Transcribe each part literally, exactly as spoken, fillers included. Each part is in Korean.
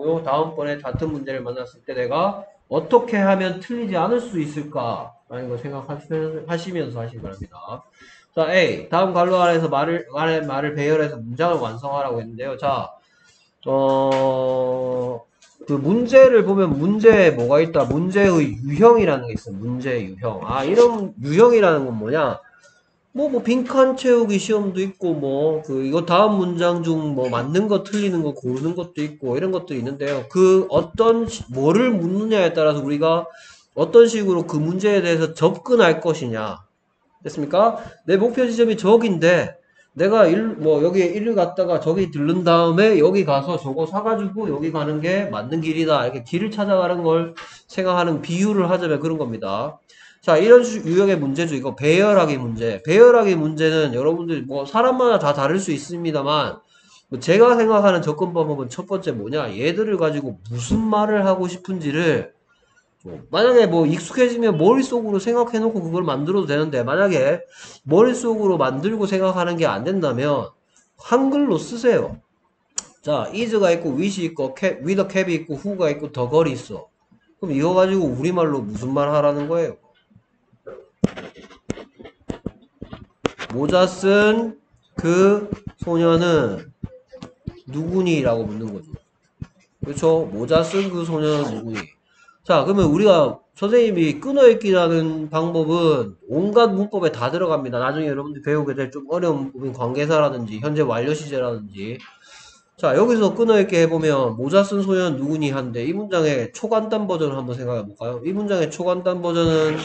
거고요. 다음번에 같은 문제를 만났을 때 내가 어떻게 하면 틀리지 않을 수 있을까? 라는 걸 생각하시면서 하시기 바랍니다. 자, A. 다음 관로 아래에서 말을, 말을, 말을 배열해서 문장을 완성하라고 했는데요. 자, 어, 그 문제를 보면 문제에 뭐가 있다? 문제의 유형이라는 게 있어요. 문제의 유형. 아, 이런 유형이라는 건 뭐냐? 뭐, 뭐, 빈칸 채우기 시험도 있고, 뭐, 그, 이거 다음 문장 중 뭐, 맞는 거, 틀리는 거 고르는 것도 있고, 이런 것들이 있는데요. 그, 어떤, 시- 뭐를 묻느냐에 따라서 우리가 어떤 식으로 그 문제에 대해서 접근할 것이냐. 됐습니까? 내 목표 지점이 저기인데, 내가 일, 뭐, 여기 일을 갔다가 저기 들른 다음에 여기 가서 저거 사가지고 여기 가는 게 맞는 길이다. 이렇게 길을 찾아가는 걸 생각하는 비유를 하자면 그런 겁니다. 자, 이런 수- 유형의 문제죠. 이거 배열하기 문제. 배열하기 문제는 여러분들 뭐 사람마다 다 다를 수 있습니다만, 뭐 제가 생각하는 접근 방법은 첫 번째 뭐냐? 얘들을 가지고 무슨 말을 하고 싶은지를 뭐 만약에 뭐 익숙해지면 머릿속으로 생각해놓고 그걸 만들어도 되는데, 만약에 머릿속으로 만들고 생각하는 게 안 된다면 한글로 쓰세요. 자, is가 있고 with이 있고 cap, with a cap이 있고 who가 있고 더걸이 있어. 그럼 이거 가지고 우리말로 무슨 말 하라는 거예요? 모자 쓴 그 소녀는 누구니? 라고 묻는 거죠. 그렇죠? 모자 쓴 그 소녀는 누구니? 자, 그러면 우리가 선생님이 끊어읽기라는 방법은 온갖 문법에 다 들어갑니다. 나중에 여러분들 배우게 될 좀 어려운 문법인 관계사라든지 현재 완료 시제라든지. 자, 여기서 끊어읽기 해보면 모자 쓴 소녀는 누구니? 한데 이 문장의 초간단 버전을 한번 생각해 볼까요? 이 문장의 초간단 버전은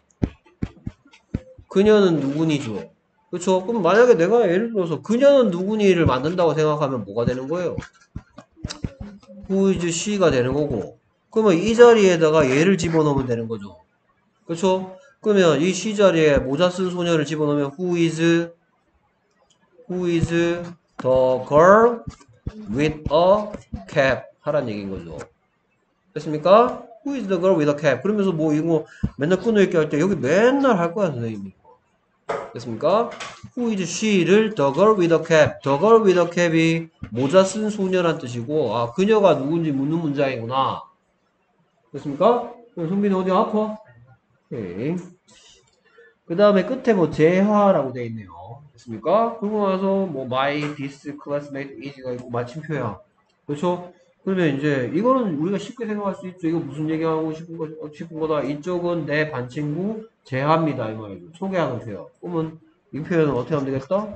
그녀는 누구니죠. 그렇죠? 그럼 만약에 내가 예를 들어서 그녀는 누구니를 만든다고 생각하면 뭐가 되는 거예요? who is she가 되는 거고, 그러면 이 자리에다가 얘를 집어넣으면 되는 거죠. 그렇죠? 그러면 이 she 자리에 모자 쓴 소녀를 집어넣으면 who is who is the girl with a cap 하란 얘기인 거죠. 됐습니까? Who is the girl with a cap? 그러면서 뭐 이거 맨날 끊어읽기 할 때 여기 맨날 할 거야 선생님이. 됐습니까? Who is she를 the girl with a cap. the girl with a cap이 모자 쓴 소녀란 뜻이고, 아 그녀가 누군지 묻는 문장이구나. 됐습니까? 그럼 성빈이 어디 아파? 오케이. 그 다음에 끝에 뭐 재화라고 되어 있네요. 됐습니까? 그러고 나서 뭐 my, this, classmate, is가 있고 마침표야. 그렇죠? 그러면 이제 이거는 우리가 쉽게 생각할 수 있죠. 이거 무슨 얘기하고 싶은 거, 싶은 거다. 이쪽은 내 반친구 재화입니다. 이 말이죠. 소개하는 표현. 그러면 이 표현은 어떻게 하면 되겠다?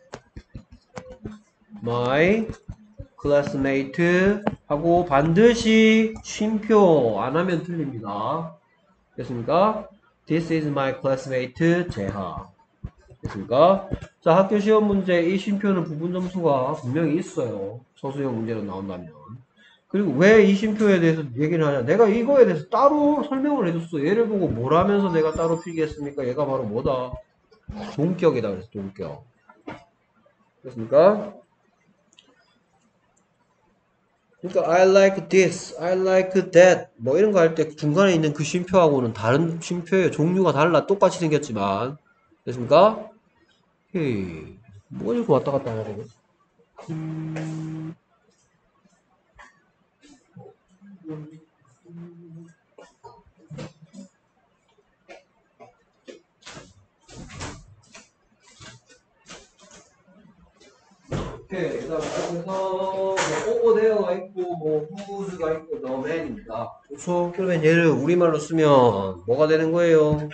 my classmate 하고 반드시 쉼표 안 하면 틀립니다. 됐습니까? This is my classmate 재하. 됐습니까? 자, 학교 시험 문제 이 쉼표는 부분 점수가 분명히 있어요. 서술형 문제로 나온다면. 그리고 왜 이 쉼표에 대해서 얘기를 하냐? 내가 이거에 대해서 따로 설명을 해줬어. 얘를 보고 뭘 하면서 내가 따로 필기했습니까? 얘가 바로 뭐다? 동격이다. 그래서 동격. 됐습니까? 그러니까 I like this, I like that 뭐 이런 거 할 때 중간에 있는 그 쉼표하고는 다른 쉼표예요. 종류가 달라. 똑같이 생겼지만. 됐습니까? 헤이. 뭐가 이렇게 왔다 갔다 하냐, 이거? 음... 오케이. 그 다음에 여기서 뭐 오버데어가 있고, 뭐 후즈가 있고, 너맨입니다. 그렇죠? 그러면 얘를 우리말로 쓰면 뭐가 되는 거예요?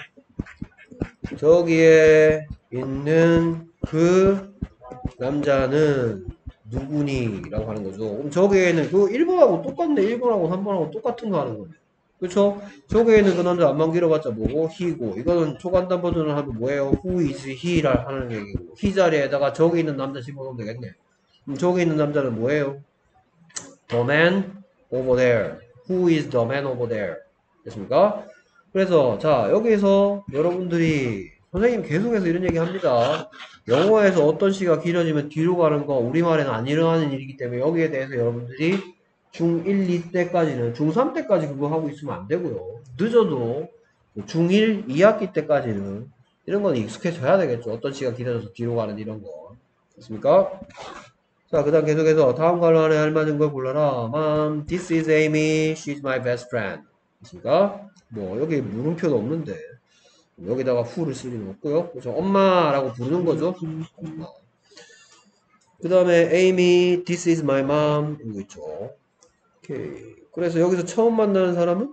저기에 있는 그 남자는 누구니? 라고 하는 거죠. 그럼 저기에는 그 일 번하고 똑같네. 일 번하고 삼 번하고 똑같은 거 하는 거예요. 그쵸? 저기에는 그 남자 안만 길어봤자 뭐고? he고. 이거는 초간단 버전을 하면 뭐예요? who is he라 하는 얘기고. he 자리에다가 저기 있는 남자 집어넣으면 되겠네. 그럼 저기 있는 남자는 뭐예요? the man over there. who is the man over there? 됐습니까? 그래서 자 여기서 여러분들이 선생님 계속해서 이런 얘기 합니다. 영어에서 어떤 시가 길어지면 뒤로 가는 거 우리말에는 안 일어나는 일이기 때문에 여기에 대해서 여러분들이 중일, 이 때까지는 중삼 때까지 그거 하고 있으면 안 되고요. 늦어도 중일, 이 학기 때까지는 이런 건 익숙해져야 되겠죠. 어떤 시가 길어져서 뒤로 가는 이런 거. 됐습니까? 자, 그 다음 계속해서 다음 관련 안에 알맞은 걸 골라라. Mom, this is Amy. She's my best friend. 됐습니까? 뭐, 여기 물음표도 없는데. 여기다가 who를 쓸 일은 없고요. 그래서 엄마라고 부르는 거죠. 엄마. 그 다음에 Amy, this is my mom. 이거 있죠. 오케이. 그래서 여기서 처음 만나는 사람은?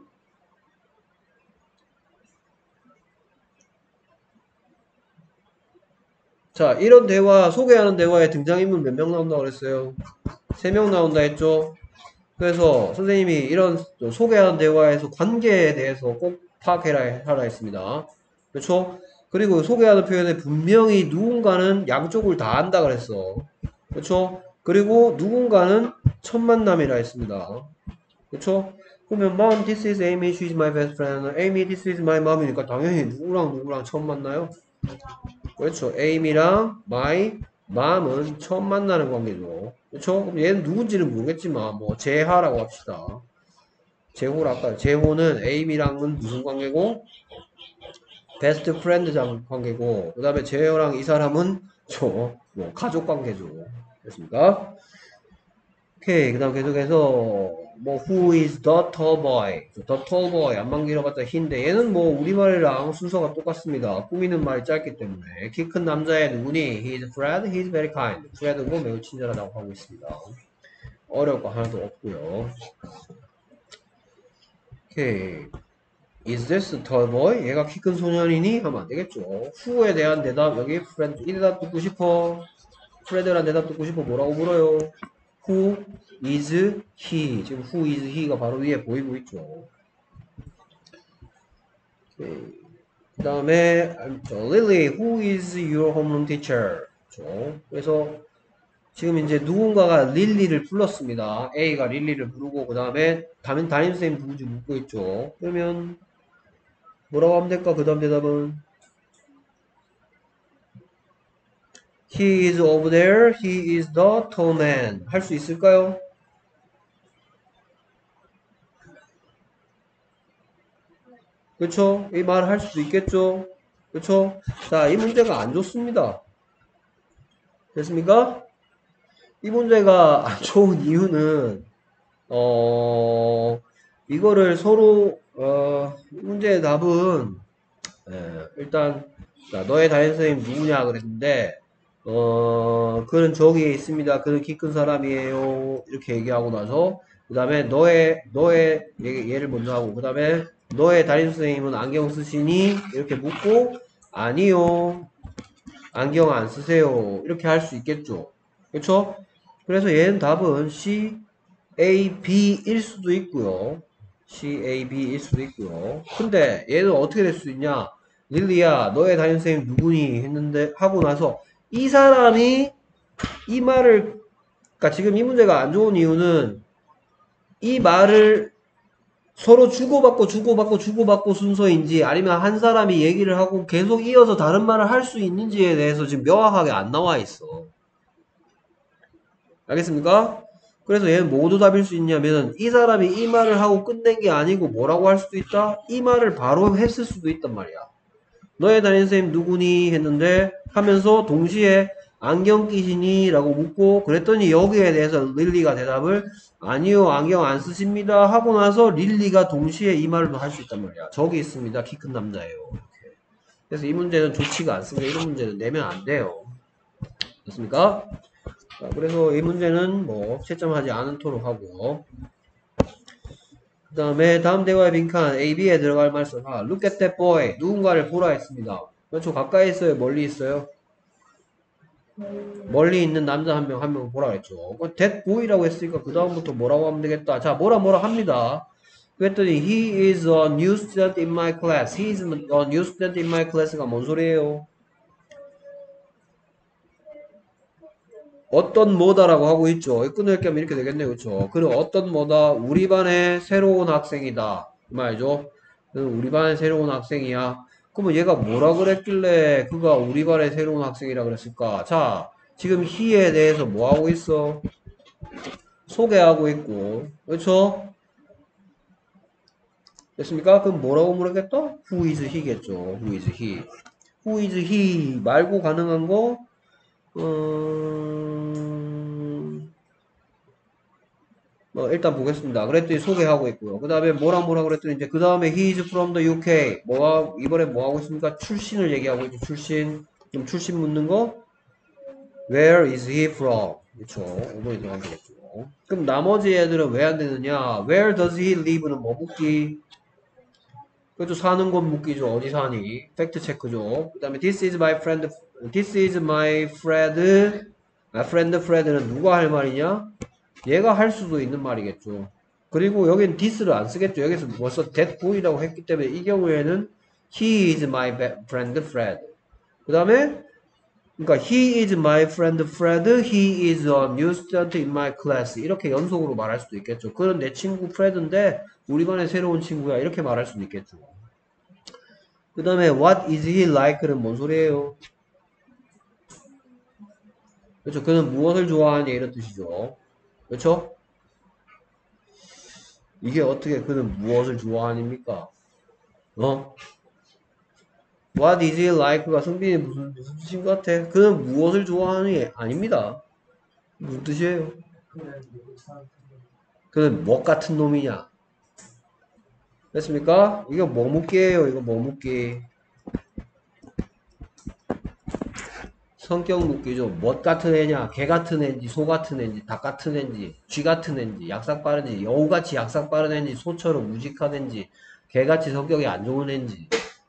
자, 이런 대화, 소개하는 대화에 등장인물 몇 명 나온다고 그랬어요? 세 명 나온다 했죠? 그래서 선생님이 이런 소개하는 대화에서 관계에 대해서 꼭 파악해라 하라 했습니다. 그렇죠? 그리고 소개하는 표현에 분명히 누군가는 양쪽을 다 안다 그랬어. 그렇죠? 그리고 누군가는 첫 만남이라 했습니다. 그렇죠? 그러면 Mom, this is Amy, she's my best friend. Amy, this is my mom이니까 당연히 누구랑 누구랑 처음 만나요? 그렇죠. Amy랑 my mom은 처음 만나는 관계죠. 그렇죠? 그럼 얘는 누군지는 모르겠지만 뭐 재하라고 합시다. 재호를 아까 재호는 Amy랑은 무슨 관계고 베스트 프렌드 관계고 그 다음에 재호랑 이 사람은 저 뭐 가족 관계죠. 됐습니까? 오케이. 그 다음 계속해서 뭐 who is the tall boy? the tall boy 안만 길어봤자 hin데 얘는 뭐 우리말이랑 순서가 똑같습니다. 꾸미는 말이 짧기 때문에 키 큰 남자애 누구니? He is Fred. He is very kind. Fred고 매우 친절하다고 하고 있습니다. 어려울 거 하나도 없고요. 오케이. Is this a tall boy? 얘가 키 큰 소년이니? 하면 안 되겠죠. who에 대한 대답 여기 Fred 이 대답 듣고 싶어. Fred란 대답 듣고 싶어. 뭐라고 물어요? Who is he? 지금 who is he가 바로 위에 보이고 있죠. 그 다음에 Lily, who is your homeroom teacher? 그렇죠? 그래서 지금 이제 누군가가 릴리를 불렀습니다. A가 릴리를 부르고 그 다음에 담임선생님 누군지 묻고 있죠. 그러면 뭐라고 하면 될까? 그 다음 대답은 He is over there. He is the tall man. 할 수 있을까요? 그쵸? 이 말을 할 수도 있겠죠? 그쵸? 자, 이 문제가 안 좋습니다. 됐습니까? 이 문제가 안 좋은 이유는, 어, 이거를 서로, 어, 이 문제의 답은, 예, 일단, 자, 너의 담임선생님 누구냐 그랬는데, 어, 그는 저기에 있습니다. 그는 키 큰 사람이에요. 이렇게 얘기하고 나서, 그 다음에 너의, 너의, 얘, 얘를 먼저 하고, 그 다음에 너의 담임선생님은 안경 쓰시니? 이렇게 묻고, 아니요. 안경 안 쓰세요. 이렇게 할 수 있겠죠. 그렇죠? 그래서 얘는 답은 C, A, B일 수도 있고요. C, A, B일 수도 있고요. 근데 얘는 어떻게 될 수 있냐? 릴리야, 너의 담임선생님 누구니? 했는데 하고 나서 이 사람이 이 말을 그러니까 지금 이 문제가 안 좋은 이유는 이 말을 서로 주고받고 주고받고 주고받고 순서인지 아니면 한 사람이 얘기를 하고 계속 이어서 다른 말을 할 수 있는지에 대해서 지금 명확하게 안 나와 있어. 알겠습니까? 그래서 얘는 모두 답일 수 있냐면 이 사람이 이 말을 하고 끝낸 게 아니고 뭐라고 할 수도 있다? 이 말을 바로 했을 수도 있단 말이야. 너의 담임선생님 누구니? 했는데 하면서 동시에 안경 끼시니? 라고 묻고 그랬더니 여기에 대해서 릴리가 대답을 아니요 안경 안 쓰십니다 하고 나서 릴리가 동시에 이 말을 할 수 있단 말이야. 저기 있습니다. 키 큰 남자예요. 이렇게. 그래서 이 문제는 좋지가 않습니다. 이런 문제는 내면 안 돼요. 됐습니까? 자, 그래서 이 문제는 뭐 채점하지 않도록 하고요. 그 다음에 다음 대화의 빈칸 A, B에 들어갈 말씀 아, Look at that boy. 누군가를 보라 했습니다. 그렇죠. 가까이 있어요? 멀리 있어요? 멀리 있는 남자 한 명, 한 명 보라 했죠. that boy라고 했으니까 그 다음부터 뭐라고 하면 되겠다. 자, 뭐라 뭐라 합니다. 그랬더니 he is a new student in my class. He is a new student in my class가 뭔 소리예요? 어떤 뭐다라고 하고 있죠. 끊을 겸 이렇게 되겠네요. 그렇죠. 그는 어떤 뭐다. 우리 반의 새로운 학생이다. 그 말이죠. 그는 우리 반의 새로운 학생이야. 그러면 얘가 뭐라 그랬길래 그가 우리 반의 새로운 학생이라 그랬을까? 자, 지금 he에 대해서 뭐 하고 있어? 소개하고 있고. 그렇죠? 됐습니까? 그럼 뭐라고 물었겠다? Who is he겠죠. Who is he? Who is he 말고 가능한 거? 음... 뭐 일단 보겠습니다. 그랬더니 소개하고 있고요. 그 다음에 뭐랑 뭐라 그랬더니 이제 그 다음에 he is from the 유케이. 뭐가 이번에 뭐 하고 있습니까? 출신을 얘기하고 있죠. 출신. 그럼 출신 묻는 거 where is he from? 그렇죠. 오번에 들어가면 되겠죠. 그럼 나머지 애들은 왜 안 되느냐? where does he live는 뭐 묻기? 그죠. 사는 곳 묻기죠. 어디 사니? 팩트 체크죠. 그 다음에 this is my friend. this is my friend. 아, friend, friend는 누가 할 말이냐? 얘가 할 수도 있는 말이겠죠. 그리고 여긴 this를 안 쓰겠죠. 여기서 벌써 that boy라고 했기 때문에 이 경우에는 he is my friend Fred. 그 다음에 그러니까 he is my friend Fred. He is a new student in my class. 이렇게 연속으로 말할 수도 있겠죠. 그는 내 친구 프레드인데 우리 반의 새로운 친구야. 이렇게 말할 수도 있겠죠. 그 다음에 what is he like는 뭔 소리예요? 그렇죠. 그는 무엇을 좋아하냐 이런 뜻이죠. 그렇죠? 이게 어떻게 그는 무엇을 좋아하니까? 어? What is he like가 성빈이 무슨 무슨 뜻인 것 같아? 그는 무엇을 좋아하니? 아닙니다. 무슨 뜻이에요? 그는 뭐 같은 놈이냐? 됐습니까? 이거 뭐 묻기예요? 이거 뭐 묻기? 성격 묻기죠. 뭐 같은 애냐? 개 같은 애인지, 소 같은 애인지, 닭 같은 애인지, 쥐 같은 애인지, 약삭 빠른지, 여우같이 약삭 빠른 애인지, 소처럼 우직한 애인지, 개같이 성격이 안 좋은 애인지.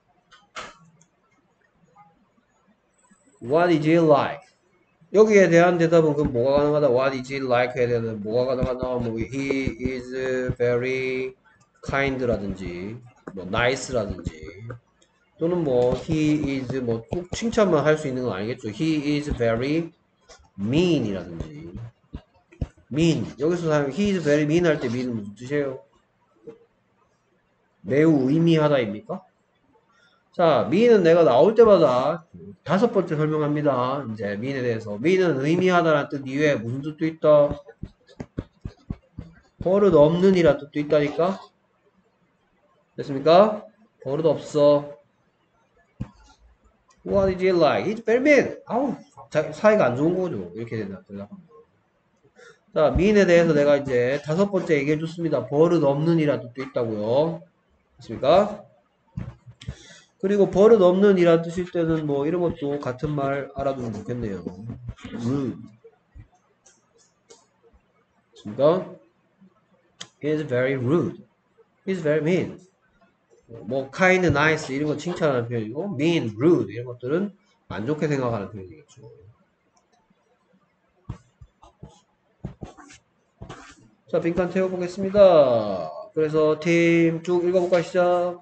What is he like? 여기에 대한 대답은 그럼 뭐가 가능하다? What is he like에 대한 뭐가 가능하다? 뭐 he is very kind라든지 뭐 nice라든지 또는 뭐 he is 뭐 꼭 칭찬만 할 수 있는 건 아니겠죠. He is very mean이라든지 mean 여기서 사용 he is very mean 할 때 mean은 무슨 뜻이에요? 매우 의미하다입니까? 자, mean은 내가 나올 때마다 다섯 번째 설명합니다. 이제 mean에 대해서. mean은 의미하다라는 뜻 이외에 무슨 뜻도 있다? 버릇 없는 이라는 뜻도 있다니까? 됐습니까? 버릇 없어. What is it like? It's very mean. 아우, 자, 사이가 안 좋은 거죠. 이렇게 된다. 자, mean에 대해서 내가 이제 다섯 번째 얘기해 줬습니다. 버릇 없는 이라는 뜻도 있다고요. 됐습니까? 그리고 버릇 없는 이란 뜻일 때는 뭐 이런 것도 같은 말 알아두면 좋겠네요. rude. 그러니까 he is very rude. he is very mean. 뭐 kind, nice 이런 거 칭찬하는 표현이고 mean, rude 이런 것들은 안 좋게 생각하는 표현이겠죠. 자, 빈칸 태워보겠습니다. 그래서 팀 쭉 읽어볼까 시작.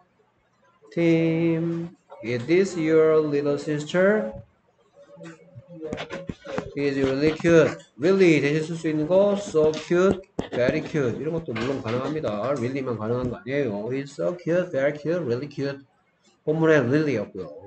팀 Is this your little sister? Is really cute. Really 대신 쓸 수 있는 거 so cute, very cute 이런 것도 물론 가능합니다. really만 가능한 거 아니에요. He's so cute, very cute, really cute. 본문에 really였고요.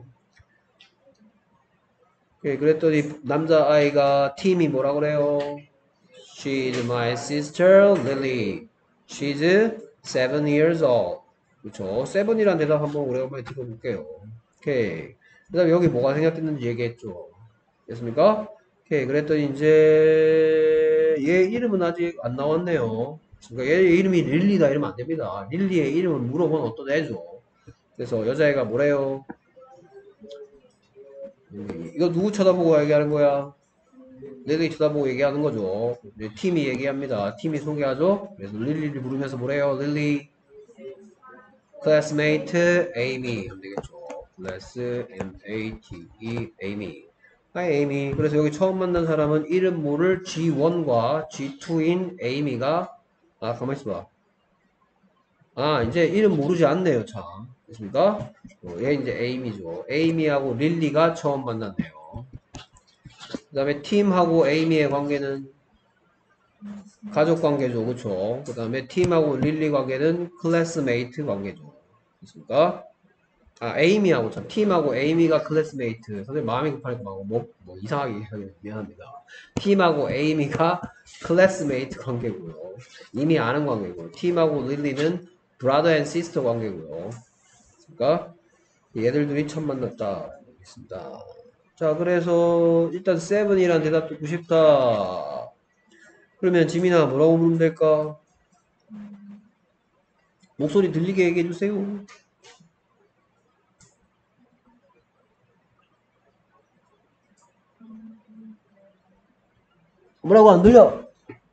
오케이, 그랬더니 남자아이가 팀이 뭐라 그래요? She's my sister Lily. She's seven years old. 그렇죠. seven이란 대답 한번 오래간만에 들어볼게요. 오케이. 그 다음에 여기 뭐가 생략됐는지 얘기했죠. 됐습니까? 오케이. 그랬더니 이제 얘 이름은 아직 안 나왔네요. 그러니까 얘 이름이 릴리다 이러면 안 됩니다. 릴리의 이름을 물어본 어떤 애죠. 그래서 여자애가 뭐래요? 이거 누구 쳐다보고 얘기하는 거야? 릴리 쳐다보고 얘기하는 거죠. 팀이 얘기합니다. 팀이 소개하죠. 그래서 릴리를 부르면서 뭐래요? 릴리 classmate Amy 하면 되겠죠. classmate Amy. Hi Amy. 그래서 여기 처음 만난 사람은 이름 모를 지 원과 지 투인 Amy가 아 가만히 있어봐. 아 이제 이름 모르지 않네요. 참 됐습니까? 어, 얘 이제 Amy죠. Amy하고 릴리가 처음 만났네요. 그 다음에 팀하고 에이미의 관계는 가족 관계죠. 그쵸? 그 다음에 팀하고 릴리 관계는 클래스메이트 관계죠. 됐습니까? 아, 에이미하고, 참, 팀하고 에이미가 클래스메이트. 선생님 마음이 급하니까 뭐, 뭐, 뭐 이상하게 하게 미안합니다. 팀하고 에이미가 클래스메이트 관계고요. 이미 아는 관계고요. 팀하고 릴리는 브라더 앤 시스터 관계고요. 됐습니까? 얘들 둘이 처음 만났다. 알겠습니다. 자, 그래서 일단 seven이라는 대답 듣고 싶다. 그러면 지민아 뭐라고 물으면 될까? 목소리 들리게 얘기해 주세요. 뭐라고 안 들려?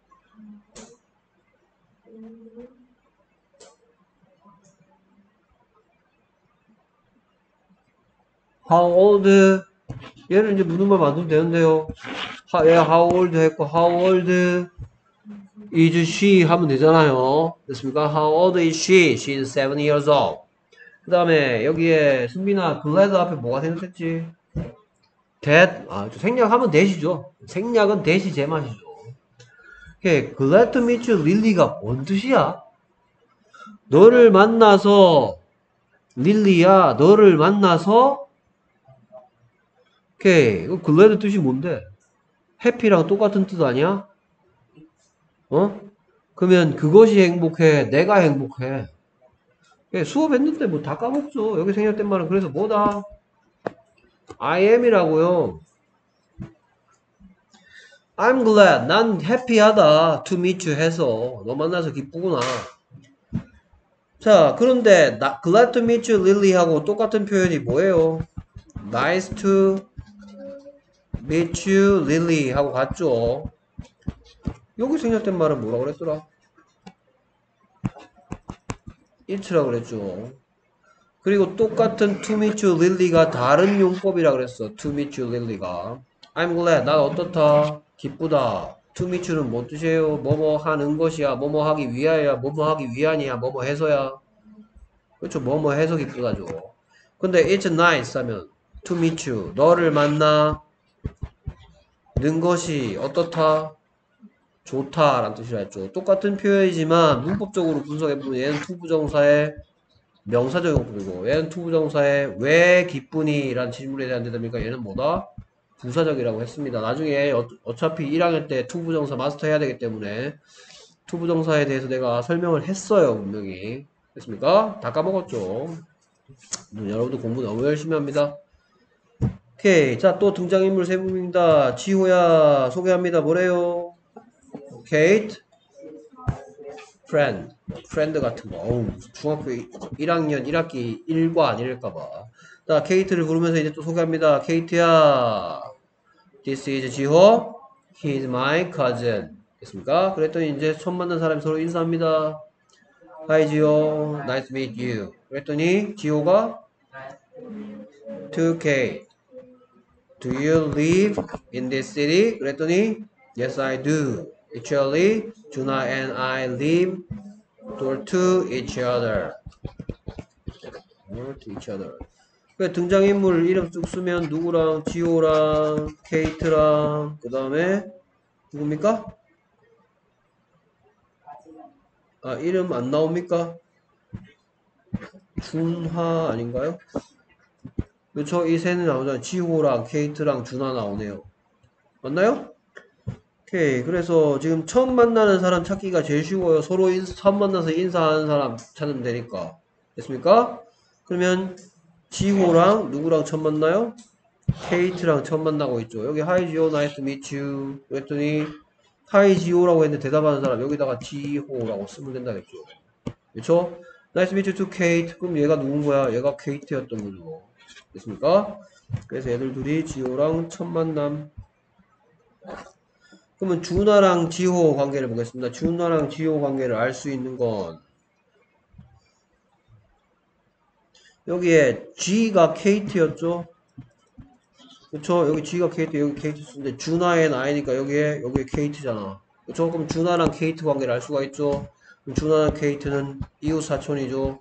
How old? 얘는 이제 무슨 말 만들면 되는데요. 하, 얘 how old 했고 how old is she 하면 되잖아요. 됐습니까? How old is she? She's seven years old. 그 다음에 여기에 승빈아 glad 앞에 뭐가 생겼지? that. 아, 생략하면 that이죠. 생략은 that이 제맛이죠. 오케이, glad to meet you 릴리가 뭔 뜻이야? 너를 만나서 릴리야 너를 만나서 오케이, 그 glad 뜻이 뭔데? 해피랑 똑같은 뜻 아니야? 어? 그러면 그것이 행복해 내가 행복해. 예, 수업했는데 뭐 다 까먹죠. 여기 생략된 말은 그래서 뭐다? I am이라고요. I'm glad. 난 해피하다. To meet you 해서 너 만나서 기쁘구나. 자, 그런데 나, glad to meet you Lily하고 똑같은 표현이 뭐예요? Nice to meet you Lily 하고 같죠. 여기 생략된 말은 뭐라고 그랬더라? it라고 그랬죠. 그리고 똑같은 to meet you Lily가 다른 용법이라 그랬어. to meet you Lily가. I'm glad. 난 어떻다? 기쁘다. to meet you는 뭔 뜻이에요? 뭐뭐 하는 것이야. 뭐뭐 하기 위하여야. 뭐뭐 하기 위한이야. 뭐뭐 해서야. 그렇죠. 뭐뭐 해서 기쁘다죠. 근데 it's nice 하면 to meet you. 너를 만나 는 것이 어떻다? 좋다 라는 뜻이라 했죠. 똑같은 표현이지만 문법적으로 분석해보면 얘는 투부정사의 명사적 용법이고 얘는 투부정사의 왜 기쁘니? 라는 질문에 대한 대답이니까 얘는 뭐다? 부사적이라고 했습니다. 나중에 어, 어차피 일 학년 때 투부정사 마스터 해야 되기 때문에 투부정사에 대해서 내가 설명을 했어요. 분명히. 됐습니까? 다 까먹었죠. 여러분도 공부 너무 열심히 합니다. 오케이. 자, 또 등장인물 세 분입니다. 지호야 소개합니다. 뭐래요? 케이트, 프렌드, 프렌드 같은 거. 어우, 중학교 일 학년 일 학기 일과 아닐까봐. 자, 케이트를 부르면서 이제 또 소개합니다. 케이트야, this is 지호, he is my cousin. 됐습니까? 그랬더니 이제 처음 만난 사람이 서로 인사합니다. Hi 지호, nice to meet you. 그랬더니 지호가 to Kate, do you live in this city? 그랬더니 yes I do. Actually, Juna and I live door to each other. door to each other. 그 등장인물 이름 쭉 쓰면 누구랑 지호랑 케이트랑 그 다음에 누굽니까? 아 이름 안 나옵니까? 준하 아닌가요? 그렇죠. 이 세는 나오잖아요. 지호랑 케이트랑 준하 나오네요. 맞나요? 오케이. 그래서 지금 처음 만나는 사람 찾기가 제일 쉬워요. 서로 인, 처음 만나서 인사하는 사람 찾으면 되니까. 됐습니까? 그러면 지호랑 누구랑 처음 만나요? 케이트랑 처음 만나고 있죠. 여기 Hi 지호, nice to meet you. 그랬더니 Hi 지호라고 했는데 대답하는 사람 여기다가 지호라고 쓰면 된다겠죠. 그렇죠? Nice to meet you to Kate. 그럼 얘가 누군 거야? 얘가 케이트였던 거죠. 됐습니까? 그래서 얘들 둘이 지호랑 첫 만남. 그러면 준하랑 지호 관계를 보겠습니다. 준하랑 지호 관계를 알 수 있는 건 여기에 G가 케이트였죠. 그쵸? 여기 G가 케이트, 여기 케이트 쓰는데 준하엔 I니까 여기에 여기에 케이트잖아. 그쵸? 그럼 준하랑 케이트 관계를 알 수가 있죠. 그럼 준하랑 케이트는 이웃 사촌이죠.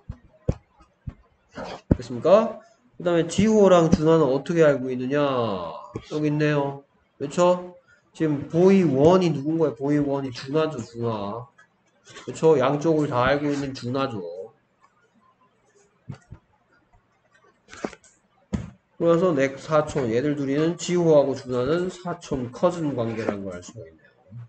됐습니까? 그 다음에 지호랑 준하는 어떻게 알고 있느냐? 여기 있네요. 그쵸? 지금 보이 원이 누군가요? 보이 원이 준하죠, 준하. 그쵸? 양쪽을 다 알고 있는 준하죠. 그래서 내 사촌, 얘들 둘이는 지호하고 준하는 사촌, 커즌 관계라는 걸 알 수가 있네요.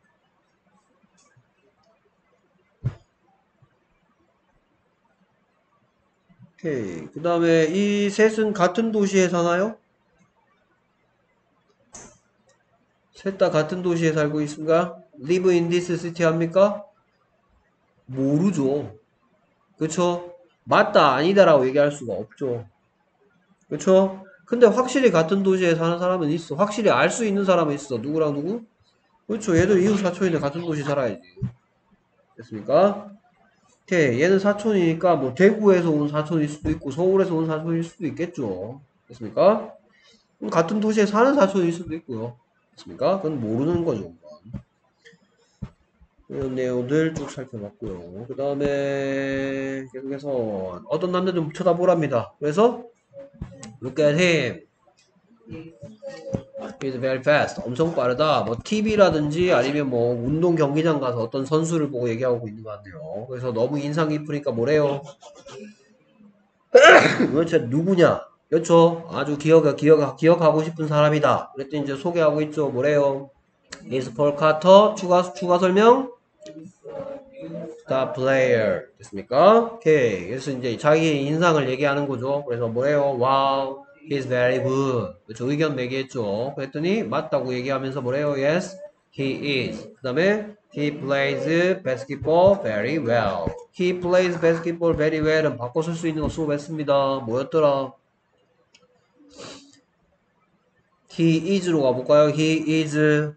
오케이. 그 다음에 이 셋은 같은 도시에 사나요? 셋 다 같은 도시에 살고 있습니까? Live in this city 합니까? 모르죠. 그쵸? 맞다, 아니다라고 얘기할 수가 없죠. 그쵸? 근데 확실히 같은 도시에 사는 사람은 있어. 확실히 알 수 있는 사람은 있어. 누구랑 누구? 그렇죠. 얘들 이웃 사촌인데 같은 도시 살아야지. 됐습니까? 오케이. 얘는 사촌이니까 뭐 대구에서 온 사촌일 수도 있고 서울에서 온 사촌일 수도 있겠죠. 됐습니까? 그럼 같은 도시에 사는 사촌일 수도 있고요. 됐습니까? 그건 모르는 거죠. 이런 내용들 쭉 살펴봤고요. 그 다음에 계속해서 어떤 남자 좀 쳐다보랍니다. 그래서 look at him. He's very fast. 엄청 빠르다. 뭐 티비라든지 아니면 뭐 운동 경기장 가서 어떤 선수를 보고 얘기하고 있는 것 같네요. 그래서 너무 인상 깊으니까 뭐래요? 도대체 누구냐? 그렇죠? 아주 기억, 기억, 기억하고 싶은 사람이다. 그랬더니 이제 소개하고 있죠. 뭐래요? He's Paul Carter. 추가, 추가 설명? The player. 됐습니까? 오케이. 그래서 이제 자기 인상을 얘기하는 거죠. 그래서 뭐래요? Wow, he's very good. 그렇죠? 의견 내기했죠. 그랬더니 맞다고 얘기하면서 뭐래요? Yes, he is. 그 다음에 he plays basketball very well. He plays basketball very well은 바꿔 쓸 수 있는 거 수업했습니다. 뭐였더라? He is로 가볼까요? He is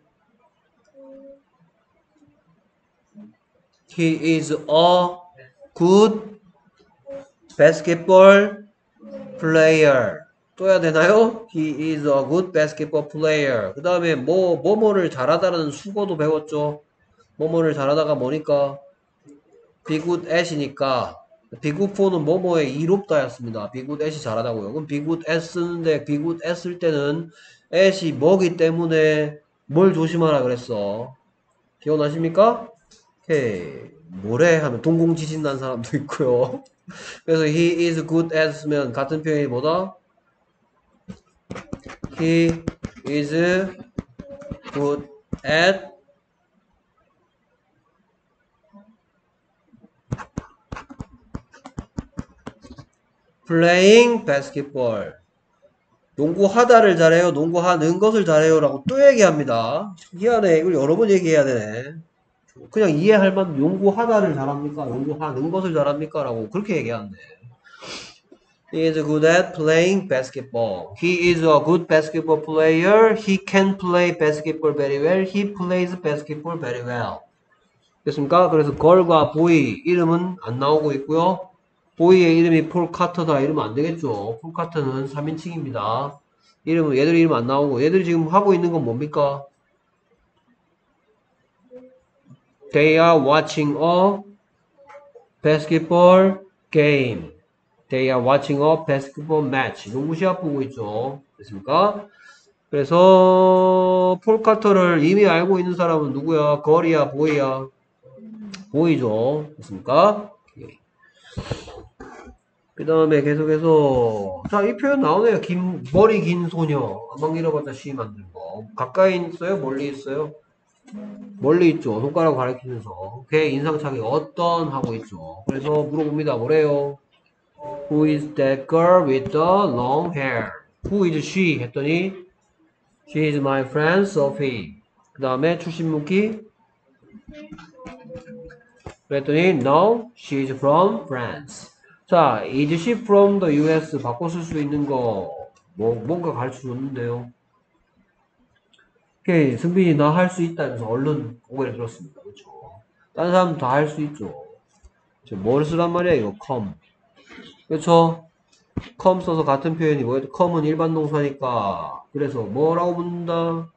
He is a good basketball player. 또 해야 되나요? He is a good basketball player. 그 다음에 뭐, 뭐뭐를 잘하다라는 수거도 배웠죠. 뭐뭐를 잘하다가 뭐니까? be good at이니까. be good for는 뭐뭐에 이롭다였습니다. be good at이 잘하다고요. 그럼 be good at 쓰는데 be good at 쓸 때는 at이 뭐기 때문에 뭘 조심하라 그랬어. 기억나십니까? 오케이. 뭐래? 하면 동공지진 난 사람도 있고요. 그래서 he is good at 쓰면 같은 표현이 뭐다? He is good at playing basketball. 농구하다를 잘해요. 농구하는 것을 잘해요. 라고 또 얘기합니다. 미안해. 이걸 여러 번 얘기해야 되네. 그냥 이해할 만 농구하다를 잘합니까? 농구하는 것을 잘합니까? 라고 그렇게 얘기하는데. He is good at playing basketball. He is a good basketball player. He can play basketball very well. He plays basketball very well. 됐습니까? 그래서 걸과 보이 이름은 안 나오고 있고요. 보이의 이름이 폴 카터다 이러면 안 되겠죠. 폴 카터는 삼 인칭입니다. 이름은 얘들 이름 안 나오고 얘들이 지금 하고 있는 건 뭡니까? They are watching a basketball game. They are watching a basketball match. 농구 시합 보고 있죠. 됐습니까? 그래서 폴 카터를 이미 알고 있는 사람은 누구야? 걸이야? 보이야? 보이죠. 됐습니까? 그 다음에 계속해서 자, 이 표현 나오네요. 긴, 머리 긴 소녀. 안방 잃어봤다 시 만든 거. 가까이 있어요? 멀리 있어요? 멀리 있죠. 손가락 가리키면서. 걔 인상착의 어떤 하고 있죠. 그래서 물어봅니다. 뭐래요? Who is that girl with the long hair? Who is she? 했더니 She is my friend Sophie. 그 다음에 출신 묻기 그랬더니 No, she is from France. 자, is she from the U S 바꿔 쓸 수 있는 거 뭐, 뭔가 가르쳐 줬는데요. 오케이, 승빈이 나 할 수 있다면서 얼른 고개를 들었습니다. 그렇죠? 다른 사람 다 할 수 있죠. 뭘 쓰란 말이야 이거 come. 그렇죠? come 써서 같은 표현이 뭐예요? come은 일반 동사니까 그래서 뭐라고 묻는다?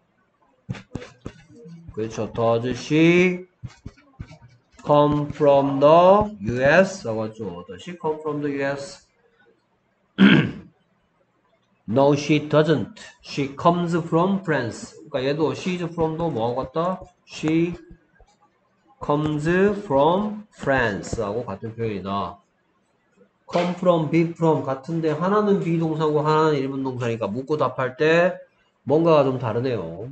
그렇죠. Does she come from the U S? 라고 하죠. Does she come from the U S? No, she doesn't. She comes from France. 그러니까 얘도 she's from도 뭐하고 같다? She comes from France 하고 같은 표현이다. come from, be from 같은데 하나는 비동사고 하나는 일본 동사니까 묻고 답할 때 뭔가가 좀 다르네요.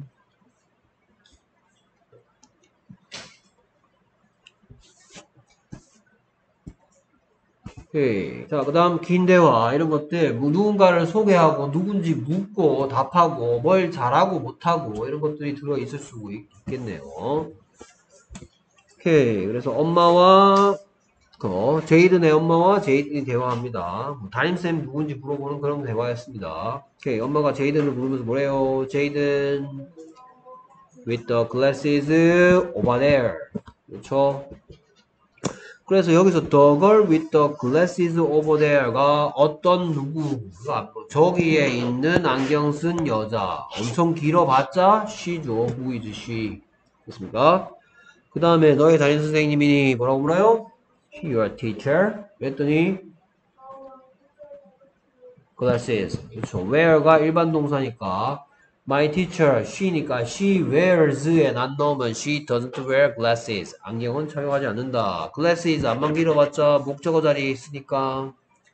오케이. 자, 그 다음 긴 대화 이런 것들 뭐 누군가를 소개하고 누군지 묻고 답하고 뭘 잘하고 못하고 이런 것들이 들어있을 수 있겠네요. 오케이. 그래서 엄마와 그 제이든의 엄마와 제이든이 대화합니다. 뭐 담임쌤 누군지 물어보는 그런 대화였습니다. 오케이. 엄마가 제이든을 부르면서 뭐래요? 제이든 with the glasses over there. 그렇죠? 그래서 여기서 the girl with the glasses over there가 어떤 누구가 저기에 있는 안경 쓴 여자 엄청 길어봤자 she죠. who is she? 됐습니까? 그 다음에 너의 담임 선생님이 뭐라고 물어요? Your teacher. 그랬더니 glasses. 그렇죠. wear가 일반 동사니까 my teacher, she니까 she wears에 안 넣으면 she doesn't wear glasses. 안경은 착용하지 않는다. glasses 안만 길어봤자 목적어 자리에 있으니까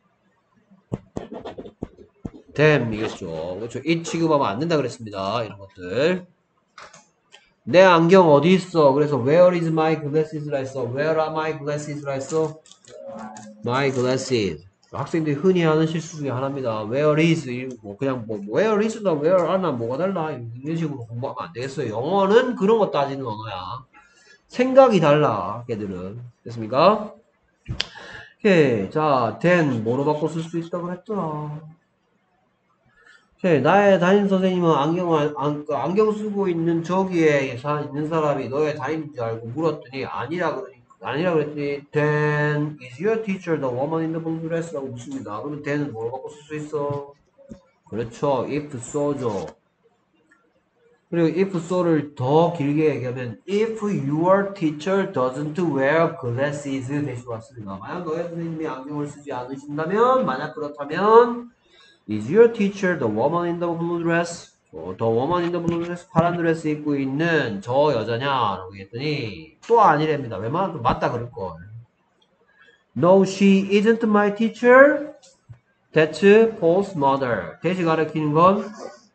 them이겠죠. 그렇죠. it 취급하면 안 된다 그랬습니다. 이런 것들. 내 안경 어디 있어? 그래서 where is my glasses라 했어. where are my glasses라 했어. my glasses. 학생들이 흔히 하는 실수 중에 하나입니다. where is 뭐 그냥 뭐 where is나 where are나 뭐가 달라 이런 식으로 공부하면 안 되겠어요. 영어는 그런 거 따지는 언어야. 생각이 달라 걔들은. 됐습니까? 오케이. 자, then 뭐로 바꿔 쓸 수 있다고 했더라. 오케이. 나의 담임 선생님은 안경을 안, 그 안경 쓰고 있는 저기에 사, 있는 사람이 너의 담임인 줄 알고 물었더니 아니라 그러니 아니라 그랬더니 then is your teacher the woman in the blue dress라고 묻습니다. 그러면 then은 뭐로 바꿔 쓸 수 있어? 그렇죠. if so죠. 그리고 if so를 더 길게 얘기하면 if your teacher doesn't wear glasses 대신 왔습니다. 만약 너의 선생님이 안경을 쓰지 않으신다면 만약 그렇다면 is your teacher the woman in the blue dress? 어, the woman in the blue dress 파란 드레스 입고 있는 저 여자냐? 라고 했더니 또 아니랍니다. 웬만하면 맞다 그럴걸. No, she isn't my teacher. That's Paul's mother. 대시 가리키는 건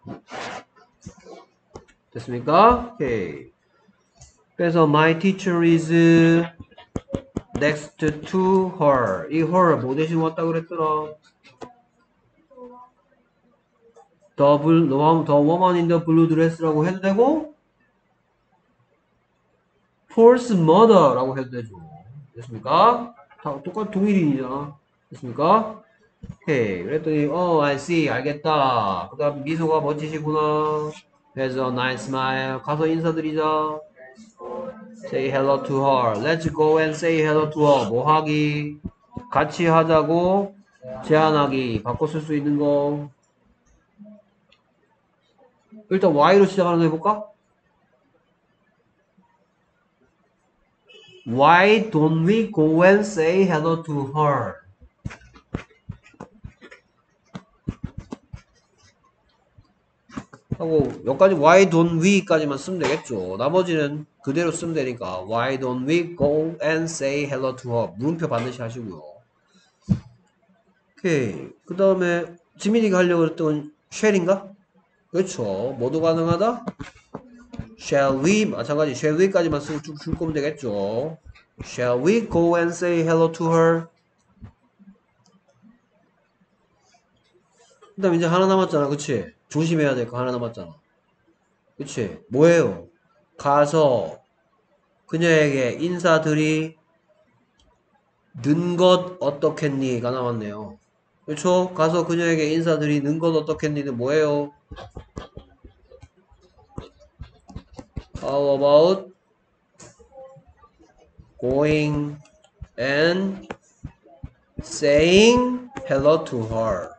됐습니까? 오케이. 그래서 my teacher is next to her. 이 her 뭐 대신 왔다 그랬더라? The, blue, the woman in the blue dress라고 해도 되고 Paul's mother라고 해도 되죠. 됐습니까? 다 똑같은 동일인이잖아. 됐습니까? 오케이. 그랬더니 어, I see. 알겠다. 그 다음 미소가 멋지시구나. Has a nice smile. 가서 인사드리자. Say hello to her. Let's go and say hello to her. 뭐 하기? 같이 하자고 제안하기. 바꿔 쓸 수 있는 거. 일단 Y로 시작하는 거 해볼까? Why don't we go and say hello to her? 하고 여기까지 why don't we까지만 쓰면 되겠죠. 나머지는 그대로 쓰면 되니까 why don't we go and say hello to her? 물음표 반드시 하시고요. 오케이. 그 다음에 지민이가 하려고 했던 shall인가? 그렇죠. 모두 가능하다? Shall we? 마찬가지 shall we까지만 쓰고 쭉 줄 거면 되겠죠. Shall we go and say hello to her? 그 다음 이제 하나 남았잖아. 그치? 조심해야 될 거 하나 남았잖아. 그치? 뭐예요? 가서 그녀에게 인사드리 는 것 어떻겠니가 남았네요. 그렇죠? 가서 그녀에게 인사드리는 것 어떻겠니는 뭐예요? How about going and saying hello to her?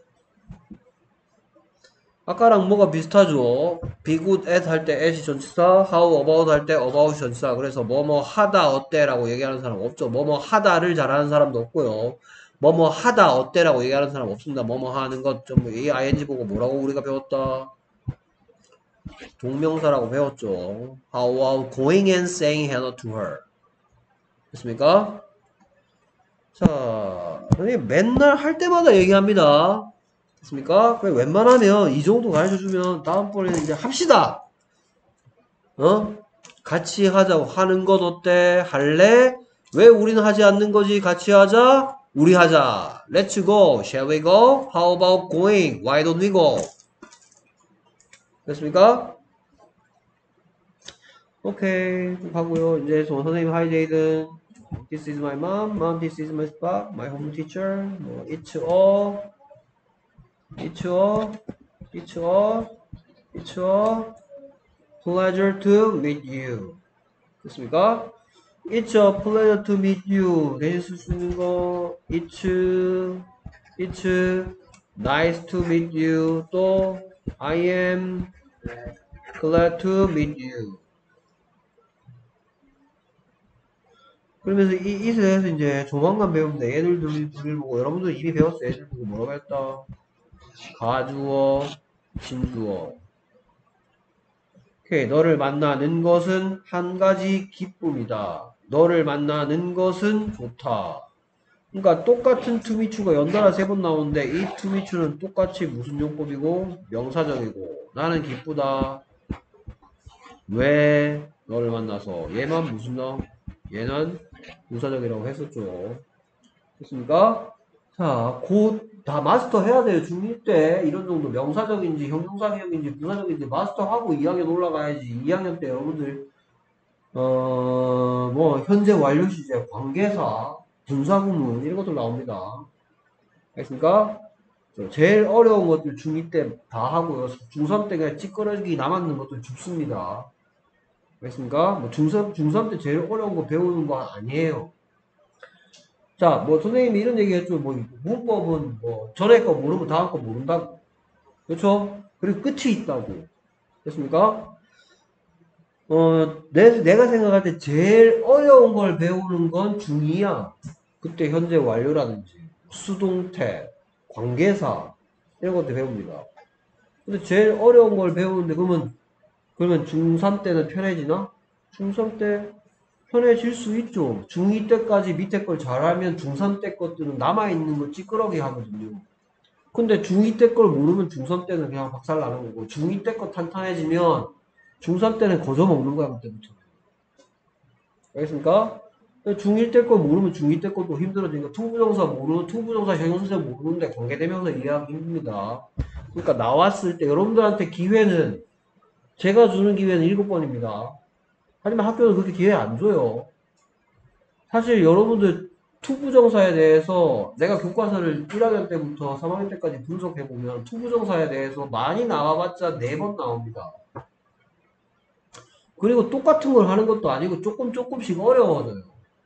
아까랑 뭐가 비슷하죠? be good at 할 때 at이 전치사, how about 할 때 about이 전치사. 그래서 뭐뭐 하다 어때라고 얘기하는 사람 없죠. 뭐뭐 하다를 잘하는 사람도 없고요. 뭐뭐 하다 어때라고 얘기하는 사람 없습니다. 뭐뭐 하는 것 좀 이 ing 보고 뭐라고 우리가 배웠다? 동명사라고 배웠죠. How about going and saying hello to her? 됐습니까? 자, 선생님 맨날 할 때마다 얘기합니다. 됐습니까? 웬만하면 이 정도 가르쳐주면 다음번에는 이제 합시다. 어? 같이 하자고. 하는 것 어때? 할래? 왜 우리는 하지 않는 거지? 같이 하자. 우리 하자. Let's go. Shall we go? How about going? Why don't we go? 됐습니까? 오케이. 좀 가고요. 이제 저 선생님 하이 제이든. This is my mom. Mom, this is my spot. My home teacher. 뭐 it's a it's a it's a it's a pleasure to meet you. 됐습니까? It's a pleasure to meet you. 대신 쓸 수 있는 거 It's It's nice to meet you. 또 I am glad to meet you. 그러면서 이, 이 세에서 이제 조만간 배우면 애들 둘, 둘 보고 여러분들 이미 배웠어요. 애들 보고 뭐라고 했다? 가주어, 진주어. 오케이. 너를 만나는 것은 한 가지 기쁨이다. 너를 만나는 것은 좋다. 그러니까 똑같은 투미추가 연달아 세 번 나오는데 이 투미추는 똑같이 무슨 용법이고 명사적이고 나는 기쁘다. 왜 너를 만나서 얘만 무슨 너? 얘는 부사적이라고 했었죠. 됐습니까? 자, 곧 다 마스터 해야 돼요. 중일 때 이런 정도 명사적인지 형용사격인지 부사적인지 마스터하고 이 학년 올라가야지. 이 학년 때 여러분들 어, 뭐 현재 완료 시제, 관계사, 분사구문 이런 것들 나옵니다. 알겠습니까? 제일 어려운 것들 중이 때 다 하고요. 중삼 때 그냥 찌끄러기 남았는 것들 줍습니다. 알겠습니까? 뭐 중삼, 중삼 때 제일 어려운 거 배우는 거 아니에요. 자, 뭐 선생님이 이런 얘기 했죠. 뭐 문법은 뭐 전에 거 모르면 다음 거 모른다고. 그렇죠? 그리고 끝이 있다고. 됐습니까? 어, 내, 내가 생각할 때 제일 어려운 걸 배우는 건 중이야. 그때 현재 완료라든지 수동태, 관계사 이런 것들 배웁니다. 근데 제일 어려운 걸 배우는데 그러면 그러면 중삼 때는 편해지나? 중삼 때 편해질 수 있죠. 중이 때까지 밑에 걸 잘하면 중삼 때 것들은 남아있는 거 찌끄러기 하거든요. 근데 중이 때 걸 모르면 중삼 때는 그냥 박살 나는 거고 중이 때 거 탄탄해지면 중삼 때는 거저 먹는 거야 그때부터. 알겠습니까? 중일 때 거 모르면 중이 때 것도 힘들어지니까 투부정사 모르는 투부정사 형용사 모르는데 관계대명사 이해하기 힘듭니다. 그러니까 나왔을 때 여러분들한테 기회는 제가 주는 기회는 일곱 번입니다. 하지만 학교는 그렇게 기회 안 줘요. 사실 여러분들 투부정사에 대해서 내가 교과서를 일 학년 때부터 삼 학년 때까지 분석해보면 투부정사에 대해서 많이 나와봤자 네 번 나옵니다. 그리고 똑같은 걸 하는 것도 아니고 조금 조금씩 어려워져요.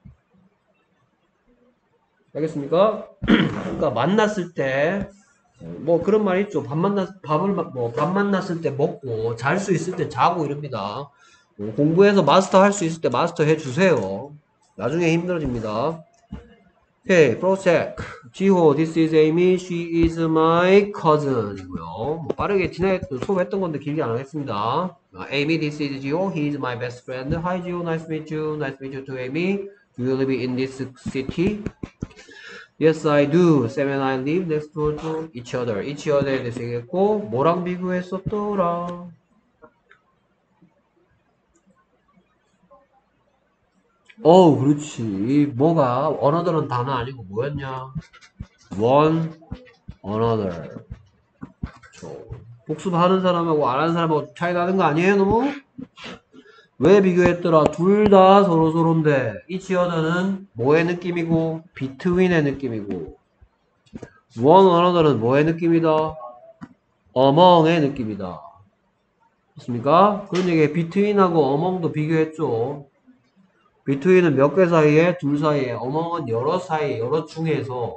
알겠습니까? 그러니까 만났을 때 뭐 그런 말 있죠. 밥 만났 밥을 뭐 밥 만났을 때 먹고 잘 수 있을 때 자고 이럽니다. 뭐 공부해서 마스터 할 수 있을 때 마스터 해 주세요. 나중에 힘들어집니다. 오케이, 프로젝트. 지호, this is Amy, she is my cousin 이고요. 뭐 빠르게 지난해 수업했던 건데 길게 안 하겠습니다. 아, Amy, this is 지호, he is my best friend. Hi 지호, nice to meet you. Nice to meet you too, Amy. Do you live in this city? Yes, I do. Sam and I live next door to each other. each other에 대해서 얘기했고 뭐랑 비교했었더라? 어우, 그렇지. 뭐가 another는 단어 아니고 뭐였냐? one, another. 그렇죠. 복습하는 사람하고 안 하는 사람하고 차이 나는 거 아니에요, 너무? 왜 비교했더라? 둘 다 서로서로인데 each other는 뭐의 느낌이고 between의 느낌이고 one, another는 뭐의 느낌이다? among의 느낌이다. 맞습니까? 그런 얘기에 between하고 among도 비교했죠. between은 몇 개 사이에? 둘 사이에. among은 여러 사이, 여러 중에서.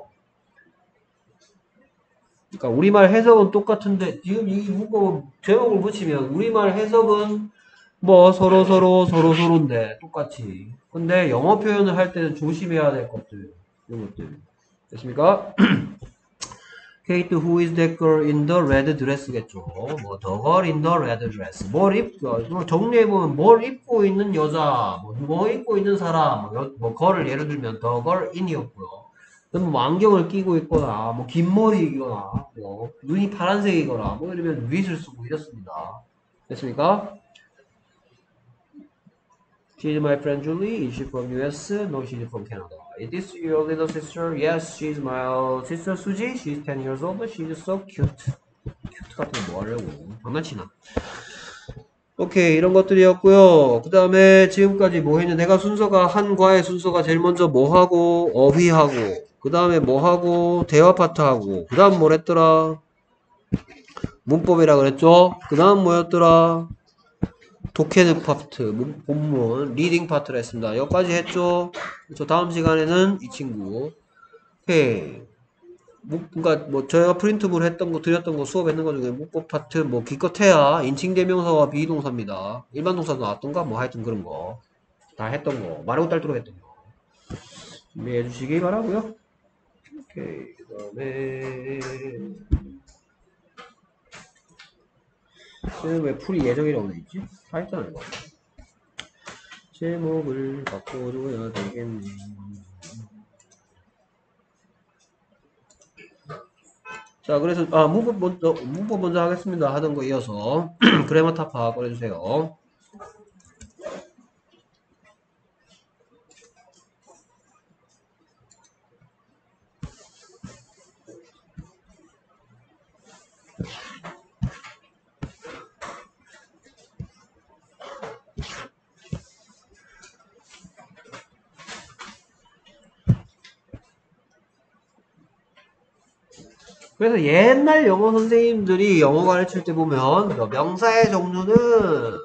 그러니까 우리말 해석은 똑같은데 지금 이 문법 제목을 붙이면 우리말 해석은 뭐 서로서로 서로서로인데 똑같이. 근데 영어 표현을 할 때는 조심해야 될 것들. 이런 것들. 됐습니까? Kate, who is that girl in the red dress겠죠. 뭐, the girl in the red dress. 뭘 입고, 정리해보면 뭘 입고 있는 여자, 뭐, 뭐 입고 있는 사람, 뭐, 여, 뭐, gir을 예를 들면 the girl in이었고요. 그럼 뭐, 안경을 끼고 있거나, 뭐, 긴 머리이거나, 뭐, 눈이 파란색이거나, 뭐, 이러면 with를 쓰고 이렇습니다. 됐습니까? She is my friend Julie. Is she from U S? No, she's from Canada. Is this your little sister? Yes, she's my sister Suji. She's ten years old. She's so cute. 큐트 같은 거 뭐 하려고. 장난치나. 오케이, 이런 것들이었고요. 그 다음에 지금까지 뭐 했냐? 내가 순서가 한 과의 순서가 제일 먼저 뭐 하고 어휘하고 그 다음에 뭐 하고 대화 파트 하고 그 다음 뭘 했더라? 문법이라 그랬죠? 그 다음 뭐였더라? 독해능 파트, 문- 본문, 리딩 파트를 했습니다. 여기까지 했죠? 저 다음 시간에는 이 친구. 오케이. 뭐, 그러니까 뭐 저희가 프린트물 했던 거 드렸던 거 수업했는 거 중에 문법 파트 뭐 기껏해야 인칭 대명사와 비동사입니다. 일반 동사도 나왔던가 뭐 하여튼 그런 거 다 했던 거 마르고 딸도록 했던 거 준비해 주시기 바라고요. 오케이. 그다음에 쟤는 왜 풀이 예정이라고 돼 있지? 다 했잖아요. 이거. 제목을 바꿔줘야 되겠네. 자, 그래서 아 문법 먼저 문법 먼저 하겠습니다. 하던 거 이어서 그래머 타파 꺼내주세요. 그래서 옛날 영어 선생님들이 영어 가르칠 때 보면 명사의 종류는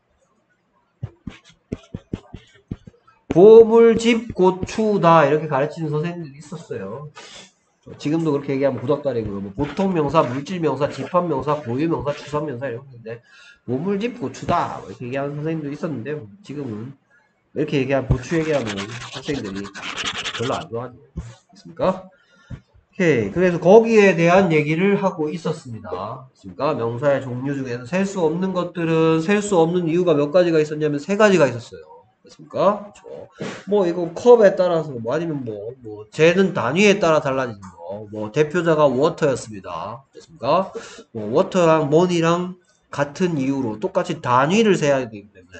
보물, 집, 고추다 이렇게 가르치는 선생님들이 있었어요. 지금도 그렇게 얘기하면 구닥다리고요. 뭐 보통 명사, 물질 명사, 집합 명사, 고유 명사, 추산 명사 이런 건데 보물, 집, 고추다 뭐 이렇게 얘기하는 선생님도 있었는데 지금은 이렇게 얘기하면 고추 얘기하면 학생들이 별로 안 좋아하죠. 그렇습니까? 오케이. 그래서 거기에 대한 얘기를 하고 있었습니다. 그렇습니까? 명사의 종류 중에서 셀 수 없는 것들은 셀 수 없는 이유가 몇 가지가 있었냐면 세 가지가 있었어요. 그렇습니까? 그렇죠. 뭐 이거 컵에 따라서 뭐 아니면 뭐, 뭐 재는 단위에 따라 달라지는 거. 뭐 대표자가 워터였습니다. 그렇습니까? 뭐 워터랑 머니랑 같은 이유로 똑같이 단위를 세야 되기 때문에.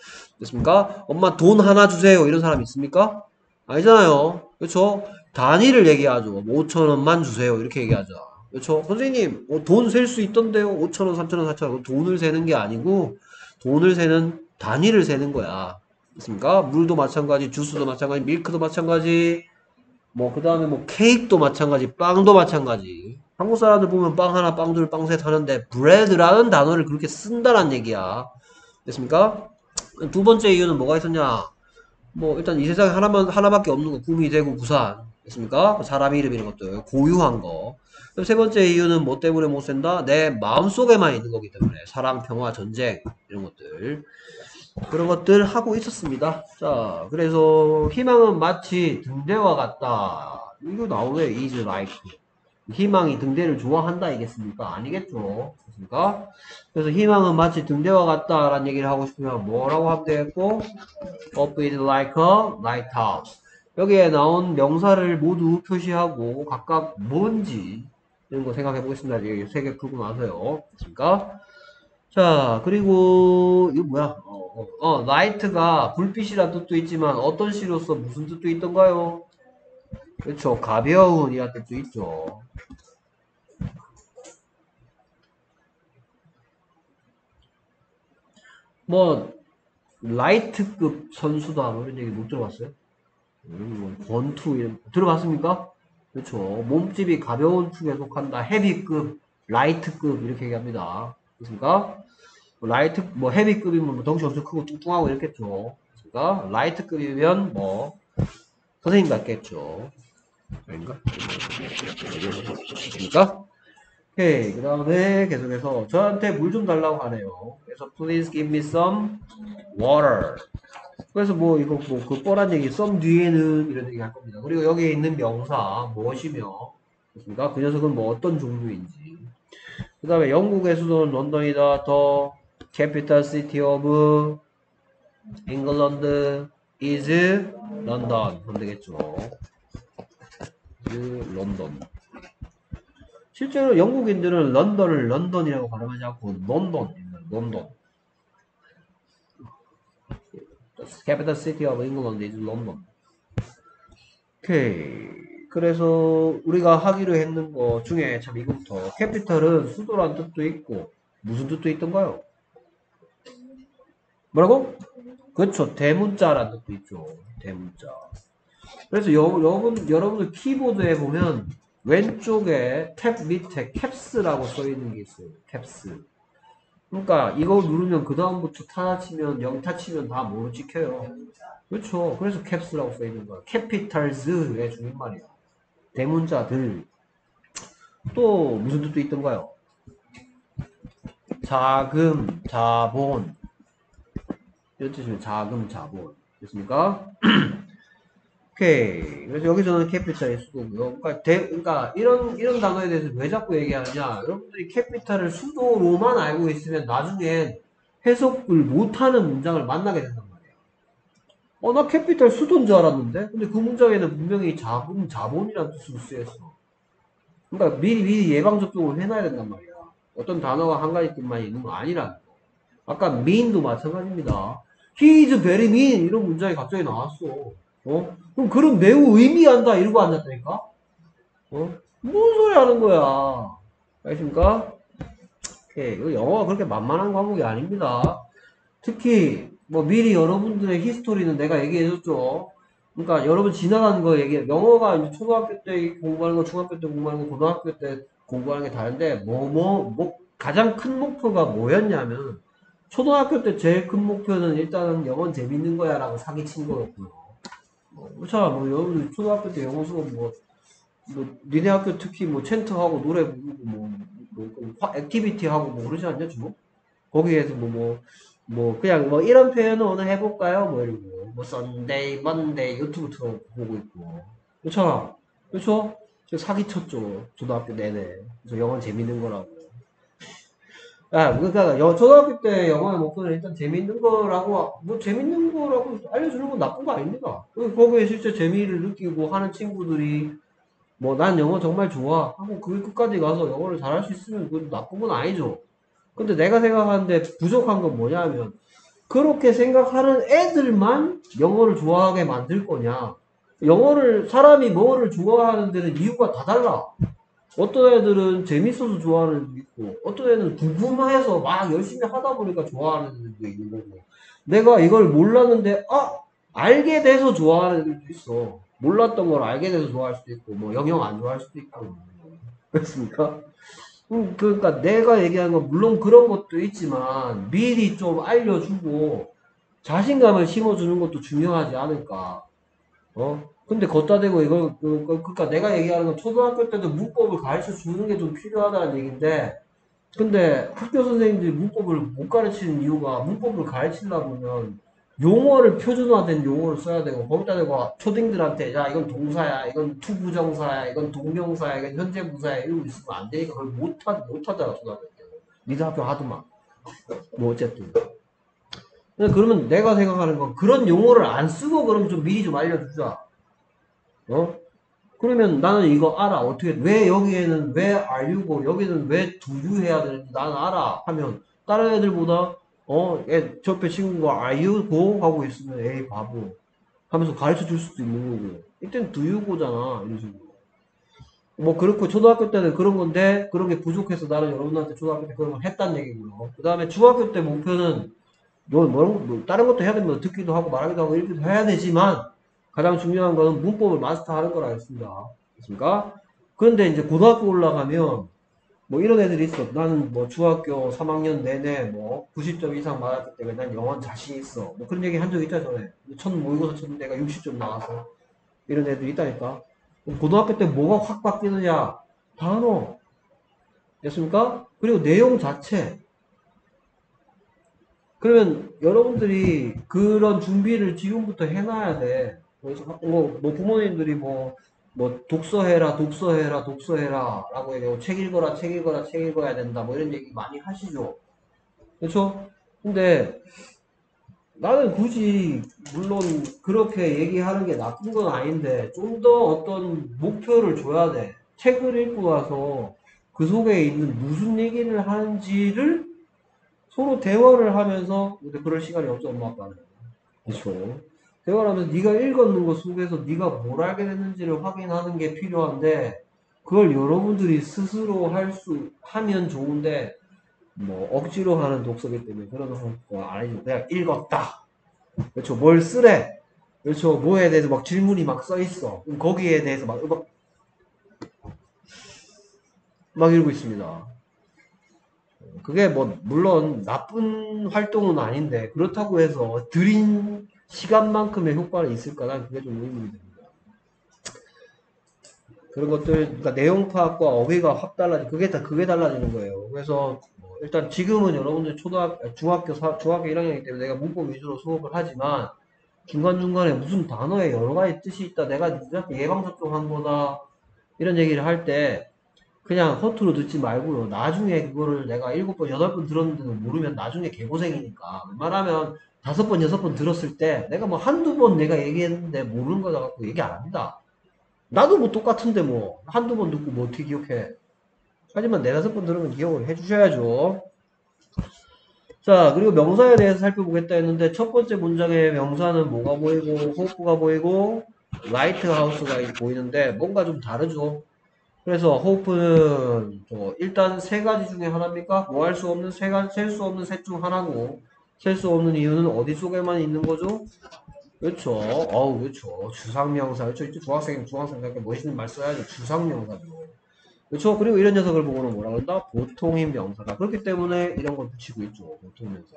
그렇습니까? 엄마 돈 하나 주세요. 이런 사람 있습니까? 아니잖아요. 그렇죠? 단위를 얘기하죠. 뭐 오천 원만 주세요. 이렇게 얘기하죠. 그렇죠? 선생님, 뭐 돈 셀 수 있던데요. 오천 원, 삼천 원, 사천 원. 돈을 세는 게 아니고 돈을 세는 단위를 세는 거야. 그렇습니까? 물도 마찬가지, 주스도 마찬가지, 밀크도 마찬가지. 뭐 그다음에 뭐 케이크도 마찬가지, 빵도 마찬가지. 한국 사람들 보면 빵 하나, 빵 둘, 빵 셋 하는데 브레드라는 단어를 그렇게 쓴다란 얘기야. 됐습니까? 두 번째 이유는 뭐가 있었냐? 뭐 일단 이 세상에 하나만 하나밖에 없는 거 구미 대구 부산 됐습니까? 사람 이름 이런 것들 고유한 거. 그럼 세 번째 이유는 뭐 때문에 못 산다? 내 마음속에만 있는 거기 때문에 사랑, 평화, 전쟁 이런 것들 그런 것들 하고 있었습니다. 자, 그래서 희망은 마치 등대와 같다. 이거 나오네. is like. 희망이 등대를 좋아한다 이겠습니까? 아니겠죠. 그렇습니까? 그래서 희망은 마치 등대와 같다라는 얘기를 하고 싶으면 뭐라고 하면 되겠고 Up is like a lighthouse. 여기에 나온 명사를 모두 표시하고 각각 뭔지 이런 거 생각해 보겠습니다. 여기 세 개 풀고 나서요. 됐습니까? 자, 그리고 이거 뭐야? 어, 어, 어, light가 불빛이란 뜻도 있지만 어떤 시로서 무슨 뜻도 있던가요? 그렇죠. 가벼운이란 뜻도 있죠. 뭐 라이트급 선수다 뭐 이런 얘기 못 들어봤어요? 음, 뭐 권투 이런 들어봤습니까? 그렇죠. 몸집이 가벼운 축에 속한다. 헤비급, 라이트급 이렇게 얘기합니다. 그렇습니까? 뭐 라이트 뭐 헤비급이면 뭐 덩치 엄청 크고 뚱뚱하고 이렇겠죠. 그렇습니까? 라이트급이면 뭐 선생님 같겠죠. 아닌가? 그렇습니까? 오케이. 그 다음에 계속해서 저한테 물 좀 달라고 하네요. 그래서 please give me some water. 그래서 뭐 이거 뭐 그 뻔한 얘기 썸 뒤에는 이런 얘기 할 겁니다. 그리고 여기에 있는 명사 무엇이며 그렇습니까? 그 녀석은 뭐 어떤 종류인지. 그 다음에 영국의 수도는 런던이다. 더 capital city of England is London. 그럼 되겠죠. is 런던. 실제로 영국인들은 런던을 런던이라고 발음하지 않고 런던입니다. 런던. The capital city of England is London. 오케이. 그래서 우리가 하기로 했는 거 중에 참 이거부터 캐피털은 수도란 뜻도 있고 무슨 뜻도 있던가요? 뭐라고? 그렇죠. 대문자라는 것도 있죠. 대문자. 그래서 여, 여러분, 여러분들 키보드에 보면 왼쪽에 탭 밑에 캡스라고 써 있는 게 있어요. 캡스. 그러니까 이거 누르면 그 다음부터 타 치면 영타 치면 다 뭐로 찍혀요. 그렇죠. 그래서 캡스라고 써 있는 거야. 캐피탈즈의 줄임말이야. 대문자들. 또 무슨 뜻도 있던가요? 자금, 자본. 이런 뜻이면 자금, 자본. 됐습니까? 오케이. 그래서 여기서는 캐피탈의 수도고요. 그러니까, 대, 그러니까 이런 이런 단어에 대해서 왜 자꾸 얘기하느냐? 여러분들이 캐피탈을 수도로만 알고 있으면 나중엔 해석을 못하는 문장을 만나게 된단 말이에요. 어, 나 캐피탈 수도인 줄 알았는데, 근데 그 문장에는 분명히 자금, 자본이라는 뜻으로 쓰였어. 그러니까 미리 미리 예방 접종을 해놔야 된단 말이야. 어떤 단어가 한 가지 뜻만 있는 거 아니라는 거. 아까 mean도 마찬가지입니다. He is very mean 이런 문장이 갑자기 나왔어. 어? 그럼 그런 매우 의미한다 이러고 앉았다니까? 어? 뭔 소리 하는 거야? 알겠습니까? 오케이. 이거 영어가 그렇게 만만한 과목이 아닙니다. 특히 뭐 미리 여러분들의 히스토리는 내가 얘기해줬죠. 그러니까 여러분 지나가는 거 얘기해. 영어가 이제 초등학교 때 공부하는 거, 중학교 때 공부하는 거, 고등학교 때 공부하는 게 다른데 뭐 뭐 뭐 가장 큰 목표가 뭐였냐면 초등학교 때 제일 큰 목표는 일단은 영어는 재밌는 거야 라고 사기친 거였고요. 뭐, 그렇잖아. 뭐 여러분들 초등학교 때 영어 수업 뭐, 뭐 니네 학교 특히 뭐 챈트하고 노래 부르고 뭐, 뭐, 뭐 액티비티 하고 뭐 그러지 않냐 주로? 거기에서 뭐, 뭐, 뭐, 그냥 뭐 이런 표현을 오늘 해볼까요? 뭐 이러고. 뭐, 썬데이, 먼데이 유튜브 틀어 보고 있고. 그렇잖아. 그렇죠? 사기쳤죠. 초등학교 내내. 그래서 영어는 재밌는 거라고. 아, 그러니까 여, 초등학교 때 영어의 목표는 일단 재밌는 거라고, 뭐 재밌는 거라고 알려주는 건 나쁜 거 아닙니다. 거기에 실제 재미를 느끼고 하는 친구들이 뭐 난 영어 정말 좋아 하고 그 끝까지 가서 영어를 잘할 수 있으면 그건 나쁜 건 아니죠. 근데 내가 생각하는데 부족한 건 뭐냐면 그렇게 생각하는 애들만 영어를 좋아하게 만들 거냐. 영어를 사람이 뭐를 좋아하는 데는 이유가 다 달라. 어떤 애들은 재밌어서 좋아하는 애도 있고 어떤 애는 궁금해서 막 열심히 하다 보니까 좋아하는 애들도 있는 거고 내가 이걸 몰랐는데 아 알게 돼서 좋아하는 애들도 있어. 몰랐던 걸 알게 돼서 좋아할 수도 있고 뭐 영영 안 좋아할 수도 있고 그렇습니까? 음, 그러니까 내가 얘기하는 건 물론 그런 것도 있지만 미리 좀 알려주고 자신감을 심어주는 것도 중요하지 않을까. 어? 근데 걷다 대고 이걸, 그, 그, 그니까 내가 얘기하는 건 초등학교 때도 문법을 가르쳐 주는 게 좀 필요하다는 얘기인데, 근데 학교 선생님들이 문법을 못 가르치는 이유가 문법을 가르치려면 용어를 표준화된 용어를 써야 되고, 거기다 대고 초딩들한테, 야, 이건 동사야, 이건 투부정사야, 이건 동명사야, 이건 현재부사야, 이러고 있으면 안 되니까 그걸 못하, 못하잖아, 초등학교 때. 니들 학교 하더만. 뭐, 어쨌든. 근데 그러면 내가 생각하는 건 그런 용어를 안 쓰고 그럼 좀 미리 좀 알려주자. 어? 그러면 나는 이거 알아. 어떻게, 왜 여기에는 왜 알유고, 여기는 왜 두유 해야 되는지 나는 알아. 하면, 다른 애들보다, 어, 얘, 옆에 친구가 알유고 하고 있으면, 에이, 바보. 하면서 가르쳐 줄 수도 있는 거고. 이땐 두유고잖아. 이런 식으로. 뭐, 그렇고, 초등학교 때는 그런 건데, 그런 게 부족해서 나는 여러분한테 초등학교 때 그런 걸 했단 얘기고요. 그 다음에 중학교 때 목표는, 뭐, 뭐, 뭐, 다른 것도 해야 됩니다. 듣기도 하고, 말하기도 하고, 읽기도 해야 되지만, 가장 중요한 거는 문법을 마스터하는 거라 했습니다. 됐습니까? 그런데 이제 고등학교 올라가면, 뭐 이런 애들이 있어. 나는 뭐 중학교 삼 학년 내내 뭐 구십 점 이상 맞았기 때문에 난 영어는 자신 있어. 뭐 그런 얘기 한 적 있잖아, 전에. 첫 모의고사 쳤는데 내가 육십 점 나와서. 이런 애들이 있다니까. 고등학교 때 뭐가 확 바뀌느냐? 단어. 됐습니까? 그리고 내용 자체. 그러면 여러분들이 그런 준비를 지금부터 해놔야 돼. 그래서 뭐, 뭐 부모님들이 뭐, 뭐 독서해라, 독서해라, 독서해라 라고 얘기하고 책 읽어라, 책 읽어라, 책 읽어야 된다. 뭐 이런 얘기 많이 하시죠. 그렇죠? 근데 나는 굳이 물론 그렇게 얘기하는 게 나쁜 건 아닌데 좀 더 어떤 목표를 줘야 돼. 책을 읽고 나서 그 속에 있는 무슨 얘기를 하는지를 서로 대화를 하면서 근데 그럴 시간이 없죠 엄마 아빠는. 그렇죠. 대화를 하면서 네가 읽었는 것 속에서 네가 뭘 알게 됐는지를 확인하는 게 필요한데 그걸 여러분들이 스스로 할 수 하면 좋은데 뭐 억지로 하는 독서기 때문에 그런 거 아니죠. 그냥 읽었다. 그렇죠. 뭘 쓰래. 그렇죠. 뭐에 대해서 막 질문이 막 써 있어. 거기에 대해서 막, 막, 막 이러고 있습니다. 그게 뭐 물론 나쁜 활동은 아닌데 그렇다고 해서 들인 시간만큼의 효과는 있을까? 난 그게 좀 의문이 됩니다. 그런 것들, 그러니까 내용 파악과 어휘가 확 달라지, 그게 다, 그게 달라지는 거예요. 그래서, 뭐 일단 지금은 여러분들 초등학교, 중학교, 사, 중학교 일 학년이기 때문에 내가 문법 위주로 수업을 하지만, 중간중간에 무슨 단어에 여러 가지 뜻이 있다, 내가 니한테 예방접종한 거다, 이런 얘기를 할 때, 그냥 허투루 듣지 말고요. 나중에 그거를 내가 일곱 번, 여덟 번 들었는데도 모르면 나중에 개고생이니까. 웬만하면 다섯 번, 여섯 번 들었을 때, 내가 뭐 한두 번 내가 얘기했는데 모르는 거다 갖고 얘기 안 합니다. 나도 뭐 똑같은데 뭐 한두 번 듣고 뭐 어떻게 기억해. 하지만 네다섯 번 들으면 기억을 해주셔야죠. 자, 그리고 명사에 대해서 살펴보겠다 했는데 첫 번째 문장의 명사는 뭐가 보이고 호프가 보이고 라이트 하우스가 보이는데 뭔가 좀 다르죠. 그래서 호프는 일단 세 가지 중에 하나입니까? 뭐 할 수 없는 세 가지, 셀 수 없는 셋 중 하나고 셀 수 없는 이유는 어디 속에만 있는 거죠? 그렇죠. 어우, 그렇죠. 주상명사. 그렇죠. 이제 중학생, 중학생답게 멋있는 말 써야죠. 주상명사죠. 그렇죠. 그리고 이런 녀석을 보고는 뭐라 그런다? 보통인 명사다. 그렇기 때문에 이런 걸 붙이고 있죠. 보통명사.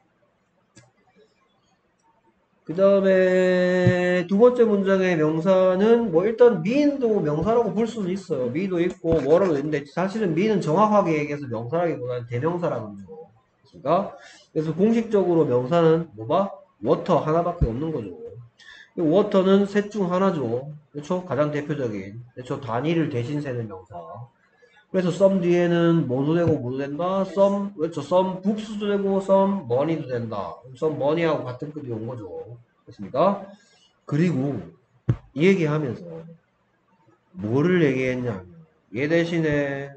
그 다음에 두 번째 문장의 명사는 뭐 일단 mean도 명사라고 볼 수는 있어요. me도 있고 뭐라고 있는데 사실은 me는 정확하게 얘기해서 명사라기보다는 대명사라고 그러죠. 그러니까 그래서 공식적으로 명사는 뭐봐? water 하나밖에 없는 거죠. 워터는 셋 중 하나죠. 그렇죠? 가장 대표적인. 그렇죠? 단위를 대신 세는 명사. 그래서 some 뒤에는 뭐도 되고 뭐도 된다. some, 그렇죠? some books도 되고 some money도 된다. some money하고 같은 급이 온 거죠. 됐습니까? 그리고 이 얘기하면서 뭐를 얘기했냐. 얘 대신에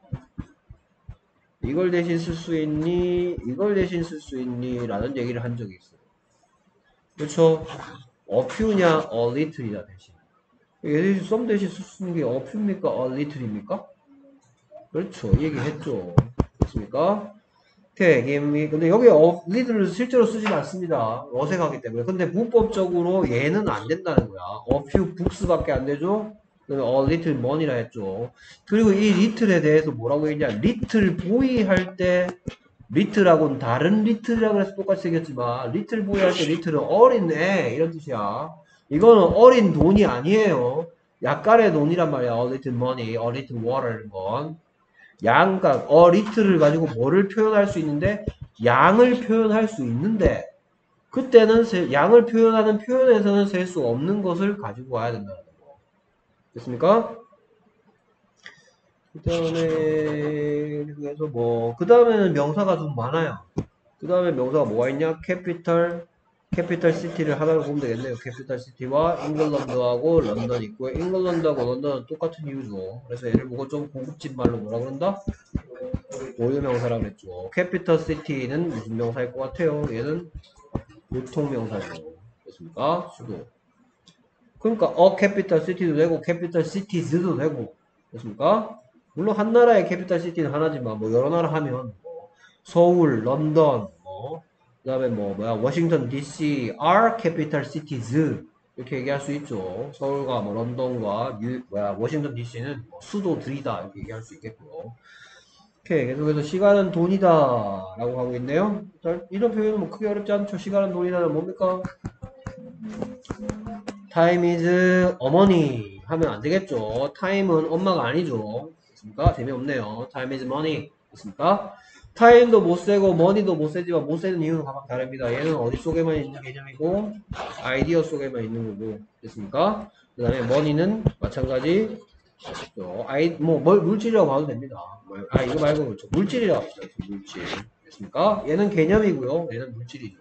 이걸 대신 쓸 수 있니? 이걸 대신 쓸 수 있니? 라는 얘기를 한 적이 있어요. 그렇죠? a few냐, a little이다 대신. 얘 대신 some 대신 쓸 수 있는 게 a few입니까? a little입니까? 그렇죠. 얘기했죠. 그렇습니까? 오케이, 게임이. 근데 여기 어, 리드를 실제로 쓰진 않습니다. 어색하기 때문에. 근데 문법적으로 얘는 안 된다는 거야. A few books밖에 안 되죠? 그래서 a little money라 했죠. 그리고 이 little에 대해서 뭐라고 했냐. little boy 할 때, little하고는 다른 little이라고 해서 똑같이 생겼지만, little boy 할 때 little은 어린 애, 이런 뜻이야. 이거는 어린 돈이 아니에요. 약간의 돈이란 말이야. a little money, a little water, 건. 양각, 어, 리트를 가지고 뭐를 표현할 수 있는데, 양을 표현할 수 있는데, 그때는 세, 양을 표현하는 표현에서는 셀 수 없는 것을 가지고 와야 된다는 거. 됐습니까? 그 다음에, 그래서 뭐, 그 다음에는 명사가 좀 많아요. 그 다음에 명사가 뭐가 있냐? 캐피털, 캐피털 시티를 하나로 보면 되겠네요. 캐피털 시티와 잉글랜드하고 런던 있고요. 잉글랜드하고 런던은 똑같은 이유죠. 그래서 얘를 보고 좀 고급진 말로 뭐라 그런다? 고유명사라고 했죠. 캐피털 시티는 무슨 명사일 것 같아요? 얘는 보통명사죠. 됐습니까? 수도. 그러니까 어 캐피털 시티도 되고 캐피털 시티즈도 되고 됐습니까? 물론 한 나라의 캐피털 시티는 하나지만 뭐 여러 나라 하면 뭐 서울, 런던, 뭐 그다음에 뭐 뭐야 워싱턴 디씨 are capital cities 이렇게 얘기할 수 있죠. 서울과 뭐 런던과 뉴, 뭐야 워싱턴 디씨는 뭐 수도들이다 이렇게 얘기할 수 있겠고요. 오케이. 계속해서 시간은 돈이다 라고 하고 있네요. 자, 이런 표현은 뭐 크게 어렵지 않죠. 시간은 돈이다는 뭡니까? Time is money 하면 안 되겠죠. time은 엄마가 아니죠. 됐습니까? 재미없네요. Time is money. 됐습니까? time도 못 세고 money도 못 세지만 못 세는 이유는 각각 다릅니다. 얘는 어디 속에만 있는 개념이고 아이디어 속에만 있는 거고. 됐습니까? 그 다음에 money는 마찬가지 아이, 뭐, 뭘, 물질이라고 봐도 됩니다. 아, 이거 말고 그렇죠. 물질이라고 합시다. 물질. 됐습니까? 얘는 개념이고요. 얘는 물질이죠.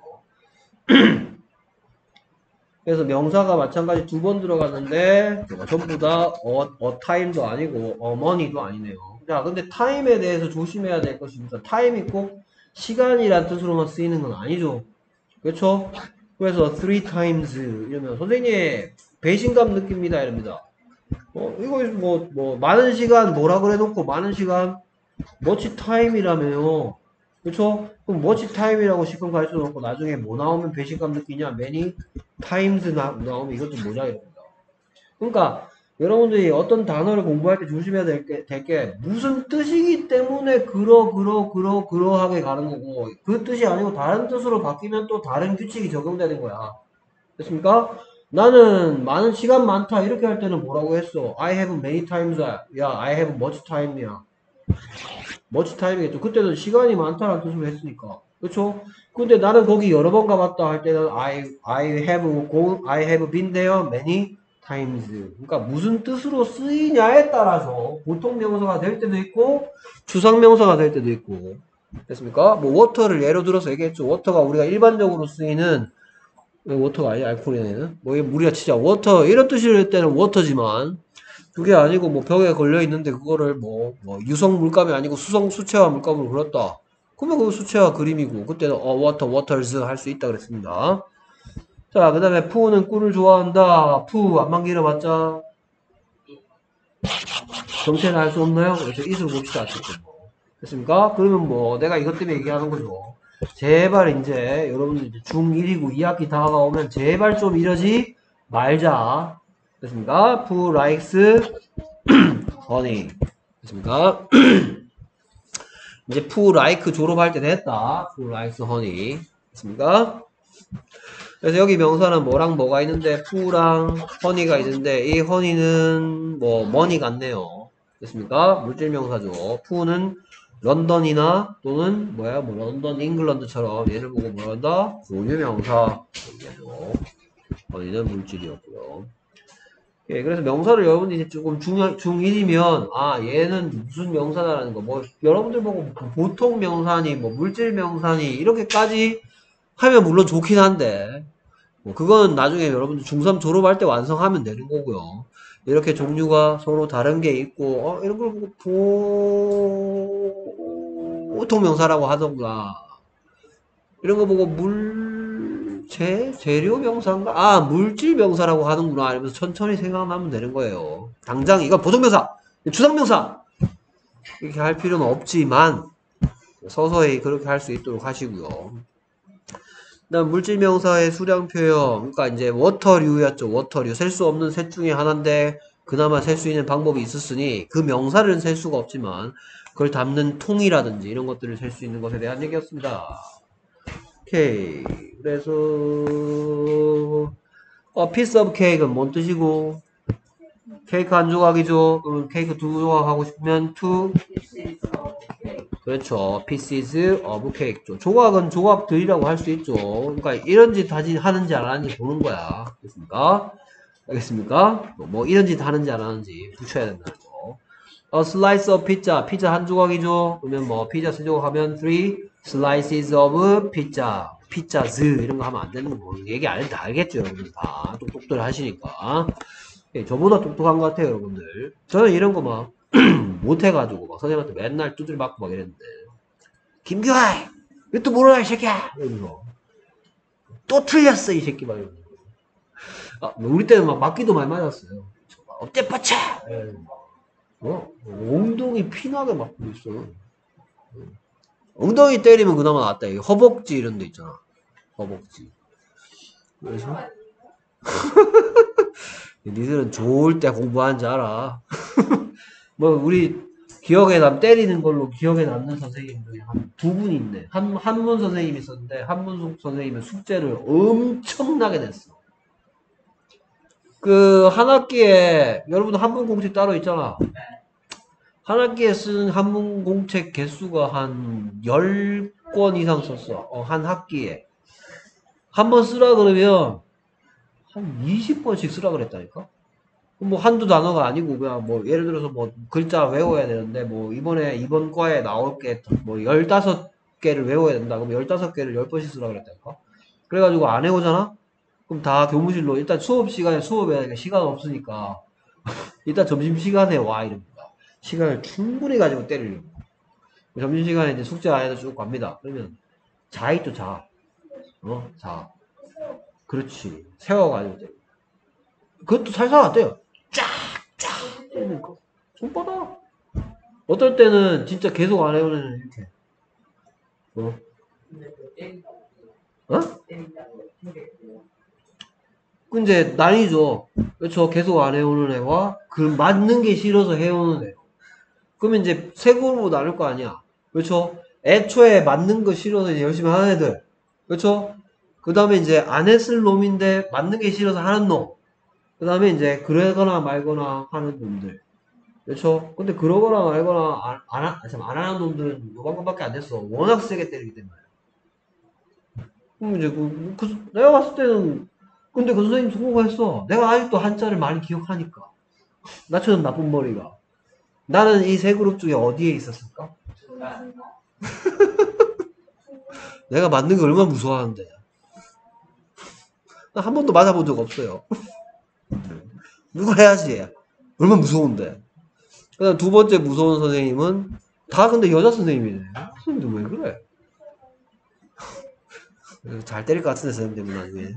그래서 명사가 마찬가지 두 번 들어갔는데, 전부 다, 어, 어, 타임도 아니고, 어, 머니도 아니네요. 자, 근데 타임에 대해서 조심해야 될 것입니다. 타임이 꼭 시간이란 뜻으로만 쓰이는 건 아니죠. 그렇죠? 그래서 three times 이러면 선생님 배신감 느낍니다 이럽니다. 어, 이거 뭐, 뭐, 많은 시간 뭐라 그래 놓고 많은 시간 much time이라며요. 그쵸? 그럼 much time이라고 시간 가르쳐 놓고 나중에 뭐 나오면 배신감 느끼냐? many times 나, 나오면 이것도 모자 이럽니다. 그러니까 여러분들이 어떤 단어를 공부할 때 조심해야 될 게, 될 게 무슨 뜻이기 때문에 그러 그러 그러 그러하게 가는 거고 그 뜻이 아니고 다른 뜻으로 바뀌면 또 다른 규칙이 적용되는 거야. 됐습니까? 나는 많은 시간 많다 이렇게 할 때는 뭐라고 했어? I have many times. 야, I have much time이야. much time이겠죠. 그때는 시간이 많다는 뜻으로 했으니까. 그렇죠? 근데 나는 거기 여러 번 가봤다 할 때는 I I have gone, I have been there many times. 그러니까 무슨 뜻으로 쓰이냐에 따라서 보통 명사가 될 때도 있고 추상 명사가 될 때도 있고. 됐습니까? 뭐 water를 예로 들어서 얘기했죠. water가 우리가 일반적으로 쓰이는 워터가 아니야 알코올이는 뭐 우리가 진짜 워터 이런 뜻일 때는 워터지만 그게 아니고 뭐 벽에 걸려 있는데 그거를 뭐, 뭐 유성 물감이 아니고 수성 수채화 물감으로 그렸다. 그러면 그 수채화 그림이고 그때는 어 워터 워터즈 할 수 있다 그랬습니다. 자 그다음에 푸는 꿀을 좋아한다. 푸 안만 길어봤자 정체는 알 수 없나요? 그래서 이슬 봅시다. 됐습니까? 그러면 뭐 내가 이것 때문에 얘기하는 거죠. 제발 이제 여러분들 이제 중일이고 이 학기 다가오면 제발 좀 이러지 말자. 됐습니까? Who likes honey? 됐습니까? 이제 who like 졸업할 때 됐다. Who likes honey? 됐습니까? 그래서 여기 명사는 뭐랑 뭐가 있는데 who랑 honey가 있는데 이 honey는 뭐 money 같네요. 됐습니까? 물질 명사죠. who는 런던이나 또는 뭐야 뭐 런던 잉글랜드처럼 얘를 보고 뭐라 한다? 고유 명사 얘기하죠. honey는 물질이었고요. 예, 그래서 명사를 여러분들이 조금 중, 중일이면 아 얘는 무슨 명사다라는 거 뭐 여러분들 보고 보통 명사니 뭐 물질 명사니 이렇게까지 하면 물론 좋긴 한데 뭐 그건 나중에 여러분들 중삼 졸업할 때 완성하면 되는 거고요. 이렇게 종류가 서로 다른 게 있고 어 이런 걸 보고 보통 명사라고 하던가 이런 거 보고 물, 재, 재료 명사인가? 아, 물질 명사라고 하는구나. 이러면서 천천히 생각나면 되는 거예요. 당장 이거 보통 명사, 추상 명사 이렇게 할 필요는 없지만 서서히 그렇게 할 수 있도록 하시고요. 그다음 물질 명사의 수량 표현, 그러니까 이제 워터류였죠. 워터류. 셀 수 없는 셋 중에 하나인데 그나마 셀 수 있는 방법이 있었으니 그 명사를 셀 수가 없지만 그걸 담는 통이라든지 이런 것들을 셀 수 있는 것에 대한 얘기였습니다. 오케이. 그래서 어 piece of cake은 뭔 뜻이고 케이크 한 조각이죠. 그럼 케이크 두 조각 하고 싶으면 two 그렇죠. pieces of cake죠. 조각은 조각들이라고 할 수 있죠. 그러니까 이런 짓 하지 하는지 안 하는지 보는 거야. 알겠습니까? 알겠습니까? 뭐, 뭐 이런 짓 하는지 안 하는지 붙여야 된다는 거. A slice of pizza. 피자 한 조각이죠. 그러면 뭐 피자 세 조각 하면 three slices of pizza. 피자즈 이런 거 하면 안 되는 거 얘기 안 해도 알겠죠 여러분들 다 똑똑들 하시니까. 예, 저보다 똑똑한 것 같아요 여러분들. 저는 이런 거 막 못해가지고 막 선생님한테 맨날 두드려 맞고 막 이랬는데 김규하이 왜 또 모르나 이 새끼야 이러면서 또 틀렸어 이 새끼 막 이러면서 아, 우리 때는 막 맞기도 많이 맞았어요. 어때 뻗쳐 어? 엉덩이 피나게 맞고 있어. 엉덩이 때리면 그나마 낫다. 허벅지 이런 데 있잖아. 허벅지. 그래서 니들은 좋을 때 공부하는 줄 알아. 뭐 우리 기억에 남 때리는 걸로 기억에 남는 선생님들이 한 두 분 있네. 한 한문 선생님이 있었는데 한문 선생님은 숙제를 엄청나게 냈어. 그 한 학기에 여러분 한문 공책 따로 있잖아. 한 학기에 쓴 한문 공책 개수가 한 열 권 이상 썼어. 어, 한 학기에. 한 번 쓰라 그러면 한 이십 번씩 쓰라 그랬다니까? 뭐 한두 단어가 아니고 그냥 뭐 예를 들어서 뭐 글자 외워야 되는데 뭐 이번에 이번 과에 나올 게 뭐 열다섯 개를 외워야 된다. 그럼 열다섯 개를 열 번씩 쓰라 그랬다니까? 그래가지고 안 해오잖아? 그럼 다 교무실로 일단 수업 시간에 수업해야 되니까 시간 없으니까 일단 점심시간에 와 이럽니다. 시간을 충분히 가지고 때리려고. 점심시간에 이제 숙제 안 해도 쭉 갑니다. 그러면 자이 또 자. 어? 자. 그렇지. 세워가지고 때려. 그것도 살살 안 돼요. 쫙! 쫙! 때리니까. 손바닥. 어떨 때는 진짜 계속 안 해오면 이렇게. 어? 어? 그 이제 나뉘죠. 그렇죠. 계속 안 해오는 애와 그 맞는 게 싫어서 해오는 애. 그러면 이제 세 그룹으로 나눌 거 아니야. 그렇죠. 애초에 맞는 거 싫어서 이제 열심히 하는 애들. 그렇죠. 그 다음에 이제 안 했을 놈인데 맞는 게 싫어서 하는 놈. 그 다음에 이제 그러거나 말거나 하는 놈들. 그렇죠. 근데 그러거나 말거나 안, 안, 하- 참, 안 하는 놈들은 요 방법밖에 안 됐어. 워낙 세게 때리기 때문에. 그럼 이제 그, 그 내가 봤을 때는 근데 그 선생님 성공했어. 내가 아직도 한자를 많이 기억하니까. 나처럼 나쁜 머리가. 나는 이 세 그룹 중에 어디에 있었을까? 내가 맞는 거 얼마나 무서워하는데. 나 한 번도 맞아본 적 없어요. 누가 해야지. 얼마나 무서운데. 그 다음 두 번째 무서운 선생님은 다 근데 여자 선생님이네. 선생님들 왜 그래? 잘 때릴 것 같은데 선생님들 나중에.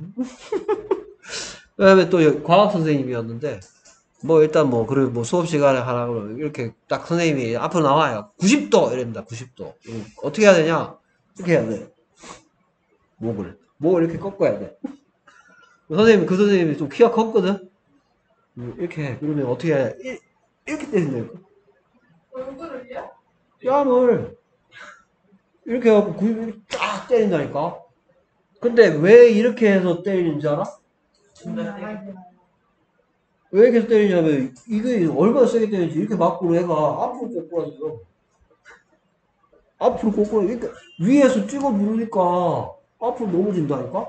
그 다음에 또 과학 선생님이었는데 뭐 일단 뭐 그래 뭐 수업 시간에 하라 그러면 이렇게 딱 선생님이 앞으로 나와요. 구십 도 이랍니다. 구십 도. 어떻게 해야 되냐? 이렇게 해야 돼. 목을 목을 이렇게 꺾어야 돼. 선생님 그 선생님이 좀 키가 컸거든. 이렇게 해. 그러면 어떻게 해야 돼? 이렇게 때린다니까. 얼굴을요? 뺨을 이렇게 해갖고 구입을 쫙 때린다니까. 근데 왜 이렇게 해서 때리는지 알아? 왜 이렇게 때리냐면 이게 얼마나 세게 때리는지 이렇게 맞고 애가 앞으로 꼬꾸라져요. 앞으로 꼬꾸라 그러니까 위에서 찍어 누르니까 앞으로 넘어진다니까.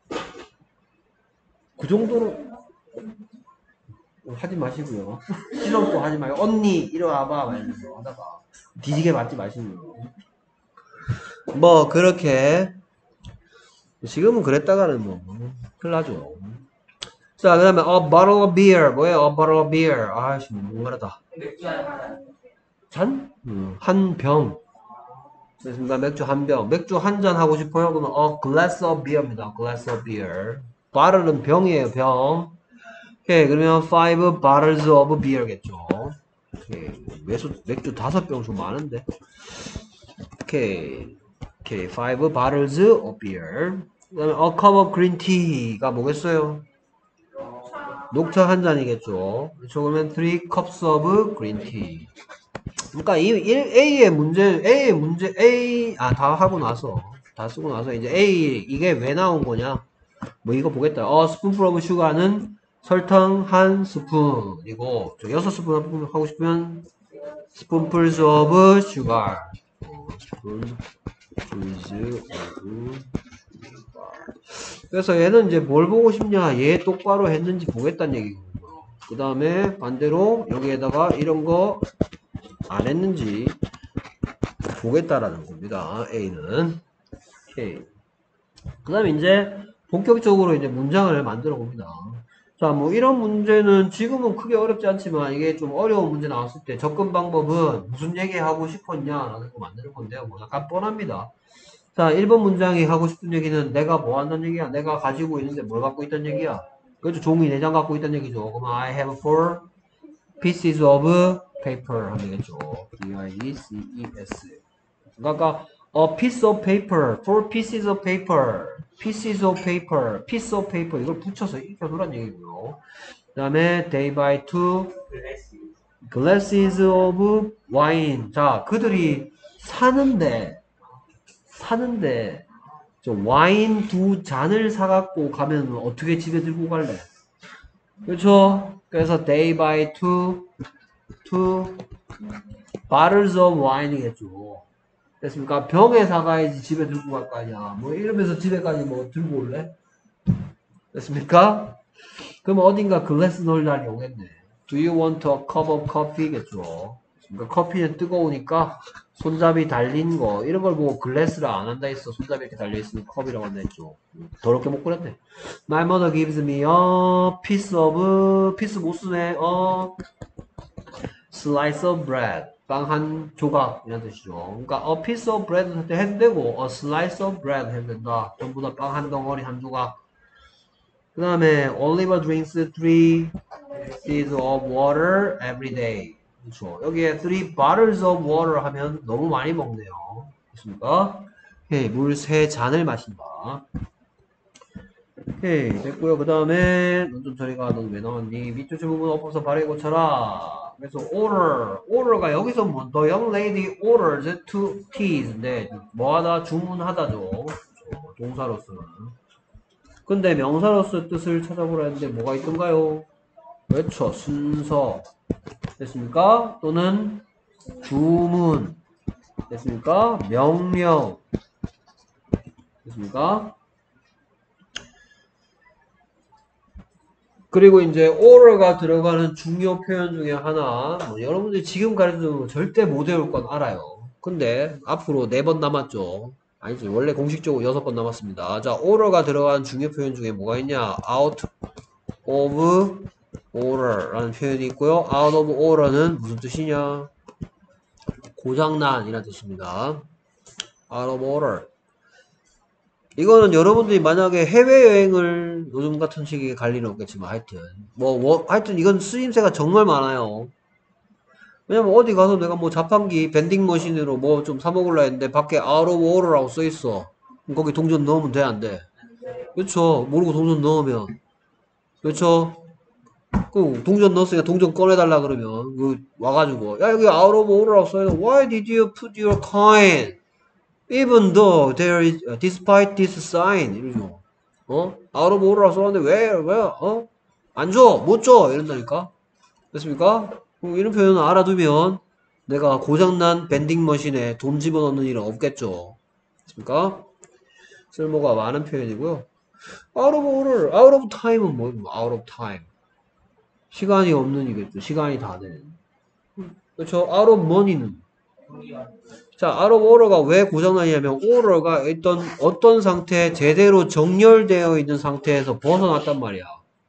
그 정도로 하지 마시고요. 실험 또 하지 말고 언니 이리 와봐 말면서 하다가 뒤지게 맞지 마시고요. 뭐 그렇게 지금은 그랬다가는 뭐 큰일 나죠. 자, 그 다음에 a bottle of beer 뭐예요? a bottle of beer 아이씨 뭔가라다. 잔? 음, 한 병. 그렇습니다. 맥주 한 병. 맥주 한 잔 하고 싶어요? 그러면 a glass of beer입니다. glass of beer. bottle은 병이에요. 병. 오케이. 그러면 five bottles of beer겠죠. 오케이. 맥주, 맥주 다섯 병 좀 많은데. 오케이. 오케이. five bottles of beer. 그 다음에 a cup of green tea가 뭐겠어요? 녹차 한 잔이겠죠. 그렇죠. 그러면 three cups of green tea. 그러니까 이 A의 문제, A의 문제, A, 아, 다 하고 나서, 다 쓰고 나서 이제 A, 이게 왜 나온 거냐? 뭐 이거 보겠다. 어, spoonful of sugar는 설탕 한 스푼이고, 저 여섯 스푼 하고 싶으면 spoonfuls of sugar. 어, spoonfuls of sugar. 그래서 얘는 이제 뭘 보고 싶냐? 얘 똑바로 했는지 보겠다는 얘기거든요. 그 다음에 반대로 여기에다가 이런 거 안 했는지 보겠다라는 겁니다. A는. 오케이. 그 다음에 이제 본격적으로 이제 문장을 만들어 봅니다. 자, 뭐 이런 문제는 지금은 크게 어렵지 않지만 이게 좀 어려운 문제 나왔을 때 접근 방법은 무슨 얘기 하고 싶었냐라는 거 만드는 건데요. 뭐 약간 뻔합니다. 자, 일 번 문장이 하고 싶은 얘기는 내가 뭐 한다는 얘기야? 내가 가지고 있는데 뭘 갖고 있다는 얘기야? 그렇죠. 종이 네 장 갖고 있다는 얘기죠. 그러면 I have four pieces of paper 하면 되겠죠. B I E C E S. 그러니까 a piece of paper, four pieces of paper, pieces of paper, piece of paper 이걸 붙여서 익혀두란 얘기고요. 그 다음에 they buy two glasses of wine. 자, 그들이 사는데 사는데 저 와인 두 잔을 사갖고 가면 어떻게 집에 들고 갈래? 그렇죠? 그래서 they buy two two bottles of wine이겠죠. 됐습니까? 병에 사가야지 집에 들고 갈 거 아니야. 뭐 이러면서 집에까지 뭐 들고 올래? 됐습니까? 그럼 어딘가 글래스 넣을 날이 오겠네. Do you want a cup of coffee겠죠. 그러니까 커피는 뜨거우니까 손잡이 달린 거 이런 걸 보고 글래스를 안 한다 했어. 손잡이 이렇게 달려있으면 컵이라고 한다 했죠. 더럽게 못 그렸네. My mother gives me a piece of piece 못 쓰네. a slice of bread. 빵 한 조각 이런 뜻이죠. 그러니까 a piece of bread 할 때 해도 되고 a slice of bread 해도 된다. 전부 다 빵 한 덩어리 한 조각. 그 다음에 Oliver drinks three glasses of water every day. 그렇죠. 여기에 three bottles of water 하면 너무 많이 먹네요. 그렇습니까? 오케이, 물 세 잔을 마신다. 오케이, 됐고요. 그 다음에 넌 좀 저리가. 넌 왜 나왔니? 밑줄 부분 엎어서 발에 고쳐라. 그래서 order, order가 여기서 뭐 the young lady orders two teas인데 뭐하다? 주문하다죠. 동사로서는. 근데 명사로서 뜻을 찾아보라 했는데 뭐가 있던가요? 그렇죠. 순서. 됐습니까? 또는 주문. 됐습니까? 명령. 됐습니까? 그리고 이제 order가 들어가는 중요 표현 중에 하나, 뭐 여러분들이 지금 가르쳐도 절대 못 외울 건 알아요. 근데 앞으로 네 번 남았죠. 아니지, 원래 공식적으로 여섯 번 남았습니다. 자, order가 들어가는 중요 표현 중에 뭐가 있냐? out of order라는 표현이 있고요. out of order는 무슨 뜻이냐? 고장난 이란 뜻입니다. out of order. 이거는 여러분들이 만약에 해외여행을 요즘 같은 시기에 갈 일은 없겠지만 하여튼 뭐, 뭐 하여튼 이건 쓰임새가 정말 많아요. 왜냐면 어디 가서 내가 뭐 자판기 밴딩 머신으로 뭐 좀 사 먹으려 했는데 밖에 out of order라고 써있어. 그럼 거기 동전 넣으면 돼, 안 돼? 그렇죠. 모르고 동전 넣으면. 그렇죠. 그 동전 넣었으니까 동전 꺼내달라 그러면 그 와가지고 야 여기 out of order라고 써있어. Why did you put your coin? Even though there is, uh, despite this sign, 이러죠. 어? out of order라고 써놨는데 왜, 왜, 어? 안 줘! 못 줘! 이런다니까? 됐습니까? 이런 표현을 알아두면 내가 고장난 밴딩 머신에 돈 집어넣는 일은 없겠죠. 됐습니까? 쓸모가 많은 표현이고요. out of order, out of time은 뭐, out of time. 시간이 없는 이겠죠. 시간이 다 되는. 그렇죠? out of money는. 자, out of order가 왜 고장나냐면 order가 어떤 어떤 상태에 제대로 정렬되어 있는 상태에서 벗어났단 말이야.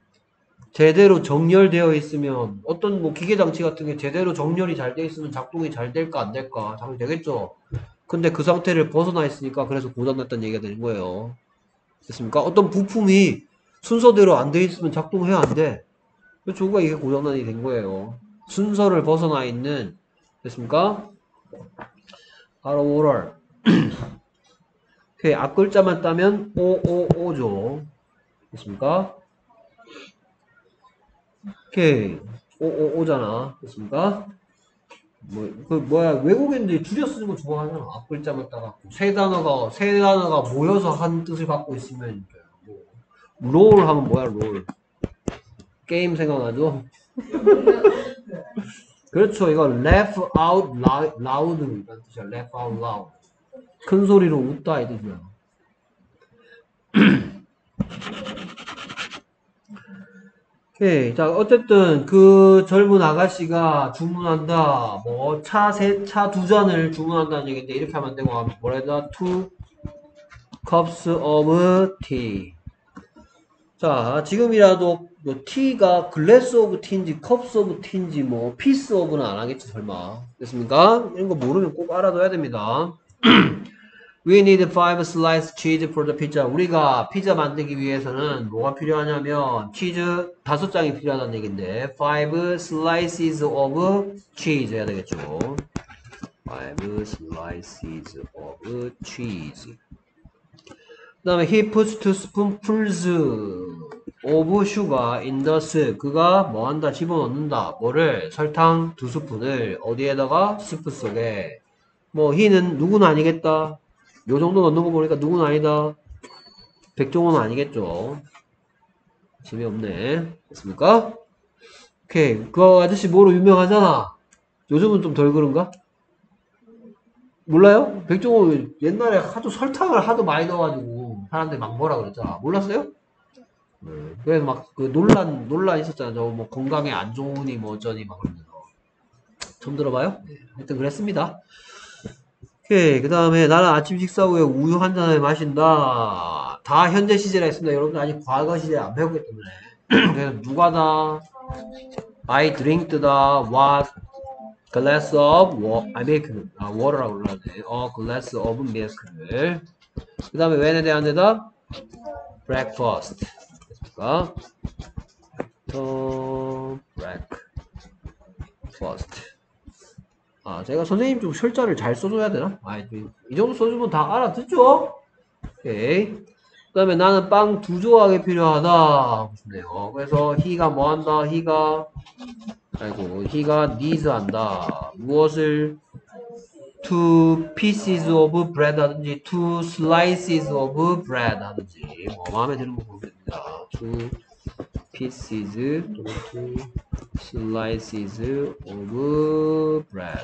제대로 정렬되어 있으면 어떤 뭐 기계 장치 같은 게 제대로 정렬이 잘 돼 있으면 작동이 잘 될까 안 될까 당연히 되겠죠. 근데 그 상태를 벗어나 있으니까 그래서 고장났다는 얘기가 되는 거예요. 됐습니까? 어떤 부품이 순서대로 안 돼 있으면 작동해야 안 돼. 저거가 이게 고장난이 된 거예요. 순서를 벗어나 있는. 됐습니까? out of order. 오케이, 앞글자만 따면 오오오죠. 됐습니까? 오케이, 오오오잖아. 됐습니까? 뭐, 그 뭐야, 외국인들이 줄여 쓰는 거 좋아하잖아. 앞글자만 따갖고 세 단어가 세 단어가 모여서 한 뜻을 갖고 있으면 뭐, 롤 하면 뭐야, 롤. 게임 생각나죠? 그렇죠. 이거 laugh out loud 이라는 뜻이야. laugh out loud. 큰 소리로 웃다 이 뜻이야. 오케이. 자, 어쨌든 그 젊은 아가씨가 주문한다. 뭐 차 세 차 두 잔을 주문한다는 얘기인데 이렇게 하면 안 되고 뭐라 해야 되나? two cups of tea. 자, 지금이라도 뭐 tea가 glass of tea인지 cups of tea인지 뭐 piece of는 안 하겠지 설마. 됐습니까? 이런 거 모르면 꼭 알아둬야 됩니다. We need five slice cheese for the pizza. 우리가 피자 만들기 위해서는 뭐가 필요하냐면 치즈 다섯 장이 필요하다는 얘기인데 five slices of cheese 해야 되겠죠. five slices of cheese. 그 다음에 he puts two spoonfuls of sugar in the soup. 그가 뭐 한다? 집어넣는다. 뭐를? 설탕 두 스푼을 어디에다가? 스프 속에. 뭐 he는 누구는 아니겠다. 요 정도 넣는 거 보니까 누군 아니다. 백종원은 아니겠죠. 재미없네. 됐습니까? 오케이. 그 아저씨 뭐로 유명하잖아. 요즘은 좀 덜 그런가? 몰라요? 백종원 옛날에 하도 설탕을 하도 많이 넣어가지고 사람들이 막 뭐라 그랬잖아. 몰랐어요? 네. 그래서 막 그 논란, 논란 있었잖아. 저 뭐 건강에 안 좋으니 뭐 어쩌니 막 그러면서. 처음 들어봐요? 네. 하여튼 그랬습니다. 오케이. 그 다음에 나는 아침 식사 후에 우유 한 잔을 마신다. 다 현재 시제라 했습니다. 여러분들 아직 과거 시제 안 배웠기 때문에. 그래서 누가다, I drink다, what, glass of water, I make, 아, water라고 불러야 돼. 어, glass of milk를. 그 다음에 when에 대한 대답, breakfast. 됐습니까? 또, breakfast. 아, 제가 선생님 좀 철자를 잘 써줘야 되나? 아, 이 정도 써주면 다 알아듣죠? 오케이. 그 다음에 나는 빵 두 조각이 필요하다. 보시네요. 그래서 he가 뭐 한다? he가, 아이고, he가 needs 한다. 무엇을? two pieces of bread 하든지, two slices of bread 하든지, 뭐, 마음에 드는 거 보면 됩니다. two pieces 또는 two slices of bread.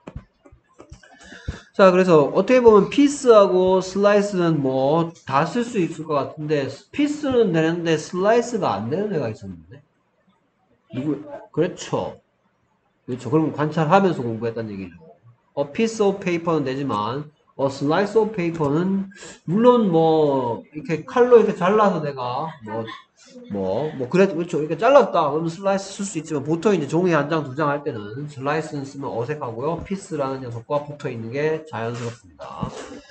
자, 그래서 어떻게 보면 피스하고 슬라이스는 뭐 다 쓸 수 있을 것 같은데 피스는 되는데 슬라이스가 안 되는 애가 있었는데 누구? 그렇죠. 그렇죠. 그럼 관찰하면서 공부했다는 얘기죠. 어, piece of paper는 되지만 어, slice of paper는 물론 뭐 이렇게 칼로 이렇게 잘라서 내가 뭐 뭐, 뭐, 그래, 그렇죠. 이렇게 잘랐다. 그러면 슬라이스 쓸 수 있지만, 보통 이제 종이 한 장, 두 장 할 때는 슬라이스는 쓰면 어색하고요. 피스라는 녀석과 붙어 있는 게 자연스럽습니다.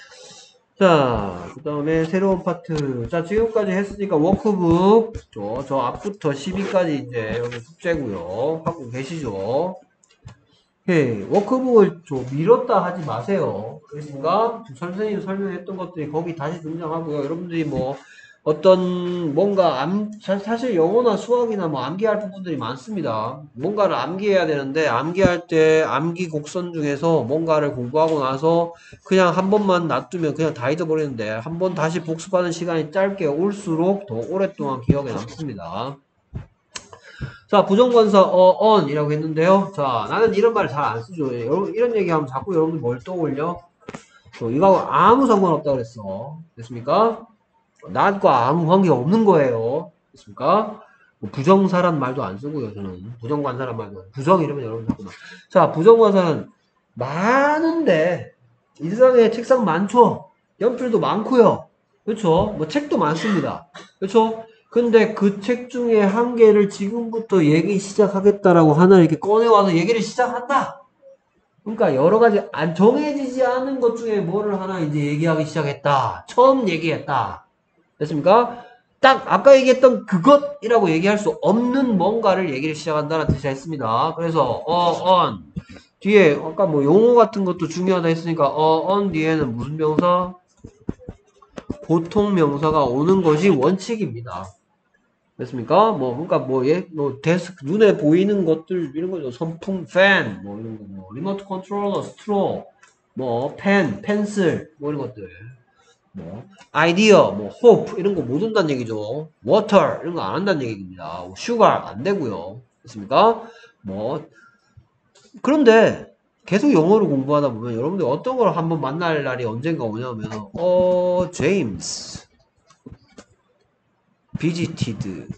자, 그 다음에 새로운 파트. 자, 지금까지 했으니까 워크북. 저, 저 앞부터 십이까지 이제 여기 숙제고요. 하고 계시죠? 예, 워크북을 좀 밀었다 하지 마세요. 그러니까 선생님 설명했던 것들이 거기 다시 등장하고요. 여러분들이 뭐 어떤 뭔가 암, 사- 사실 영어나 수학이나 뭐 암기할 부분들이 많습니다. 뭔가를 암기해야 되는데 암기할 때 암기 곡선 중에서 뭔가를 공부하고 나서 그냥 한 번만 놔두면 그냥 다 잊어버리는데 한 번 다시 복습하는 시간이 짧게 올수록 더 오랫동안 기억에 남습니다. 자, 부정관사 어, on이라고 했는데요. 자, 나는 이런 말을 잘 안 쓰죠. 여러분, 이런 얘기하면 자꾸 여러분들 뭘 떠올려? 저 이거하고 아무 상관없다고 그랬어. 됐습니까? 나과 아무 관계 없는 거예요. 됐습니까? 뭐 부정사란 말도 안 쓰고요, 저는. 부정관사란 말도 안 쓰고. 부정 이러면 여러분 자꾸만. 자, 부정관사는 많은데, 이 세상에 책상 많죠? 연필도 많고요. 그렇죠? 뭐 책도 많습니다. 그렇죠? 근데 그 책 중에 한 개를 지금부터 얘기 시작하겠다라고 하나 이렇게 꺼내와서 얘기를 시작한다. 그러니까 여러 가지 안 정해지지 않은 것 중에 뭐를 하나 이제 얘기하기 시작했다. 처음 얘기했다. 됐습니까? 딱 아까 얘기했던 그것이라고 얘기할 수 없는 뭔가를 얘기를 시작한다는 뜻이 했습니다. 그래서 어, on 뒤에 아까 뭐 용어 같은 것도 중요하다 했으니까 어, on 뒤에는 무슨 명사? 보통 명사가 오는 것이 원칙입니다. 됐습니까? 뭐, 그러니까 뭐, 예, 뭐, 데스크, 눈에 보이는 것들, 이런 거죠. 선풍, 팬, 뭐, 이런 거, 뭐, 리모트 컨트롤러, 스트로, 뭐, 펜, 펜슬, 뭐, 이런 것들. 뭐, 아이디어, 뭐, 호프, 이런 거 못 온다는 얘기죠. 워터, 이런 거 안 한다는 얘기입니다. 슈가, 안 되고요. 됐습니까? 뭐, 그런데, 계속 영어를 공부하다 보면, 여러분들 어떤 걸 한번 만날 날이 언젠가 오냐면, 어, 제임스, visited,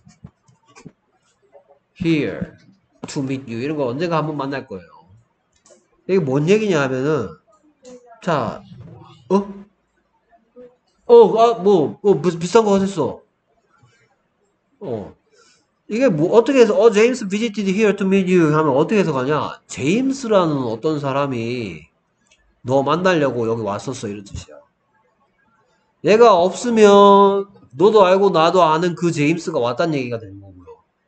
here to meet you 이런 거 언젠가 한번 만날 거예요. 이게 뭔 얘기냐 하면은 자, 어? 어, 아, 뭐, 뭐 비슷한 거 하셨어. 어. 이게 뭐 어떻게 해서 어 제임스 visited here to meet you 하면 어떻게 해서 가냐? 제임스라는 어떤 사람이 너 만나려고 여기 왔었어 이런 뜻이야. 얘가 없으면 너도 알고 나도 아는 그 제임스가 왔다는 얘기가 되는 거고요.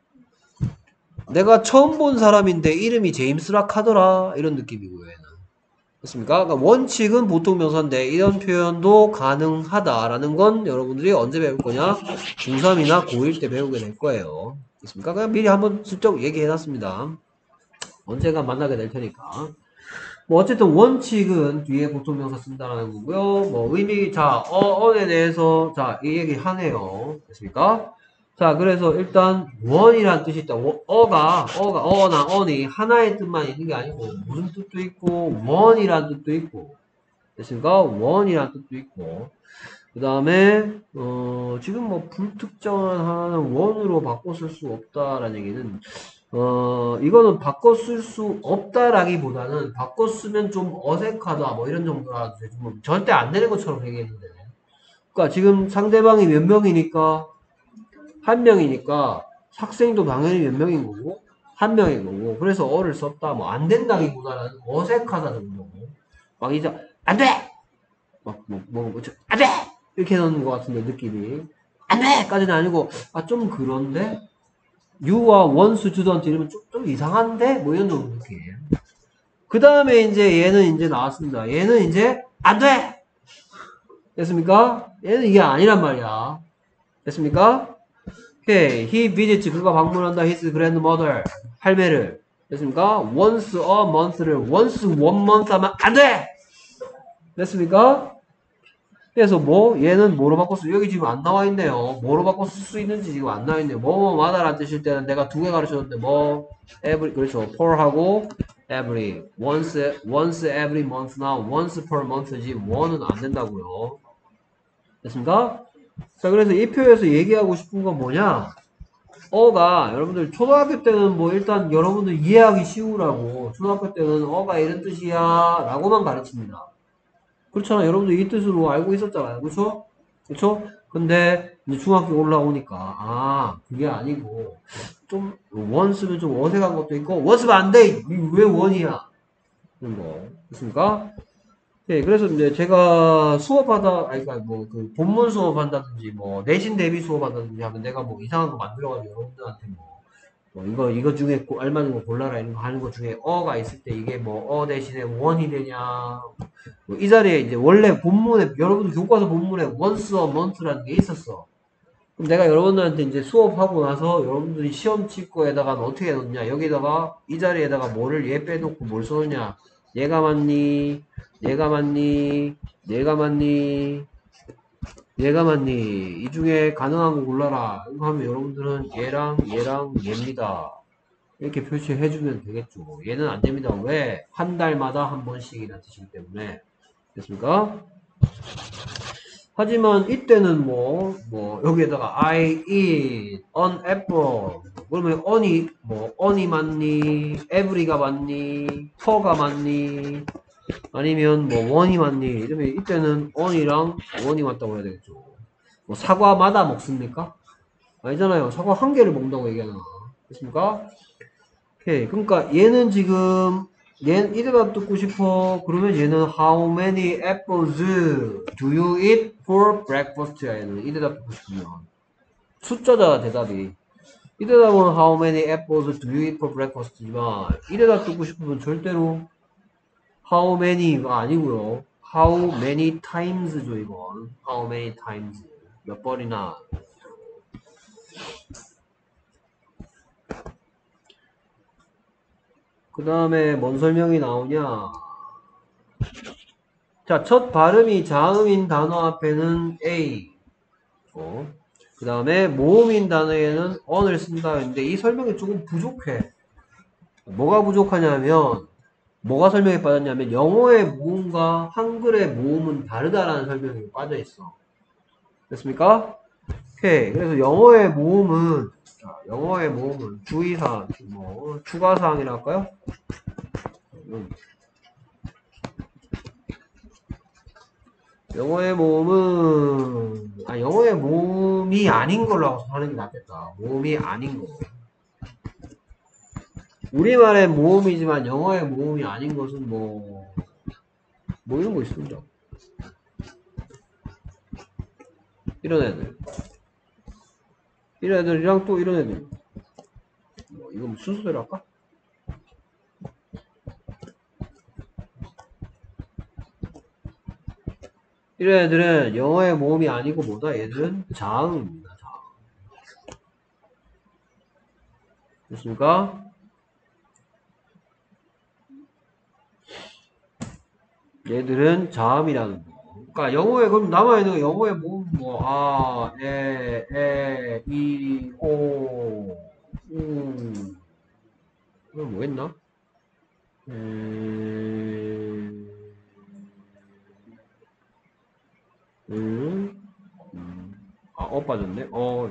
내가 처음 본 사람인데 이름이 제임스라 카더라 이런 느낌이고요. 얘는. 됐습니까? 그러니까 원칙은 보통 명사인데 이런 표현도 가능하다라는 건 여러분들이 언제 배울 거냐? 중삼이나 고일 때 배우게 될 거예요. 됐습니까? 그냥 미리 한번 슬쩍 얘기해 놨습니다. 언젠가 만나게 될 테니까. 뭐 어쨌든 원칙은 뒤에 보통 명사 쓴다라는 거고요. 뭐 의미 자 어, on에 대해서 자 이 얘기 하네요. 됐습니까? 자 그래서 일단 원이라는 뜻이 있다. 어가 어가 어나 on이 하나의 뜻만 있는 게 아니고 무슨 뜻도 있고 원이라는 뜻도 있고 됐습니까? 원이라는 뜻도 있고 그 다음에 어 지금 뭐 불특정한 하나는 원으로 바꿔 쓸 수 없다라는 얘기는 어, 이거는 바꿔 쓸 수 없다라기보다는 바꿔 쓰면 좀 어색하다 뭐 이런 정도라 좀 절대 안 되는 것처럼 얘기했는데 그러니까 지금 상대방이 몇 명이니까 한 명이니까 학생도 당연히 몇 명인 거고 한 명인 거고 그래서 어를 썼다 뭐 안 된다기보다는 어색하다 정도 막 이제 안 돼! 막뭐뭐 뭐, 안 돼! 이렇게 하는 것 같은데 느낌이 안 돼! 까지는 아니고 아 좀 그런데 유와 원수 주던트 이러면 좀, 좀 이상한데? 뭐 이런 정도 느낌. 그 다음에 이제 얘는 이제 나왔습니다. 얘는 이제 안 돼! 됐습니까? 얘는 이게 아니란 말이야. 됐습니까? 오케이. He visits. 그가 방문한다. His grandmother. 할매를. 됐습니까? Once a month를 once one month 하면 안 돼! 됐습니까? 그래서 뭐 얘는 뭐로 바꿨어? 여기 지금 안 나와 있네요. 뭐로 바꿔 쓸 수 있는지 지금 안 나와 있네요. 뭐뭐마다라는 뜻일 때는 내가 두 개 가르쳤는데 뭐 every 그렇죠. for하고 every once once every month나 once per month지 one은 안 된다고요. 됐습니까? 자 그래서 이 표에서 얘기하고 싶은 건 뭐냐? 어가 여러분들 초등학교 때는 뭐 일단 여러분들 이해하기 쉬우라고 초등학교 때는 어가 이런 뜻이야 라고만 가르칩니다. 그렇잖아. 여러분들 이 뜻으로 알고 있었잖아요. 그렇죠? 그렇죠? 근데 이제 중학교 올라오니까 아 그게 아니고 좀 원쓰면 좀 어색한 것도 있고 원쓰면 안 돼! 왜 원이야? 그런 거 됐습니까? 네, 그래서 이제 제가 수업하다 아니 그러니까 뭐 그 본문 수업한다든지 뭐 내신 대비 수업한다든지 하면 내가 뭐 이상한 거 만들어가지고 여러분들한테 뭐 뭐 이거 이거 중에 고, 알맞은 거 골라라 이런 거 하는 거 중에 어가 있을 때 이게 뭐 어 대신에 원이 되냐 뭐 이 자리에 이제 원래 본문에 여러분들 교과서 본문에 once a month라는 게 있었어. 그럼 내가 여러분들한테 이제 수업하고 나서 여러분들이 시험 칠 거에다가 어떻게 넣냐 여기다가 이 자리에다가 뭐를 얘 빼놓고 뭘 써느냐 얘가 맞니 얘가 맞니 얘가 맞니 얘가 맞니? 이 중에 가능한 거 골라라. 이거 하면 여러분들은 얘랑 얘랑 얘입니다. 이렇게 표시해주면 되겠죠. 얘는 안 됩니다. 왜? 한 달마다 한 번씩이라는 뜻이기 때문에. 됐습니까? 하지만 이때는 뭐, 뭐, 여기에다가 I eat an apple. 그러면 on이, 뭐, on이 맞니? every가 맞니? for가 맞니? 아니면 뭐 원이 맞니? 이러면 이때는 on이랑 원이 맞다고 해야 되겠죠. 뭐 사과마다 먹습니까? 아니잖아요. 사과 한 개를 먹는다고 얘기하잖아. 됐습니까? 오케이. 그러니까 얘는 지금 얘는 이대답 듣고 싶어. 그러면 얘는 how many apples do you eat for breakfast야 얘는 이대답 듣고 싶으면 숫자잖아 대답이. 이대답은 how many apples do you eat for breakfast지만 이대답 듣고 싶으면 절대로 how many가 아니고요. how many times죠 이건. how many times 몇 번이나. 그 다음에 뭔 설명이 나오냐. 자, 첫 발음이 자음인 단어 앞에는 A. 어. 그 다음에 모음인 단어에는 on을 쓴다 했는데 이 설명이 조금 부족해. 뭐가 부족하냐면 뭐가 설명에 빠졌냐면 영어의 모음과 한글의 모음은 다르다라는 설명이 빠져있어. 됐습니까? 오케이. 그래서 영어의 모음은 자, 영어의 모음은 주의사항, 뭐 추가사항이라 할까요? 음. 영어의 모음은 아 영어의 모음이 아닌 걸로 하는 게 낫겠다. 모음이 아닌 거. 우리말의 모음이지만 영어의 모음이 아닌 것은 뭐, 뭐 이런 거 있습니다. 이런 애들. 이런 애들이랑 또 이런 애들. 뭐 이거 순서대로 할까? 이런 애들은 영어의 모음이 아니고 뭐다? 얘들은 자음입니다. 자음. 됐습니까? 얘들은 자음이라는 거. 그러니까 영어에 그럼 남아있는 거 영어의 모음 뭐 아, 에, 에, 이, 오, 우. 그럼 뭐 했나? 음, 음, 음. 아, 어 빠졌네. 어.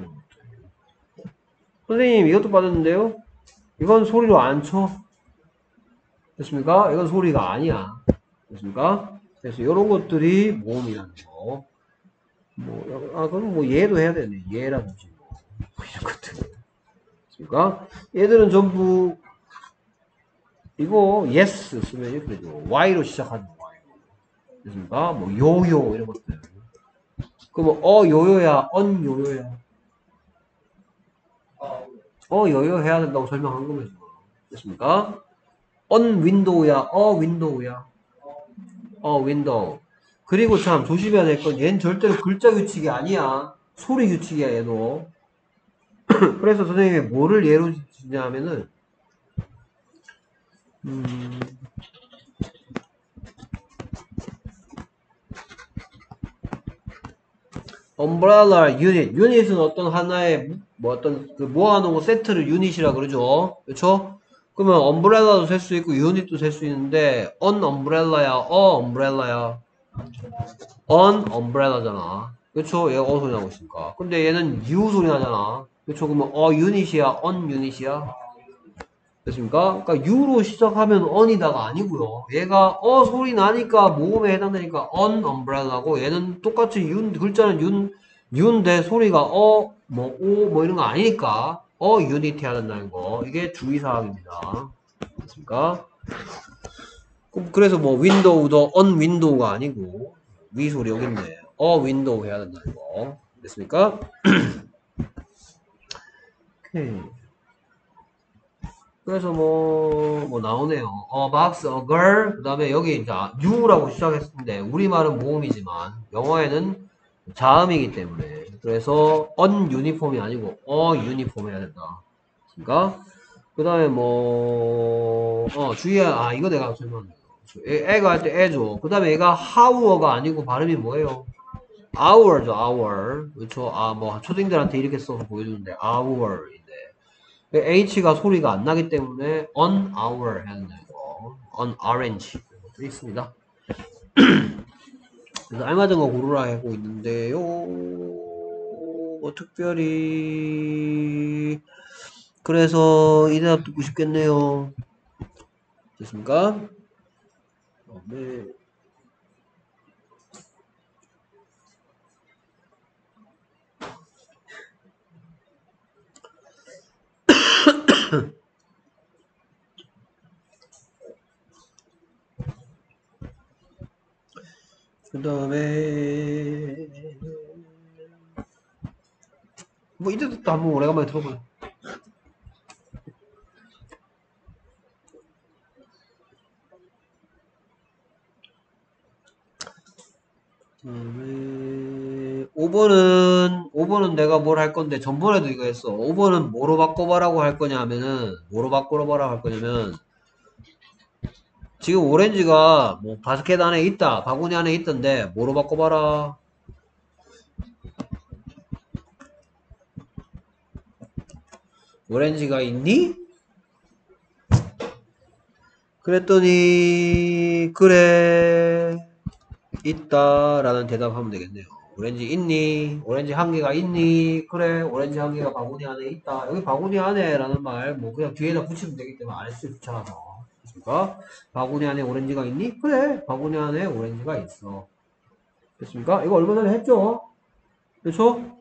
선생님 이것도 빠졌는데요? 이건 소리로 안 쳐. 됐습니까? 이건 소리가 아니야. 됐습니까? 그래서 이런 것들이 모음이라는 거. 뭐, 아, 그럼 뭐 얘도 해야 되네. 얘라든지 뭐. 이런 것들. 됐습니까? 얘들은 전부 이거 yes 쓰면 이렇게 되죠. y로 시작하는 거. 됐습니까? 뭐 요요 이런 것들. 그럼 어 요요야, 언 요요야. 어 요요 해야 된다고 설명한 거죠. 됐습니까? on window야, 어 window야, 어 window. 그리고 참 조심해야 될 건 얘는 절대로 글자 규칙이 아니야. 소리 규칙이야 얘도. 그래서 선생님이 뭐를 예로 드냐면은 음, umbrella unit. 유닛은 어떤 하나의 뭐 어떤 그 모아놓은 거 세트를 유닛이라 그러죠. 그렇죠? 그러면 umbrella도 셀 수 있고 유닛도 셀 수 있는데 on umbrella야, 어 umbrella야. on umbrella잖아. 그렇죠? 얘가 어 소리 나고 있으니까. 근데 얘는 u 소리 나잖아. 그렇죠? 그러면 어 유닛이야, on 유닛이야. 됐습니까? 그러니까 U로 시작하면 on이다가 아니고요. 얘가 어 소리 나니까 모음에 해당되니까 on umbrella고 얘는 똑같이 윤 글자는 윤 윤데 소리가 어 뭐 오 뭐 이런 거 아니니까 어 유니티 해야 된다는 거. 이게 주의사항입니다. 됐습니까? 그래서 뭐 윈도우도 on window가 아니고 위 소리 여기 있네. 어 윈도우 해야 된다는 거. 됐습니까? 오케이. 그래서 뭐, 뭐 나오네요. 어, box, a girl. 그 다음에 여기 이제 U라고 시작했는데, 우리말은 모음이지만, 영어에는 자음이기 때문에. 그래서, on uniform이 아니고, 어 uniform 해야 된다. 그러니까, 그 다음에 뭐, 어, 주의야. 아, 이거 내가 설명한 거. 애가 할 때 애죠. 그 다음에 얘가 how가 아니고 발음이 뭐예요? hour죠, hour. 그렇죠? 아, 뭐, 초딩들한테 이렇게 써서 보여주는데, hour. H가 소리가 안 나기 때문에 on our 해야 된다는 거. on orange 이것도 있습니다. 그래서 알맞은 거 고르라 하고 있는데요. 뭐 특별히 그래서 이 대답 듣고 싶겠네요. 됐습니까? 네. 그 다음에 뭐 이때도 또 한번 오래간만에 들어봐요. 음, 오 번은 오 번은 내가 뭘 할 건데 전번에도 이거 했어. 오 번은 뭐로 바꿔봐라고 할 거냐면은 뭐로 바꿔봐라고 할 거냐면 지금 오렌지가 뭐 바스켓 안에 있다, 바구니 안에 있던데 뭐로 바꿔봐라. 오렌지가 있니? 그랬더니 그래 있다라는 대답하면 되겠네요. 오렌지 있니? 오렌지 한 개가 있니? 그래 오렌지 한 개가 바구니 안에 있다. 여기 바구니 안에 라는 말 뭐 그냥 뒤에다 붙이면 되기 때문에 안 했을 귀찮아서. 됐습니까? 바구니 안에 오렌지가 있니? 그래 바구니 안에 오렌지가 있어. 됐습니까? 이거 얼마 전에 했죠? 그렇죠?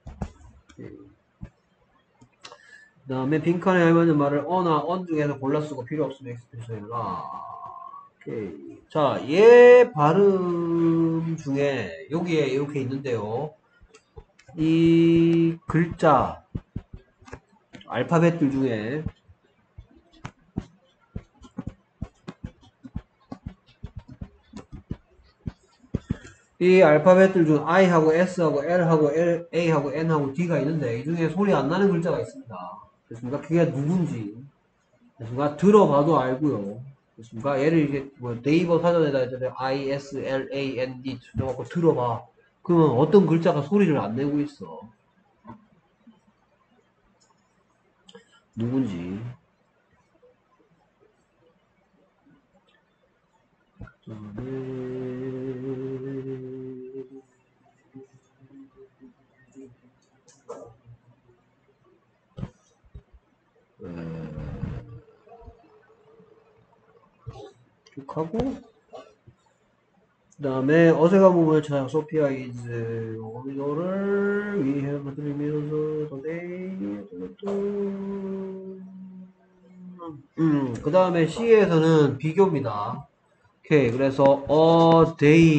그 다음에 빈칸에 알맞은 말을 어나 언 중에서 골라 쓰고 필요 없으면 엑스프레션이라. 오케이. 자, 얘 발음 중에 여기에 이렇게 있는데요. 이 글자 알파벳들 중에 이 알파벳들 중 I하고 S하고 L하고 L, A하고 N하고 D가 있는데 이 중에 소리 안 나는 글자가 있습니다. 그렇습니까? 그게 누군지 그렇습니까? 들어봐도 알고요. 그렇습니까? 얘를 이제 뭐 네이버 사전에다 이제 I, S, L, A, N, D 쳐갖고 들어봐. 그러면 어떤 글자가 소리를 안 내고 있어? 누군지. 쭉 하고 그 다음에 어색한 부분을 찾아 소피아 이즈 이거를 we have three meals a day 음그 다음에 C에서는 비교입니다. 오케이 그래서 a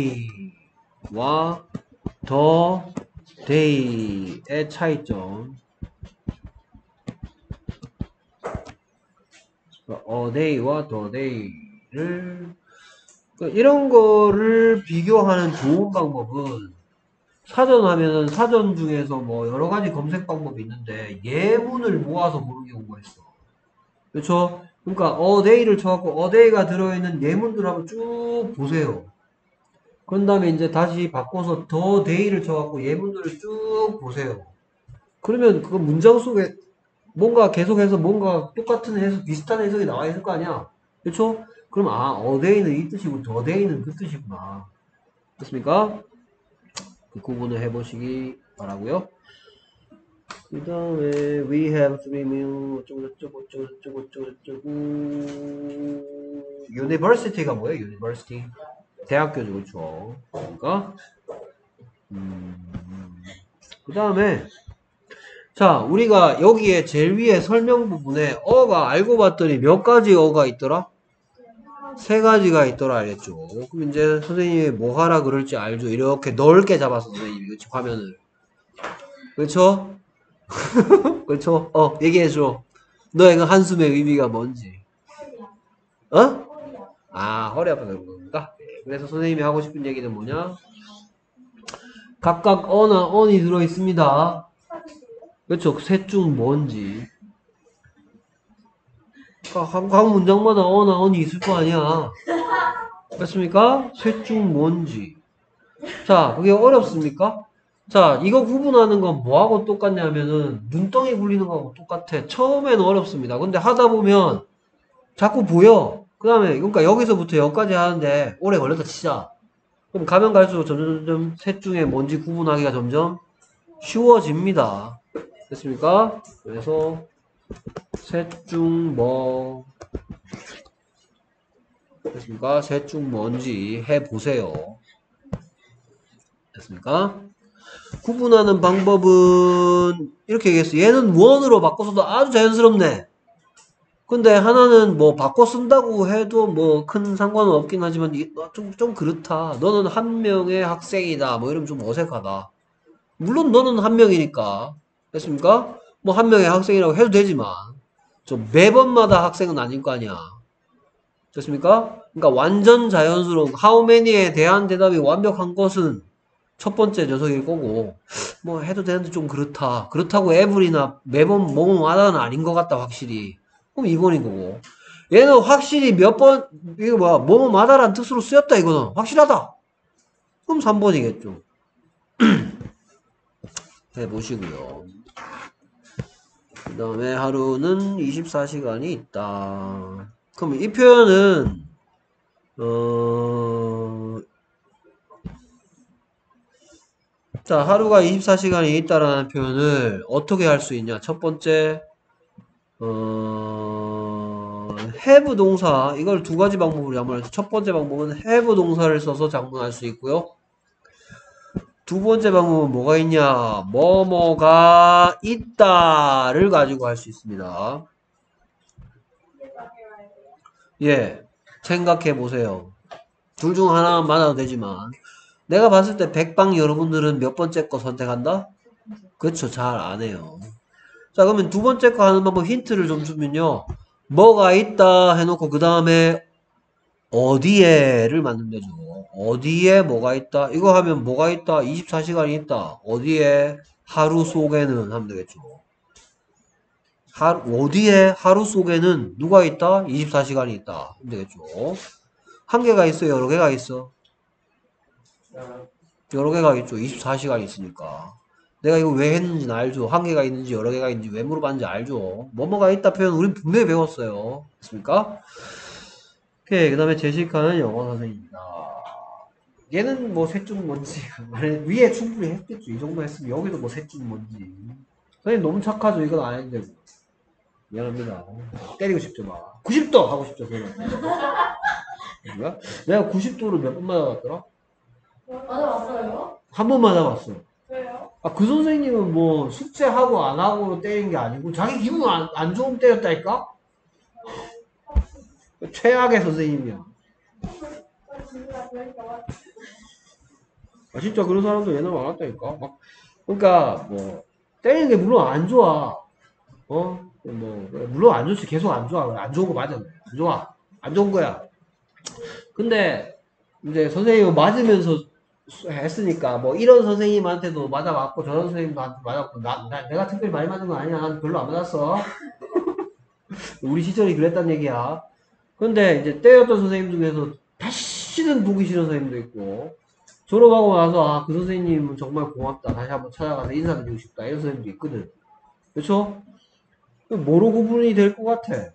day와 the day의 차이점 a day와 the day를 이런 거를 비교하는 좋은 방법은 사전 하면은 사전 중에서 뭐 여러 가지 검색 방법이 있는데 예문을 모아서 보는 경우가 있어. 그렇죠? 그러니까 a day를 쳐갖고 a day가 들어있는 예문들 한번 쭉 보세요. 그런 다음에 이제 다시 바꿔서 the day를 쳐갖고 예문들을 쭉 보세요. 그러면 그 문장 속에 뭔가 계속해서 뭔가 똑같은 해석, 비슷한 해석이 나와 있을 거 아니야? 그렇죠? 그럼 아, a day는 이 뜻이고 the day는 그 뜻이구나. 됐습니까? 그 구분을 해보시기 바라고요. 그 다음에 we have three meal 어쩌고 저쩌고 저쩌고 저쩌고 저쩌고 university가 뭐예요? university 대학교죠, 그렇죠? 그러니까 음, 그 다음에 자, 우리가 여기에 제일 위에 설명 부분에 어가 알고 봤더니 몇 가지 어가 있더라? 세 가지가 있더라 알겠죠? 그럼 이제 선생님이 뭐 하라 그럴지 알죠? 이렇게 넓게 잡아서 선생님이 그치 화면을 그렇죠? 그렇죠? 어 얘기해줘. 너의 그 한숨의 의미가 뭔지. 어? 아 허리 아파서 그런 건가? 네. 그래서 선생님이 하고 싶은 얘기는 뭐냐? 각각 어나 언이 들어있습니다. 그렇죠? 셋 중 뭔지. 각, 각 문장마다 어나 언이 있을 거 아니야. 맞습니까? 셋 중 뭔지. 자, 그게 어렵습니까? 자, 이거 구분하는 건 뭐하고 똑같냐면은 눈덩이 굴리는 거하고 똑같아. 처음에는 어렵습니다. 근데 하다 보면 자꾸 보여. 그 다음에, 그러니까 여기서부터 여기까지 하는데 오래 걸렸다 치자. 그럼 가면 갈수록 점점, 점점 셋 중에 뭔지 구분하기가 점점 쉬워집니다. 됐습니까? 그래서 셋 중 뭐, 됐습니까? 셋 중 뭔지 해보세요. 됐습니까? 구분하는 방법은 이렇게 얘기했어. 얘는 원으로 바꿔서도 아주 자연스럽네. 근데 하나는 뭐 바꿔 쓴다고 해도 뭐 큰 상관은 없긴 하지만 좀, 좀 그렇다. 너는 한 명의 학생이다. 뭐 이러면 좀 어색하다. 물론 너는 한 명이니까. 됐습니까? 뭐 한 명의 학생이라고 해도 되지만 좀 매번마다 학생은 아닐 거 아니야. 됐습니까? 그러니까 완전 자연스러운 how many에 대한 대답이 완벽한 것은 첫 번째 녀석일 거고 뭐 해도 되는데 좀 그렇다. 그렇다고 에브리나 매번 뭐뭐하다는 아닌 것 같다 확실히. 그럼 이 번인 거고. 얘는 확실히 몇 번 이거 뭐야 뭐뭐하다라는 뜻으로 쓰였다 이거는 확실하다. 그럼 삼 번이겠죠. 해보시고요. 그 다음에 하루는 이십사 시간이 있다. 그럼 이 표현은 어... 자, 하루가 이십사 시간이 있다라는 표현을 어떻게 할 수 있냐? 첫 번째, 어, have 동사. 이걸 두 가지 방법으로 양분해서 첫 번째 방법은 have 동사를 써서 장문할 수 있고요. 두 번째 방법은 뭐가 있냐? 뭐뭐가 있다를 가지고 할 수 있습니다. 예, 생각해 보세요. 둘 중 하나만 맞아도 되지만 내가 봤을 때 백방 여러분들은 몇 번째 거 선택한다? 그렇죠. 잘 안 해요. 자, 그러면 두 번째 거 하는 방법 힌트를 좀 주면요. 뭐가 있다 해놓고 그 다음에 어디에를 만들면 되죠. 어디에 뭐가 있다. 이거 하면 뭐가 있다. 이십사 시간이 있다. 어디에 하루 속에는 하면 되겠죠. 하루, 어디에 하루 속에는 누가 있다? 이십사 시간이 있다. 하면 되겠죠. 한 개가 있어? 여러 개가 있어? 여러 개가 있죠. 이십사 시간이 있으니까. 내가 이거 왜 했는지는 알죠. 한 개가 있는지 여러 개가 있는지 왜 물어봤는지 알죠. 뭐뭐가 있다 표현 우린 분명히 배웠어요. 됐습니까? 오케이. 그 다음에 제시카는 영어 선생님이다. 얘는 뭐 셋 중 뭔지 위에 충분히 했겠죠. 이 정도 했으면 여기도 뭐 셋 중 뭔지. 선생님 너무 착하죠. 이건 안 해도 되고. 미안합니다. 때리고 싶죠 막. 구십 도 하고 싶죠. 그러면. 뭐야? 내가 구십 도를 몇 번 맞아봤더라? 맞아봤어요? 한 번 맞아봤어. 왜요? 아, 그 선생님은 뭐 숙제하고 안 하고로 때린 게 아니고 자기 기분 안, 안 좋으면 때렸다니까? 최악의 선생님이야. 아, 진짜 그런 사람도 옛날에 많았다니까? 막, 그러니까 뭐 때리는 게 물론 안 좋아. 어? 뭐, 물론 안 좋지. 계속 안 좋아. 안 좋은 거 맞아. 안 좋아. 안 좋은 거야. 근데, 이제 선생님 맞으면서 했으니까, 뭐, 이런 선생님한테도 맞아봤고, 저런 선생님한테 맞았고, 나, 나, 내가 특별히 많이 맞은 거 아니야. 난 별로 안 맞았어. 우리 시절이 그랬단 얘기야. 근데, 이제 때렸던 선생님 중에서 다시는 보기 싫은 선생님도 있고, 졸업하고 나서, 아, 그 선생님은 정말 고맙다. 다시 한번 찾아가서 인사드리고 싶다. 이런 선생님도 있거든. 그쵸? 뭐로 구분이 될 것 같아?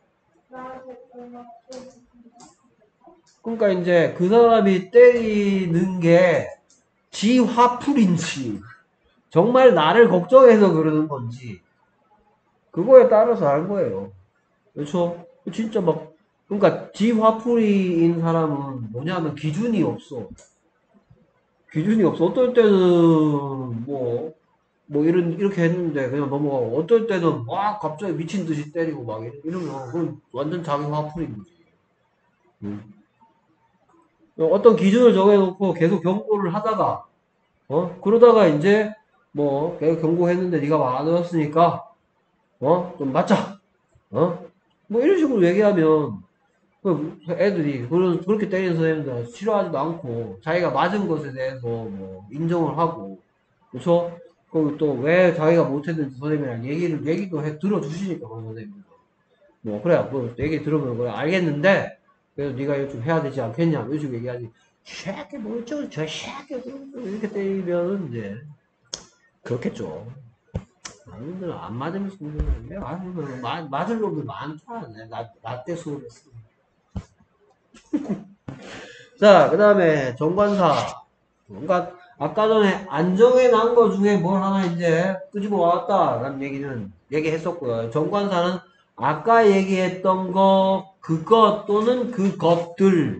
그러니까 이제 그 사람이 때리는 게 지화풀인지 정말 나를 걱정해서 그러는 건지 그거에 따라서 알 거예요. 그렇죠? 진짜 막 그러니까 지화풀이인 사람은 뭐냐면 기준이 없어. 기준이 없어. 어떨 때는 뭐 뭐 이런 이렇게 했는데 그냥 넘어가고 어떨 때는 막 갑자기 미친 듯이 때리고 막 이러- 이러면 그건 완전 자기 화풀인 거지. 음. 어떤 기준을 정해놓고 계속 경고를 하다가 어 그러다가 이제 뭐 계속 경고했는데 네가 많아졌으니까 어 좀 맞자 어 뭐 이런 식으로 얘기하면 그 애들이 그런 그렇게 때리는 선생님들 싫어하지도 않고 자기가 맞은 것에 대해서 뭐 인정을 하고 그렇죠? 그리고 또 왜 자기가 못했는지 선생님이랑 얘기를 얘기도 해 들어주시니까 그런 선생님들 뭐 그래 뭐 얘기 들으면 그래 알겠는데 그래서 네가 이거 좀 해야 되지 않겠냐 이런 식으로 얘기하지 쉐끼 뭐 어쩌고 저 쉐끼 이렇게 때리면 이제 그렇겠죠. 남들은 안 맞으면서 공부하는데 맞으면 맞, 맞을 놈들 많다. 나, 나 때 수업했어. 자, 그 다음에 정관사. 그러니까 아까 전에 안정해 난 거 중에 뭘 하나 이제 끄집어 왔다라는 얘기는 얘기했었고요. 정관사는 아까 얘기했던 거, 그것 또는 그것들.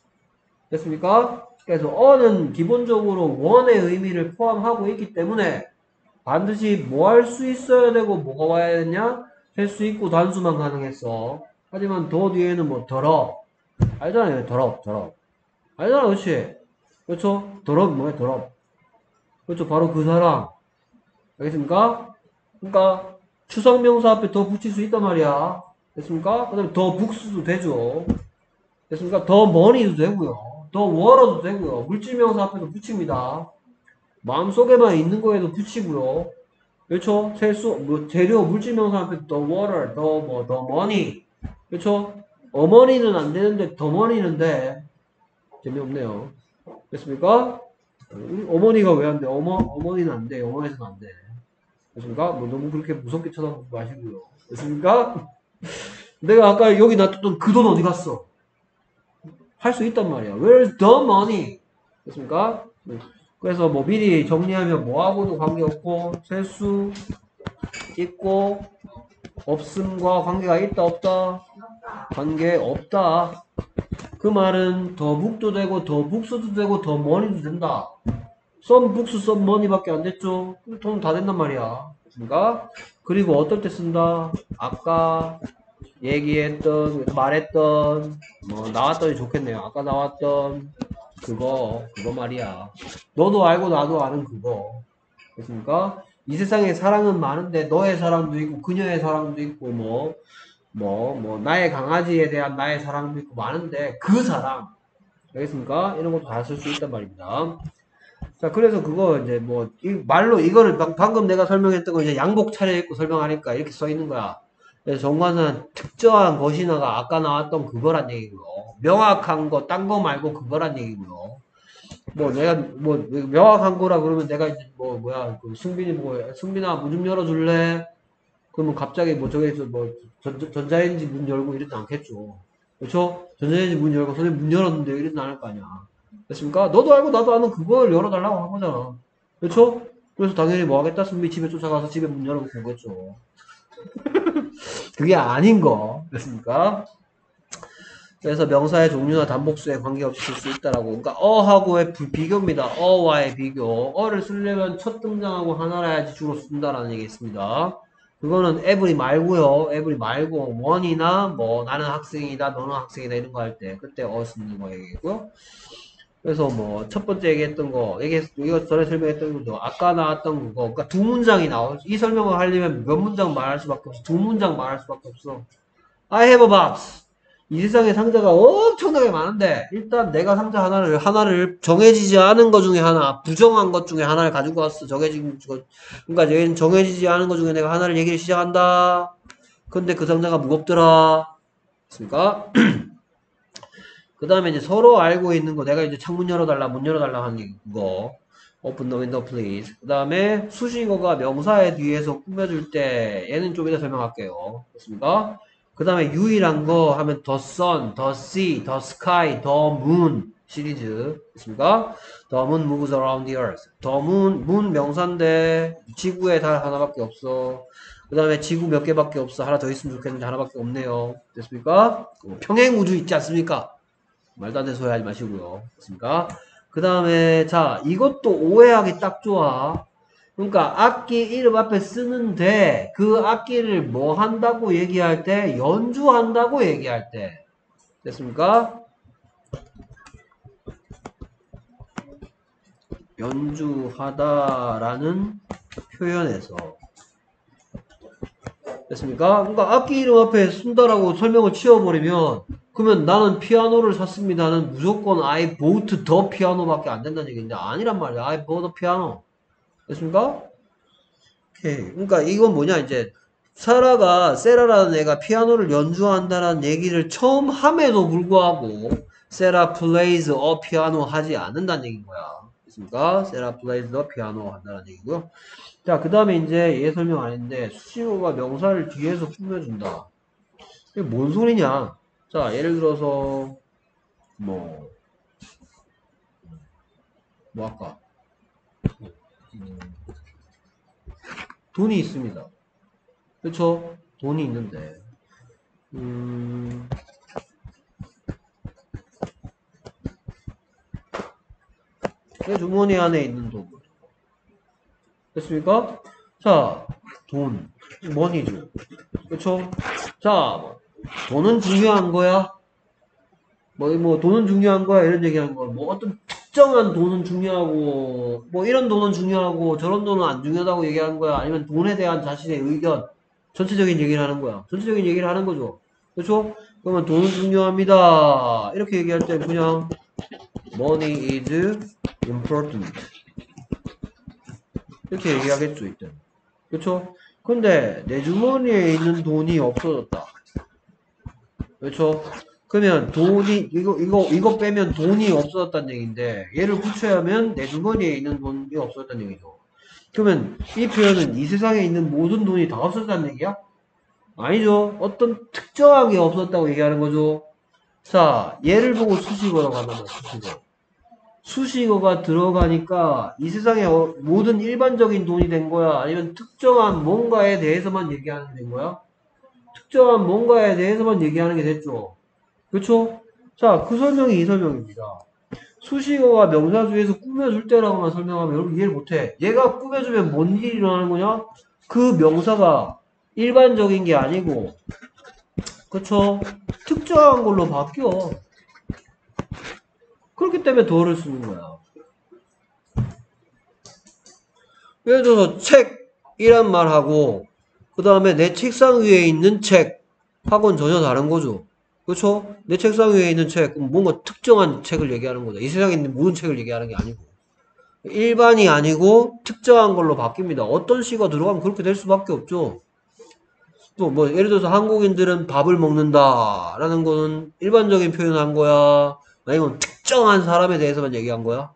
됐습니까? 그래서 어는 기본적으로 원의 의미를 포함하고 있기 때문에 반드시 뭐 할 수 있어야 되고 뭐가 와야 되냐? 할 수 있고 단수만 가능했어. 하지만 더 뒤에는 뭐 더러 알잖아요. 더럽 더럽 알잖아. 그렇지? 그렇죠? 더럽 뭐야 더럽 그렇죠? 바로 그 사람 알겠습니까? 그러니까 추상명사 앞에 더 붙일 수 있단 말이야. 됐습니까? 그 다음에 더 북스도 되죠. 됐습니까? 더 머니도 되고요. 더 워러도 되고요. 물질명사 앞에도 붙입니다. 마음속에만 있는 거에도 붙이고요. 그렇죠? 세수, 뭐, 재료, 물질명사 앞에 더 water, 더 뭐, 더 money. 그렇죠? 어머니는 안 되는데 더 머니는 돼. 재미없네요. 됐습니까? 어머니가 왜 안 돼? 어머, 어머니는 안 돼. 영어에서는 안 돼. 됐습니까? 뭐 너무 그렇게 무섭게 쳐다보지 마시고요. 됐습니까? 내가 아까 여기 놔뒀던 그 돈 어디 갔어? 할 수 있단 말이야. Where's the money? 됐습니까? 그래서 뭐 미리 정리하면 뭐하고도 관계없고, 세수 있고, 없음과 관계가 있다 없다? 관계 없다. 그 말은 더 북도 되고 더 북수도 되고 더 머니도 된다. 썸 북수 썸 머니밖에 안 됐죠. 돈 다 된단 말이야. 그러니까 그리고 어떨 때 쓴다? 아까 얘기했던 말했던 뭐 나왔더니 좋겠네요. 아까 나왔던 그거 그거 말이야. 너도 알고 나도 아는 그거. 됐습니까? 이 세상에 사랑은 많은데 너의 사랑도 있고 그녀의 사랑도 있고 뭐 뭐, 뭐, 나의 강아지에 대한 나의 사랑도 있고 많은데, 그 사랑. 알겠습니까? 이런 것도 다 쓸 수 있단 말입니다. 자, 그래서 그거 이제 뭐, 이 말로 이거를 방- 방금 내가 설명했던 거 이제 양복 차려입고 설명하니까 이렇게 써 있는 거야. 그래서 정관은 특정한 것이나가 아까 나왔던 그거란 얘기고요. 명확한 거, 딴 거 말고 그거란 얘기고요. 뭐 내가 뭐 명확한 거라 그러면 내가 이제 뭐 뭐야 그 승빈이 뭐 승빈아 문 좀 열어줄래? 그러면 갑자기 뭐 저기서 뭐 전, 전자레인지 문 열고 이러지 않겠죠. 그렇죠? 전자레인지 문 열고 선생님 문 열었는데 이러진 않을 거 아니야. 됐습니까? 너도 알고 나도 아는 그걸 열어달라고 한 거잖아. 그렇죠? 그래서 당연히 뭐 하겠다? 승비 집에 쫓아가서 집에 문 열고 보겠죠. 그게 아닌 거. 됐습니까? 그래서 명사의 종류나 단복수에 관계없이 쓸 수 있다라고. 그러니까 어하고의 부- 비교입니다. 어와의 비교. 어를 쓰려면 첫 등장하고 하나라 해야지 주로 쓴다라는 얘기 있습니다. 그거는 에브리 말고요. 에브리 말고 원이나 뭐 나는 학생이다, 너는 학생이다 이런 거 할 때 그때 어 쓰는 거 얘기고요. 그래서 뭐 첫 번째 얘기했던 거, 얘기 이거 전에 설명했던 것도 아까 나왔던 거, 그러니까 두 문장이 나와. 이 설명을 하려면 몇 문장 말할 수밖에 없어. 두 문장 말할 수밖에 없어. I have a box. 이 세상에 상자가 엄청나게 많은데 일단 내가 상자 하나를 하나를 정해지지 않은 것 중에 하나, 부정한 것 중에 하나를 가지고 왔어. 정해진 것. 그러니까 얘는 정해지지 않은 것 중에 내가 하나를 얘기를 시작한다. 근데 그 상자가 무겁더라. 그러니까 그 다음에 이제 서로 알고 있는 거, 내가 이제 창문 열어달라, 문 열어달라 하는 거. Open the window, please. 그 다음에 수식어가 명사의 뒤에서 꾸며줄 때, 얘는 좀 이따 설명할게요. 됐습니까? 그 다음에 유일한 거 하면 the sun, the sea, the sky, the moon 시리즈. 됐습니까? The moon moves around the earth. The moon, moon 명사인데, 지구에 달 하나밖에 없어. 그 다음에 지구 몇 개밖에 없어. 하나 더 있으면 좋겠는데 하나밖에 없네요. 됐습니까? 평행우주 있지 않습니까? 말도 안 되는 소리 하지 마시고요. 됐습니까? 그 다음에, 자, 이것도 오해하기 딱 좋아. 그러니까, 악기 이름 앞에 쓰는데, 그 악기를 뭐 한다고 얘기할 때, 연주한다고 얘기할 때. 됐습니까? 연주하다라는 표현에서. 됐습니까? 그러니까, 악기 이름 앞에 쓴다라고 설명을 치워버리면, 그러면 나는 피아노를 샀습니다는 무조건 I bought the piano밖에 안 된다는 얘기인데 아니란 말이야. I bought the piano. 됐습니까? 오케이. 그러니까 이건 뭐냐 이제 사라가 세라라는 애가 피아노를 연주한다는 얘기를 처음 함에도 불구하고 세라 plays a piano 하지 않는다는 얘기인 거야. 됐습니까? 세라 plays the piano 한다는 얘기고요. 자, 그 다음에 이제 얘 설명 안 했는데 수식어가 명사를 뒤에서 꾸며준다. 이게 뭔 소리냐? 자, 예를 들어서, 뭐, 뭐 할까? 음, 돈이 있습니다. 그쵸? 돈이 있는데, 음, 내 주머니 안에 있는 돈. 됐습니까? 자, 돈. 머니죠. 그쵸? 자, 돈은 중요한 거야? 뭐, 뭐, 돈은 중요한 거야? 이런 얘기 하는 거. 뭐, 어떤 특정한 돈은 중요하고, 뭐, 이런 돈은 중요하고, 저런 돈은 안 중요하다고 얘기하는 거야? 아니면 돈에 대한 자신의 의견, 전체적인 얘기를 하는 거야? 전체적인 얘기를 하는 거죠. 그렇죠? 그러면 돈은 중요합니다. 이렇게 얘기할 때 그냥, money is important. 이렇게 얘기하겠죠, 이때. 그렇죠? 근데, 내 주머니에 있는 돈이 없어졌다. 그렇죠? 그러면 돈이 이거 이거 이거 빼면 돈이 없어졌다는 얘기인데 얘를 붙여야면 내 주머니에 있는 돈이 없어졌다는 얘기죠. 그러면 이 표현은 이 세상에 있는 모든 돈이 다 없어졌다는 얘기야? 아니죠. 어떤 특정한 게 없었다고 얘기하는 거죠. 자, 얘를 보고 수식어라고 하면 수식어. 수식어가 들어가니까 이 세상에 어- 모든 일반적인 돈이 된 거야? 아니면 특정한 뭔가에 대해서만 얘기하는 게 된 거야? 특정한 뭔가에 대해서만 얘기하는 게 됐죠. 그쵸? 자, 그 설명이 이 설명입니다. 수식어가 명사주에서 꾸며줄 때라고만 설명하면 여러분 이해를 못해. 얘가 꾸며주면 뭔 일이 일어나는 거냐? 그 명사가 일반적인 게 아니고, 그쵸? 특정한 걸로 바뀌어. 그렇기 때문에 더를 쓰는 거야. 예를 들어서 책이란 말하고, 그 다음에 내 책상 위에 있는 책하고는 전혀 다른 거죠. 그렇죠? 내 책상 위에 있는 책, 뭔가 특정한 책을 얘기하는 거죠. 이 세상에 있는 모든 책을 얘기하는 게 아니고. 일반이 아니고 특정한 걸로 바뀝니다. 어떤 시가 들어가면 그렇게 될 수밖에 없죠. 또 뭐 예를 들어서 한국인들은 밥을 먹는다 라는 거는 일반적인 표현을 한 거야? 아니면 특정한 사람에 대해서만 얘기한 거야?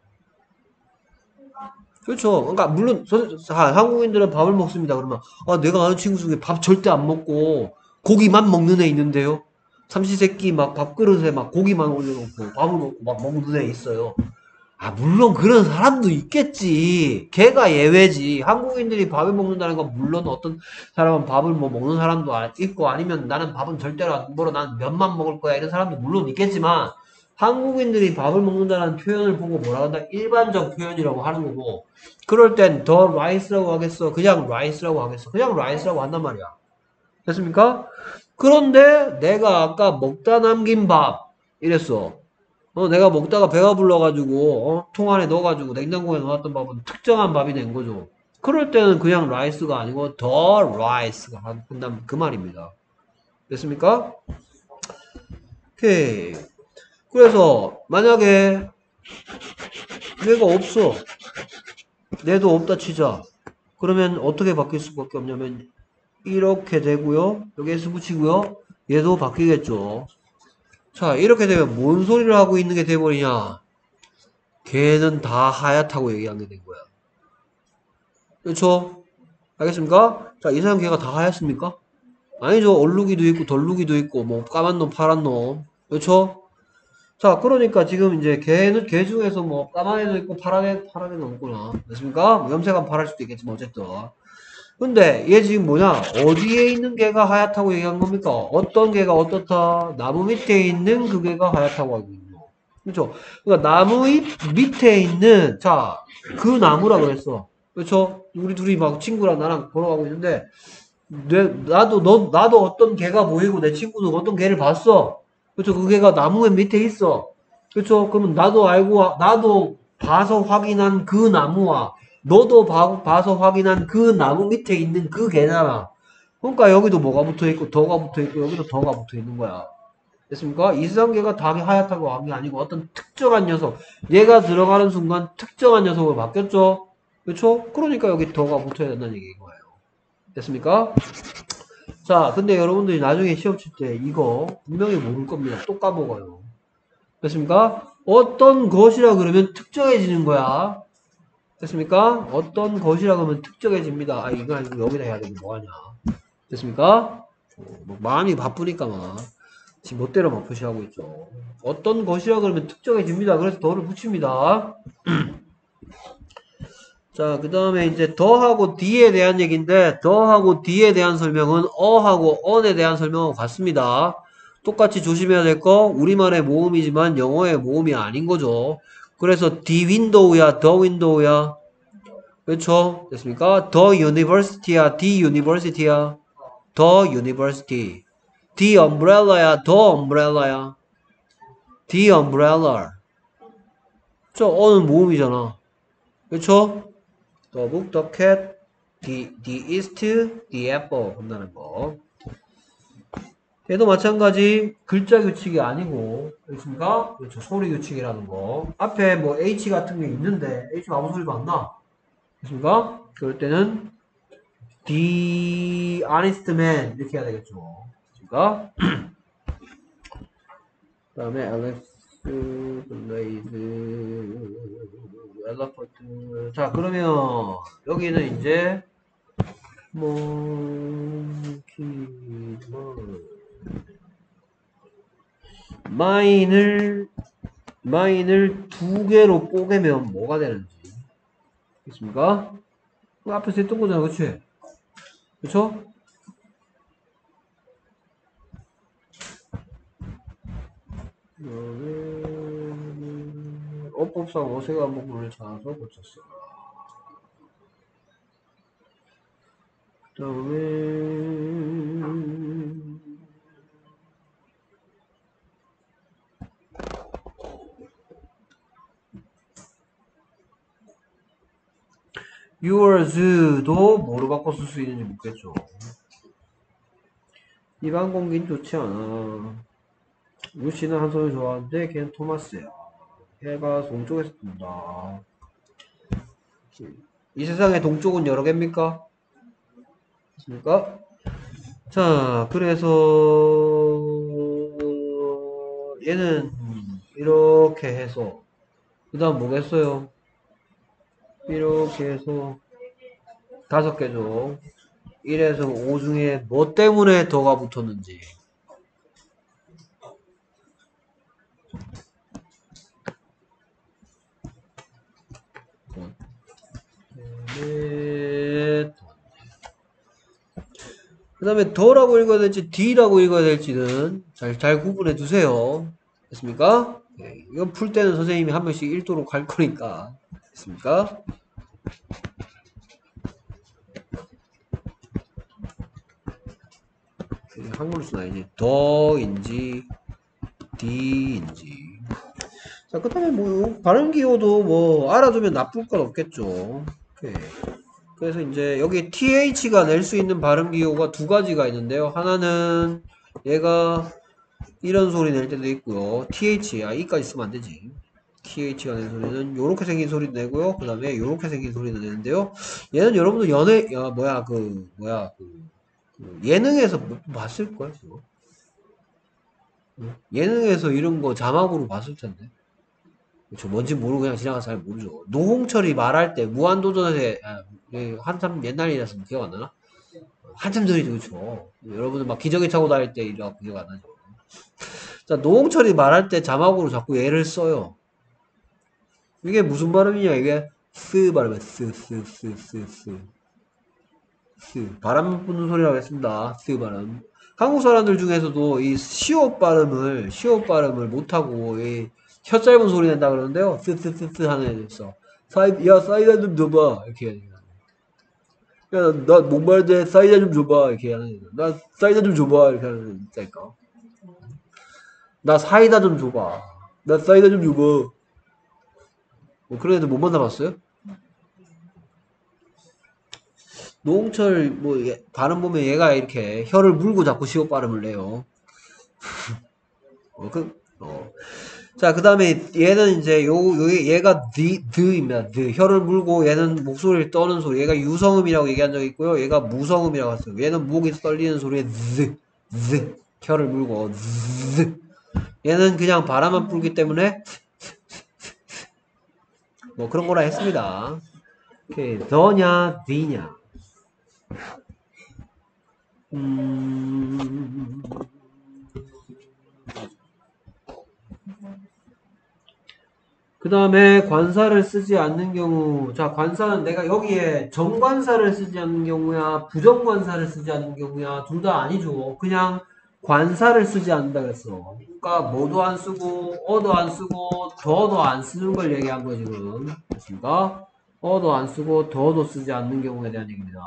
그렇죠. 그러니까 물론 선- 아, 한국인들은 밥을 먹습니다. 그러면 아, 내가 아는 친구 중에 밥 절대 안 먹고 고기만 먹는 애 있는데요. 삼시세끼 막 밥그릇에 막 고기만 올려놓고 밥을 먹고 막 먹는 애 있어요. 아, 물론 그런 사람도 있겠지. 걔가 예외지. 한국인들이 밥을 먹는다는 건 물론 어떤 사람은 밥을 뭐 먹는 사람도 아- 있고 아니면 나는 밥은 절대로 안 먹어. 난 면만 먹을 거야. 이런 사람도 물론 있겠지만 한국인들이 밥을 먹는다는 표현을 보고 뭐라 한다? 일반적 표현이라고 하는 거고 그럴 땐 더 라이스라고 하겠어? 그냥 라이스라고 하겠어? 그냥 라이스라고 한단 말이야. 됐습니까? 그런데 내가 아까 먹다 남긴 밥 이랬어. 어, 내가 먹다가 배가 불러가지고, 어, 통 안에 넣어가지고 냉장고에 넣어놨던 밥은 특정한 밥이 된 거죠. 그럴 때는 그냥 라이스가 아니고 더 라이스가 한다면 그 말입니다. 됐습니까? 오케이. 그래서 만약에 얘가 없어. 얘도 없다 치자. 그러면 어떻게 바뀔 수밖에 없냐면 이렇게 되고요. 여기 S 붙이고요. 얘도 바뀌겠죠. 자, 이렇게 되면 뭔 소리를 하고 있는 게 돼버리냐? 걔는 다 하얗다고 얘기한 게 된 거야. 그렇죠? 알겠습니까? 자, 이상한 걔가 다 하얗습니까? 아니죠. 얼룩이도 있고 덜룩이도 있고 뭐 까만 놈 파란 놈. 그렇죠? 자, 그러니까 지금 이제 걔는 걔 중에서 뭐 까만 애도 있고 파란 애 파란 애는 없구나. 됐습니까? 뭐 염색은 파랄 수도 있겠지만 어쨌든. 근데 얘 지금 뭐냐? 어디에 있는 개가 하얗다고 얘기한 겁니까? 어떤 개가 어떻다? 나무 밑에 있는 그 개가 하얗다고 하고 있는 거. 그렇죠? 그러니까 나무 잎 밑에 있는 자, 그 나무라 그랬어. 그렇죠? 우리 둘이 막 친구랑 나랑 걸어가고 있는데 내, 나도 너 나도 어떤 개가 보이고 내 친구도 어떤 개를 봤어. 그렇죠? 그 개가 나무 밑에 있어. 그렇죠? 그러면 나도 알고 나도 봐서 확인한 그 나무와 너도 봐, 봐서 확인한 그 나무 밑에 있는 그 개잖아. 그러니까 여기도 뭐가 붙어 있고 더가 붙어 있고 여기도 더가 붙어 있는 거야. 됐습니까? 이상계가 다 하얗다고 한 게 아니고 어떤 특정한 녀석 얘가 들어가는 순간 특정한 녀석으로 바뀌었죠. 그렇죠? 그러니까 여기 더가 붙어야 된다는 얘기인 거예요. 됐습니까? 자, 근데 여러분들이 나중에 시험 칠 때 이거 분명히 모를 겁니다. 또 까먹어요. 됐습니까? 어떤 것이라 그러면 특정해지는 거야. 됐습니까? 어떤 것이라 그러면 특정해집니다. 아, 이거 아니고 여기다 해야 되고 뭐하냐. 됐습니까? 어, 뭐 마음이 바쁘니까 막 지금 멋대로 막 표시하고 있죠. 어떤 것이라 그러면 특정해집니다. 그래서 더를 붙입니다. 자, 그 다음에 이제 더하고 뒤에 대한 얘기인데 더하고 뒤에 대한 설명은 어하고 on에 대한 설명하고 같습니다. 똑같이 조심해야 될 거 우리말의 모음이지만 영어의 모음이 아닌 거죠. 그래서 the window야, the window야. 그렇죠? 됐습니까? the university야, the university야. the university. the umbrella야, the umbrella야. the umbrella. 저 어는 모음이잖아. 그렇죠? The book, the cat, the, the east, the apple 한다는 거. 얘도 마찬가지 글자 규칙이 아니고 그렇습니까? 그렇죠. 소리 규칙이라는 거. 앞에 뭐 H 같은 게 있는데 H가 아무 소리도 안 나. 그렇습니까? 그럴 때는 the honest man 이렇게 해야 되겠죠. 그러니까 그 다음에 Alex, 블레이즈, 엘라퍼트. 자, 그러면 여기는 이제 몽키, 뭐 마인을 마인을 두 개로 뽀개면 뭐가 되는지 있습니까? 그 앞에서 했던 거잖아, 그치? 그쵸? 어법상 어색한 부분을 찾아서 고쳤어. 그 다음에 your's도 뭐로 바꿔 쓸 수 있는지 묻겠죠. 이반 공기는 좋지 않아. 루시는 한 손을 좋아하는데 걔는 토마스야. 해가 동쪽에서 뜬다. 이 세상에 동쪽은 여러 개입니까? 있습니까? 자, 그래서 얘는 이렇게 해서 그 다음 뭐겠어요? 이렇게 해서 다섯 개죠. 일에서 오 중에 뭐 때문에 더가 붙었는지. 그 다음에 더라고 읽어야 될지 D라고 읽어야 될지는 잘, 잘 구분해 두세요. 됐습니까? 네, 이건 풀 때는 선생님이 한 명씩 일 도로 갈 거니까. 됐습니까? 한글로 쓰나 이제 더인지 D인지. 자, 그 다음에 뭐, 발음 기호도 뭐, 알아두면 나쁠 건 없겠죠. 오케이. 그래서 이제 여기 티에이치가 낼 수 있는 발음 기호가 두 가지가 있는데요. 하나는 얘가 이런 소리 낼 때도 있고요. 티에이치, 아, 이까지 쓰면 안 되지. 티에이치가 내는 소리는 요렇게 생긴 소리도 내고요. 그 다음에 요렇게 생긴 소리도 내는데요. 얘는 여러분들 연애, 야, 뭐야, 그, 뭐야, 그, 그 예능에서 몇 번 봤을걸, 그거? 응? 예능에서 이런 거 자막으로 봤을 텐데. 저 뭔지 모르고 그냥 지나가서 잘 모르죠. 노홍철이 말할 때 무한도전에 아, 예, 한참 옛날이라서 기억 안 나나? 한참 전이죠, 그쵸? 여러분들 막 기저귀 차고 다닐 때 이래갖고 기억 안 나죠. 자, 노홍철이 말할 때 자막으로 자꾸 얘를 써요. 이게 무슨 발음이냐, 이게 쓰 발음이야. 쓰, 쓰, 쓰, 쓰, 쓰. 쓰. 바람 부는 소리라고 했습니다. 쓰 발음. 한국 사람들 중에서도 이 시옷 발음을, 시옷 발음을 못하고, 이 혀 짧은 소리 낸다 그러는데요. 쓰, 쓰, 쓰, 쓰 하는 애들 있어. 사이, 야, 사이다 좀 줘봐. 이렇게 해야 돼. 야, 나 목마른데 사이다 좀 줘봐. 이렇게 하는 애들. 나 사이다 좀 줘봐. 이렇게 하는 애들 있다니까. 나 사이다 좀 줘봐. 나 사이다 좀 줘봐. 뭐 그런 애들 못 만나봤어요? 노홍철 뭐 얘- 발음 보면 얘가 이렇게 혀를 물고 자꾸 시옷 발음을 내요. 어, 그, 어. 자, 그 다음에 얘는 이제 요, 요 얘가 the, the입니다. the. 혀를 물고 얘는 목소리를 떠는 소리. 얘가 유성음이라고 얘기한 적이 있고요. 얘가 무성음이라고 했어요. 얘는 목이 떨리는 소리에 the, the. 혀를 물고 the. 얘는 그냥 바람만 불기 때문에 뭐 그런 거라 했습니다. 오케이. 더냐, the냐. 음... 그 다음에 관사를 쓰지 않는 경우. 자, 관사는 내가 여기에 정관사를 쓰지 않는 경우야, 부정관사를 쓰지 않는 경우야, 둘 다 아니죠. 그냥 관사를 쓰지 않는다 그랬어. 그러니까 뭐도 안 쓰고, 어도 안 쓰고, 더도 안 쓰는 걸 얘기한 거 지금. 됐습니까? 어도 안 쓰고, 더도 쓰지 않는 경우에 대한 얘기입니다.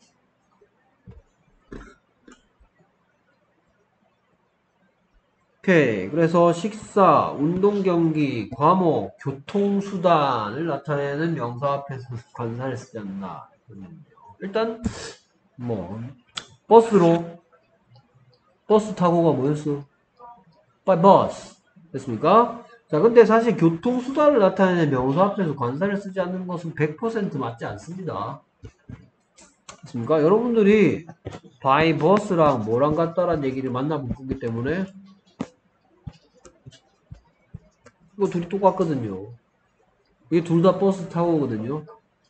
오케이. 그래서 식사, 운동 경기, 과목, 교통수단을 나타내는 명사 앞에서 관사를 쓰지 않는다. 일단 뭐 버스로 버스 타고가 뭐였어? by bus 됐습니까? 자, 근데 사실 교통수단을 나타내는 명사 앞에서 관사를 쓰지 않는 것은 백 퍼센트 맞지 않습니다. 됐습니까? 여러분들이 by bus랑 뭐랑 같다라는 얘기를 만나볼 거기 때문에 이거 둘이 똑같거든요. 이게 둘 다 버스 타고거든요.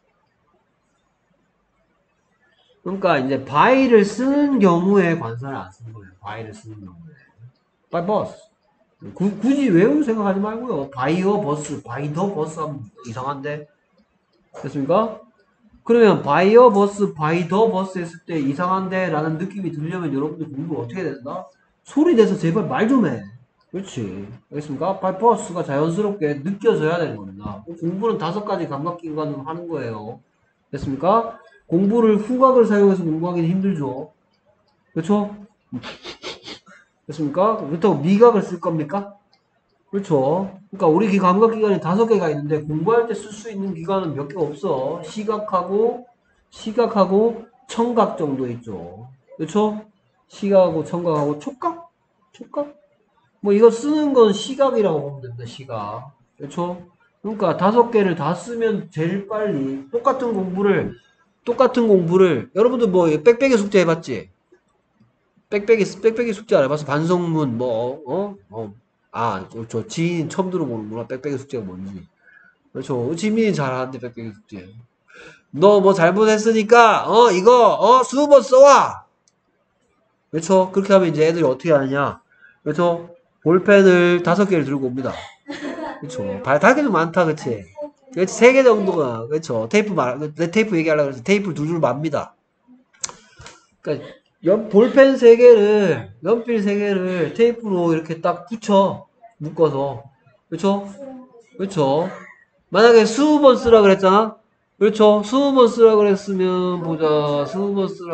그러니까 이제 by를 쓰는 경우에 관사를 안 쓰는 거예요. by를 쓰는 경우에. by bus. 구, 굳이 외울 생각하지 말고요. 바이어 버스, 바이더 버스 하면 이상한데? 됐습니까? 그러면 바이어 버스, 바이더 버스 했을 때 이상한데? 라는 느낌이 들려면 여러분들 공부 어떻게 된다? 소리 내서 제발 말 좀 해. 그렇지. 알겠습니까? by bus가 자연스럽게 느껴져야 되는 겁니다. 공부는 다섯 가지 감각기관으로 하는 거예요. 됐습니까? 공부를 후각을 사용해서 공부하기는 힘들죠. 그렇죠? 됐습니까? 그렇다고 미각을 쓸 겁니까? 그렇죠. 그러니까 우리 기 감각 기관이 다섯 개가 있는데 공부할 때 쓸 수 있는 기관은 몇 개 없어. 시각하고 시각하고 청각 정도 있죠. 그렇죠? 시각하고 청각하고 촉각? 촉각? 뭐 이거 쓰는 건 시각이라고 보면 됩니다. 시각. 그렇죠? 그러니까 다섯 개를 다 쓰면 제일 빨리 똑같은 공부를 똑같은 공부를 여러분들 뭐 빽빽이 숙제 해봤지? 빽빽이 빽빽이 숙제 안 해봤어? 반성문 뭐 어? 어? 아, 저, 저 지인 처음 들어보는구나. 빽빽이 숙제가 뭔지. 그렇죠. 지민이 잘하는데 빽빽이 숙제. 너 뭐 잘못했으니까 어 이거 어 수업어 써와. 그렇죠. 그렇게 하면 이제 애들이 어떻게 하느냐. 그렇죠. 볼펜을 다섯 개를 들고 옵니다. 그렇죠. 다섯 개 좀 많다, 그치? 그렇지. 세 개 정도가 그렇죠. 테이프 말, 내 테이프 얘기하려고 해서 테이프를 둘줄 맙니다. 그러니까 연, 볼펜 세 개를 연필 세 개를 테이프로 이렇게 딱 붙여 묶어서 그렇죠? 그렇죠? 만약에 스무 번 쓰라 그랬잖아? 그렇죠? 스무 번 쓰라 그랬으면 보자. 스무 번 쓰라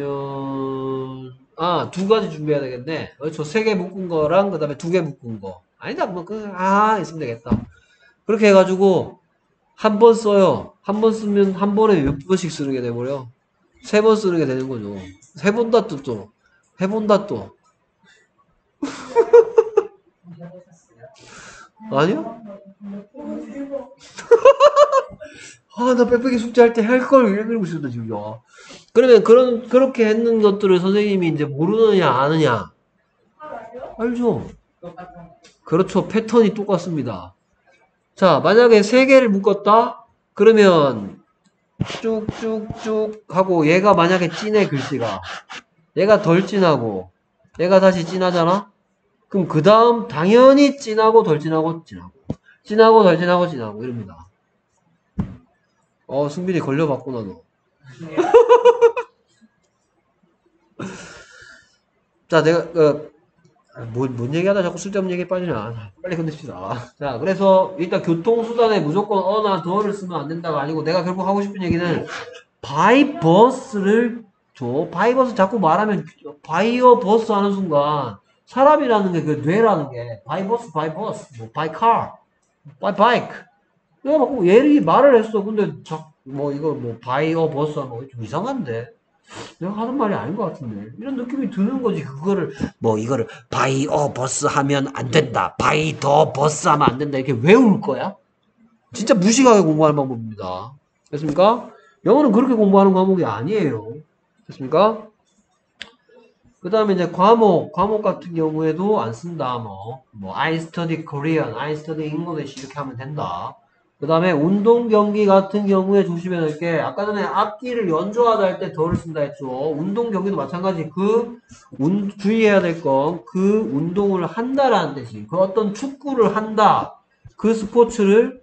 그랬으면 아, 두 가지 준비해야 되겠네. 그렇죠? 세 개 묶은 거랑 그다음에 두 개 묶은 거. 아니다, 뭐, 그, 아, 있으면 되겠다. 그렇게 해가지고, 한 번 써요. 한 번 쓰면 한 번에 몇 번씩 쓰는 게 돼버려. 세 번 쓰는 게 되는 거죠. 해본다 또, 또. 해본다 또. 아니요? 아, 나 빽빽이 숙제할 때 할 걸 이러고 있었다, 지금. 요 그러면 그런, 그렇게 했는 것들을 선생님이 이제 모르느냐, 아느냐? 알아요? 알죠? 그렇죠. 패턴이 똑같습니다. 자, 만약에 세 개를 묶었다? 그러면 쭉쭉쭉 하고 얘가 만약에 진해, 글씨가. 얘가 덜 진하고 얘가 다시 진하잖아? 그럼 그 다음 당연히 진하고 덜 진하고 진하고 진하고 덜 진하고 진하고 이럽니다. 어, 승빈이 걸려봤구나, 너. 자, 내가, 그, 뭐, 뭔 얘기하다 자꾸 쓸데없는 얘기에 빠지냐. 빨리 끝냅시다. 자, 그래서 일단 교통수단에 무조건 어나 더를 쓰면 안 된다가 아니고 내가 결국 하고 싶은 얘기는 바이 버스를 줘. 바이 버스 자꾸 말하면 바이어 버스 하는 순간 사람이라는 게 그 뇌라는 게 바이 버스, 바이 버스, 뭐 바이 카, 바이 바이크. 내가 막 얘를 말을 했어. 근데 자, 뭐 이거 뭐 바이어 버스 하면 좀 이상한데. 내가 하는 말이 아닌 것 같은데 이런 느낌이 드는 거지. 그거를 뭐 이거를 바이어 버스 하면 안 된다, 바이 더 버스 하면 안 된다 이렇게 외울 거야? 진짜 무식하게 공부하는 방법입니다. 됐습니까? 영어는 그렇게 공부하는 과목이 아니에요. 됐습니까? 그 다음에 이제 과목 과목 같은 경우에도 안 쓴다. 뭐, 뭐 I study Korean, I study English 이렇게 하면 된다. 그 다음에 운동 경기 같은 경우에 조심해야 될 게 아까 전에 악기를 연주하다 할 때 더를 쓴다 했죠. 운동 경기도 마찬가지. 그 운, 주의해야 될 건 그 운동을 한다라는 뜻이 그 어떤 축구를 한다. 그 스포츠를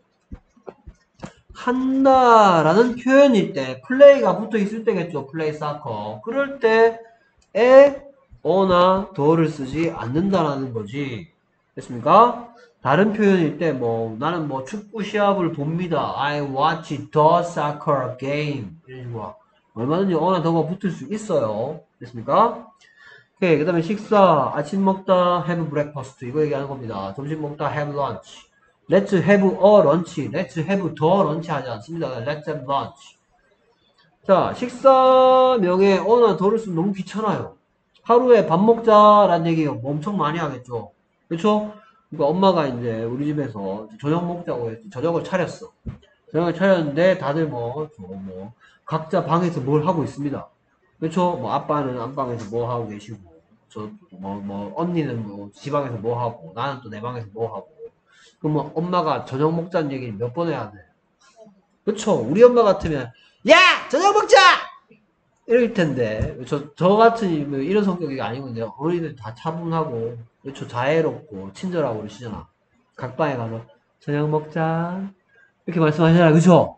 한다라는 표현일 때 플레이가 붙어 있을 때겠죠. 플레이 사커. 그럴 때에 어나 더를 쓰지 않는다라는 거지. 됐습니까? 다른 표현일 때 뭐 나는 뭐 축구 시합을 봅니다. I watch the soccer game. 이런 식으로 얼마든지 어나 더가 붙을 수 있어요. 됐습니까? 오케이. 그 다음에 식사 아침 먹다 have breakfast 이거 얘기하는 겁니다. 점심 먹다 have lunch. Let's have a lunch. Let's have the lunch 하지 않습니다. Let's have lunch. 자, 식사명에 어나 더를 쓰면 너무 귀찮아요. 하루에 밥 먹자라는 얘기 엄청 많이 하겠죠. 그렇죠? 그러니까 엄마가 이제 우리 집에서 저녁 먹자고 해서 저녁을 차렸어. 저녁을 차렸는데 다들 뭐, 저 뭐, 각자 방에서 뭘 하고 있습니다. 그렇죠? 뭐 아빠는 안방에서 뭐 하고 계시고, 저 뭐, 뭐 언니는 뭐 지방에서 뭐 하고, 나는 또 내 방에서 뭐 하고. 그러면 엄마가 저녁 먹자는 얘기를 몇 번 해야 돼? 그렇죠? 우리 엄마 같으면 야! 저녁 먹자! 이럴 텐데 저, 저 같은 뭐 이런 성격이 아니고 이제 어린이들 다 차분하고 그렇죠? 자애롭고 친절하고 그러시잖아. 각 방에 가서 저녁 먹자 이렇게 말씀하시잖아. 그렇죠?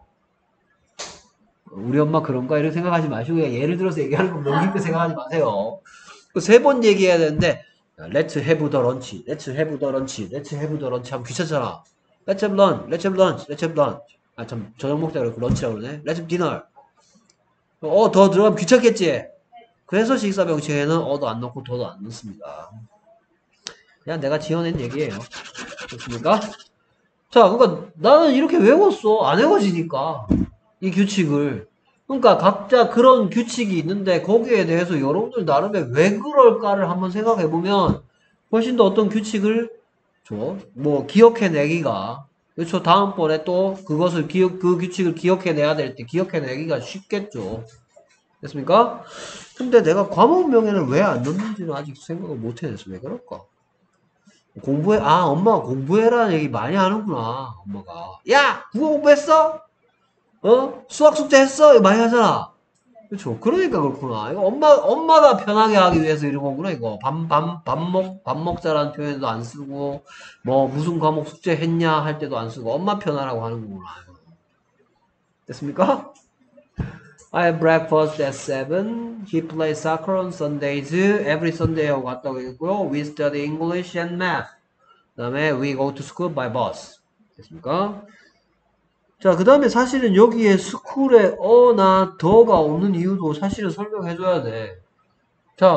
우리 엄마 그런가 이렇게 생각하지 마시고 그냥 예를 들어서 얘기하는 거 너무 깊게 생각하지 마세요. 세 번 얘기해야 되는데 Let's have the lunch, Let's have the lunch, Let's have the lunch 하면 귀찮잖아. Let's have lunch, Let's have lunch, Let's have lunch. 아 참 저녁 먹자 그러고 런치라고 그러네. Let's have dinner. 어 더 들어가면 귀찮겠지. 그래서 식사 명칭에는 어도 안 넣고 더도 안 넣습니다. 그냥 내가 지어낸 얘기예요. 됐습니까? 자, 그러니까 나는 이렇게 외웠어. 안 외워지니까 이 규칙을. 그러니까 각자 그런 규칙이 있는데 거기에 대해서 여러분들 나름의 왜 그럴까를 한번 생각해 보면 훨씬 더 어떤 규칙을 줘. 뭐 기억해내기가 그렇죠. 다음번에 또 그것을 기억 그 규칙을 기억해내야 될 때 기억해내기가 쉽겠죠. 됐습니까? 근데 내가 과목명에는 왜 안 넣는지는 아직 생각을 못 해냈어. 왜 그럴까? 공부해, 아, 엄마가 공부해라는 얘기 많이 하는구나, 엄마가. 야! 국어 공부했어? 어? 수학 숙제 했어? 이거 많이 하잖아. 그렇죠. 그러니까 그렇구나. 이거 엄마, 엄마가 편하게 하기 위해서 이런 거구나, 이거. 밥, 밥, 밥 먹, 밥 먹자라는 표현도 안 쓰고, 뭐, 무슨 과목 숙제 했냐 할 때도 안 쓰고, 엄마 편하라고 하는 거구나, 이거. 됐습니까? I have breakfast at seven. He plays soccer on Sundays. Every Sunday 하고 갔다고 했고요. We study English and math. 그 다음에 we go to school by bus. 됐습니까? 자, 그 다음에 사실은 여기에 school에 어나 더가 없는 이유도 사실은 설명해줘야 돼. 자,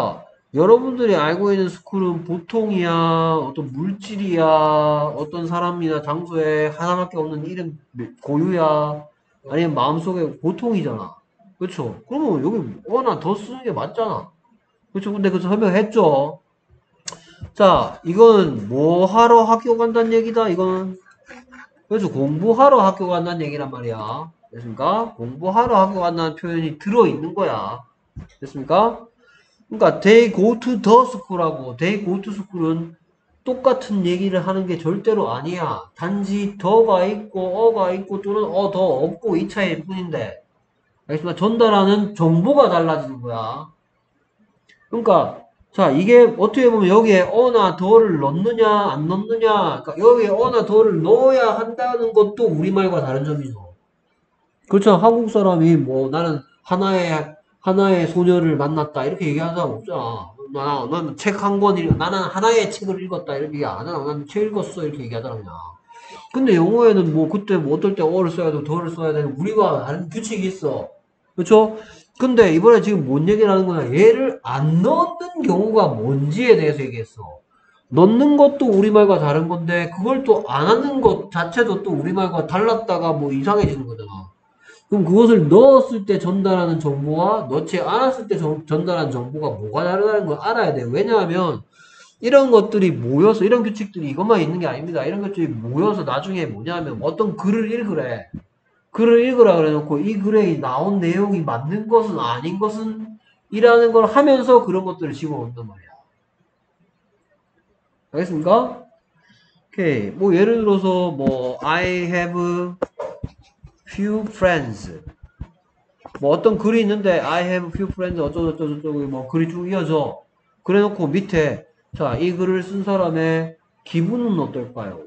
여러분들이 알고 있는 스쿨은 보통이야, 어떤 물질이야, 어떤 사람이나 장소에 하나밖에 없는 이름 고유야, 아니면 마음속에 보통이잖아. 그렇죠? 그러면 여기 어나 더 쓰는 게 맞잖아. 그렇죠? 근데 그래서 설명했죠. 자, 이건 뭐 하러 학교 간다는 얘기다. 이거는 그래서 공부하러 학교 간다는 얘기란 말이야. 됐습니까? 공부하러 학교 간다는 표현이 들어있는 거야. 됐습니까? 그러니까 they go to the school하고 they go to school은 똑같은 얘기를 하는 게 절대로 아니야. 단지 더가 있고 어가 있고 또는 어 더 없고 이 차이일 뿐인데. 알겠습니까? 전달하는 정보가 달라지는 거야. 그러니까 자 이게 어떻게 보면 여기에 어나 더를 넣느냐 안 넣느냐 그러니까 여기에 어나 더를 넣어야 한다는 것도 우리말과 다른 점이죠. 그렇죠. 한국 사람이 뭐 나는 하나의 하나의 소녀를 만났다 이렇게 얘기하는 사람 없잖아. 나, 나는 책 한 권 읽, 나는 하나의 책을 읽었다 이렇게 얘기 안 하잖아. 나는 책 읽었어 이렇게 얘기하잖아 그냥. 근데 영어에는 뭐 그때 뭐 어떨 때 어를 써야 되고 더를 써야 되고 우리가 다른 규칙이 있어. 그렇죠? 근데 이번에 지금 뭔 얘기를 하는 거냐? 얘를 안 넣는 경우가 뭔지에 대해서 얘기했어. 넣는 것도 우리말과 다른 건데 그걸 또 안 하는 것 자체도 또 우리말과 달랐다가 뭐 이상해지는 거잖아. 그럼 그것을 넣었을 때 전달하는 정보와 넣지 않았을 때 전, 전달하는 정보가 뭐가 다르다는 걸 알아야 돼요. 왜냐하면 이런 것들이 모여서 이런 규칙들이 이것만 있는 게 아닙니다. 이런 것들이 모여서 나중에 뭐냐면 어떤 글을 읽으래. 글을 읽으라 그래 놓고 이 글에 나온 내용이 맞는 것은 아닌 것은 이라는 걸 하면서 그런 것들을 집어넣는단 말이야. 알겠습니까? 오케이. 뭐 예를 들어서 뭐 I have few friends. 뭐 어떤 글이 있는데 I have few friends 어쩌고저쩌고 뭐 글이 쭉 이어져. 그래 놓고 밑에 자, 이 글을 쓴 사람의 기분은 어떨까요?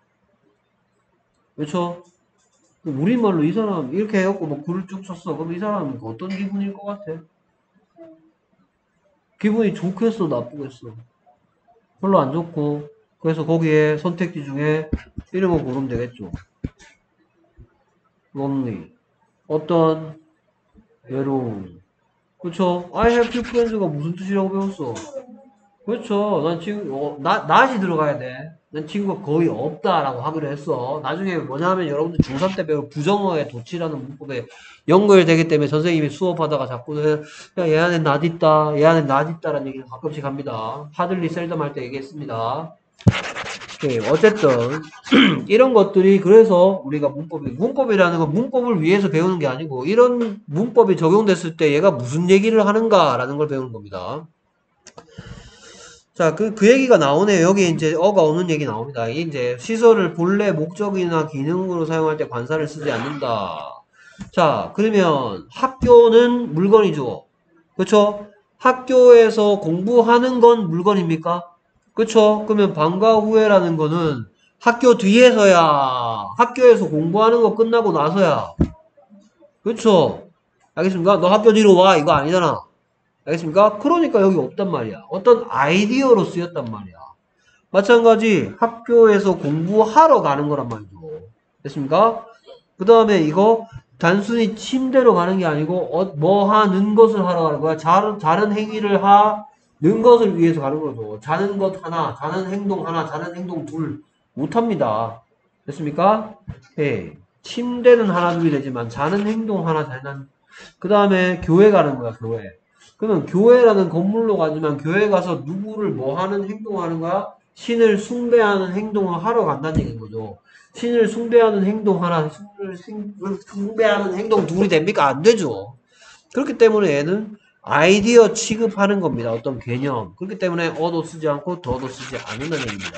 그렇죠? 우리말로 이 사람 이렇게 해갖고 뭐 글을 쭉 썼어. 그럼 이 사람은 어떤 기분일 것 같아? 기분이 좋겠어, 나쁘겠어? 별로 안 좋고. 그래서 거기에 선택지 중에 이름을 고르면 되겠죠. lonely. 어떤 외로움. 그쵸? I have few friends가 무슨 뜻이라고 배웠어? 그렇죠. 난 지금 어, 나 낫이 들어가야 돼. 난 친구가 거의 없다라고 하기로 했어. 나중에 뭐냐 하면 여러분들 중삼 때 배울 부정어의 도치라는 문법에 연결되기 때문에 선생님이 수업하다가 자꾸 야, 얘 안에 낫 있다, 얘 안에 낫 있다라는 얘기를 가끔씩 합니다. 하들리 셀덤 할 때 얘기했습니다. 네, 어쨌든 이런 것들이 그래서 우리가 문법이 문법이라는 건 문법을 위해서 배우는 게 아니고 이런 문법이 적용됐을 때 얘가 무슨 얘기를 하는가라는 걸 배우는 겁니다. 자, 그, 그 얘기가 나오네요. 여기 이제 어가 오는 얘기 나옵니다. 이게 이제 시설을 본래 목적이나 기능으로 사용할 때 관사를 쓰지 않는다. 자, 그러면 학교는 물건이죠. 그쵸? 학교에서 공부하는 건 물건입니까? 그쵸? 그러면 방과 후에라는 거는 학교 뒤에서야, 학교에서 공부하는 거 끝나고 나서야. 그쵸? 알겠습니까? 너 학교 뒤로 와. 이거 아니잖아. 알겠습니까? 그러니까 여기 없단 말이야. 어떤 아이디어로 쓰였단 말이야. 마찬가지 학교에서 공부하러 가는 거란 말이죠. 됐습니까? 그 다음에 이거 단순히 침대로 가는 게 아니고 어, 뭐 하는 것을 하러 가는 거야. 다른, 다른 행위를 하는 것을 위해서 가는 거죠. 자는 것 하나, 자는 행동 하나, 자는 행동 둘 못합니다. 됐습니까? 예. 침대는 하나 둘이 되지만 자는 행동 하나, 자는 그 다음에 교회 가는 거야. 교회. 그러면 교회라는 건물로 가지만 교회 가서 누구를 뭐 하는 행동하는 거야? 신을 숭배하는 행동을 하러 간다는 얘기인 거죠. 신을 숭배하는 행동 하나, 신을 숭배하는 행동 둘이 됩니까? 안 되죠. 그렇기 때문에 얘는 아이디어 취급하는 겁니다. 어떤 개념. 그렇기 때문에 어도 쓰지 않고 더도 쓰지 않는다는 얘기입니다.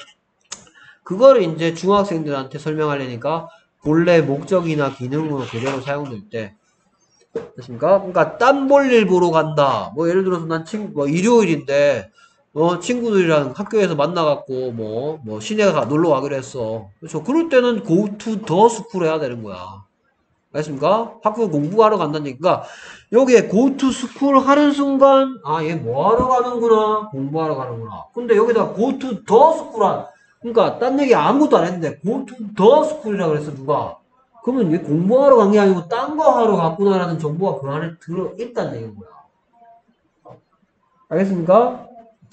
그거를 이제 중학생들한테 설명하려니까 본래 목적이나 기능으로 그대로 사용될 때 됐습니까? 그러니까 땀 볼 일 보러 간다. 뭐 예를 들어서 난 친구 뭐 일요일인데 어 친구들이랑 학교에서 만나갖고 뭐 뭐 시내 가 놀러 가기로 했어. 그렇죠? 그럴 때는 go to the school 해야 되는 거야. 알겠습니까? 학교 공부하러 간다는 얘기가 여기에 go to school 하는 순간 아 얘 뭐 하러 가는구나 공부하러 가는구나. 근데 여기다 go to the school 한 그러니까 딴 얘기 아무것도 안 했는데 go to the school이라 그랬어 누가? 그러면 얘 공부하러 간 게 아니고 딴 거 하러 갔구나라는 정보가 그 안에 들어있다는 얘기인 거야. 알겠습니까?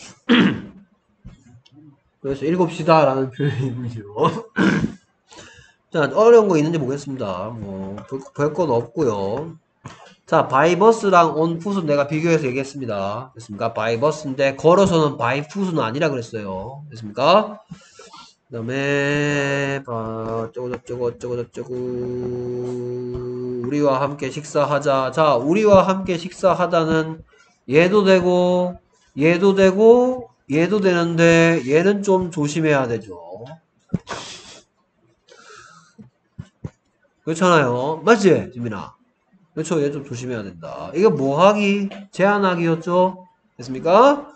그래서 읽읍시다 라는 표현이군요. 자, 어려운 거 있는지 보겠습니다. 뭐, 별 건 없고요. 자, 바이버스랑 온풋은 내가 비교해서 얘기했습니다. 됐습니까? 바이버스인데, 걸어서는 바이풋은 아니라 그랬어요. 됐습니까? 그 다음에, 바, 어쩌고저쩌고, 어쩌고저쩌고, 우리와 함께 식사하자. 자, 우리와 함께 식사하다는 얘도 되고, 얘도 되고, 얘도 되는데, 얘는 좀 조심해야 되죠. 그렇잖아요. 맞지? 지민아. 그렇죠. 얘 좀 조심해야 된다. 이게 뭐 하기? 제한하기였죠? 됐습니까?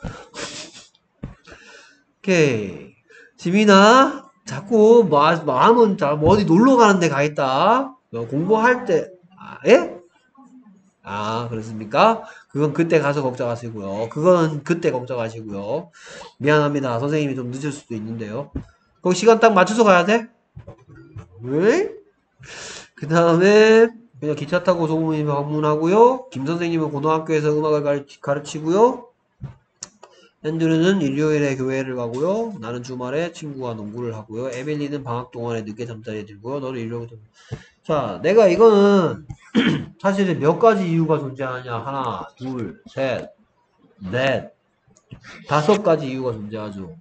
오케이. 지민아, 자꾸 마, 마음은 자, 뭐 어디 놀러 가는데 가 있다. 너 공부할 때, 아, 예? 아, 그렇습니까? 그건 그때 가서 걱정하시고요. 그건 그때 걱정하시고요. 미안합니다. 선생님이 좀 늦을 수도 있는데요. 거기 시간 딱 맞춰서 가야 돼? 왜? 그 다음에 그냥 기차 타고 소부모님 방문하고요. 김 선생님은 고등학교에서 음악을 가르치, 가르치고요. 앤드류는 일요일에 교회를 가고요. 나는 주말에 친구와 농구를 하고요. 에밀리는 방학 동안에 늦게 잠자리에 들고요. 너는 일요일부터. 자, 내가 이거는 사실 몇 가지 이유가 존재하냐. 하나, 둘, 셋, 넷, 다섯 가지 이유가 존재하죠.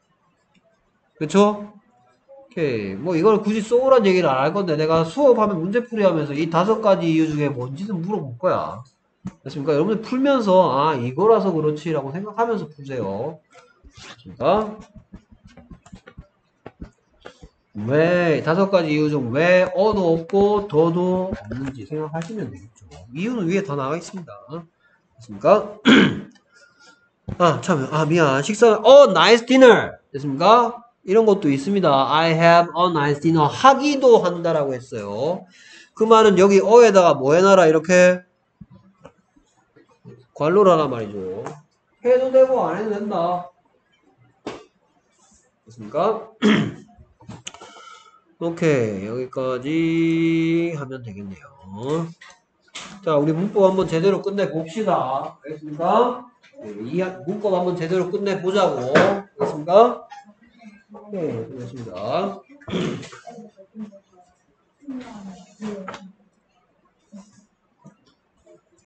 그쵸? 오케이. 뭐 이걸 굳이 써오란 얘기를 안 할 건데 내가 수업하면 문제풀이 하면서 이 다섯 가지 이유 중에 뭔지는 물어볼 거야. 됐습니까? 여러분들 풀면서 아 이거라서 그렇지라고 생각하면서 푸세요. 됐습니까? 왜 다섯 가지 이유 중 왜 어도 없고 더도 없는지 생각하시면 되겠죠. 이유는 위에 더 나와 있습니다. 됐습니까? 아, 참, 아, 미안. 식사, 어, nice dinner. 됐습니까? 이런 것도 있습니다. I have a nice dinner. 하기도 한다라고 했어요. 그 말은 여기 어에다가 뭐 해놔라, 이렇게 관로를 하란 말이죠. 해도 되고 안 해도 된다. 됐습니까? 오케이. 여기까지 하면 되겠네요. 자, 우리 문법 한번 제대로 끝내봅시다. 알겠습니까? 네, 이 문법 한번 제대로 끝내보자고. 알겠습니까? 네, 알겠습니다.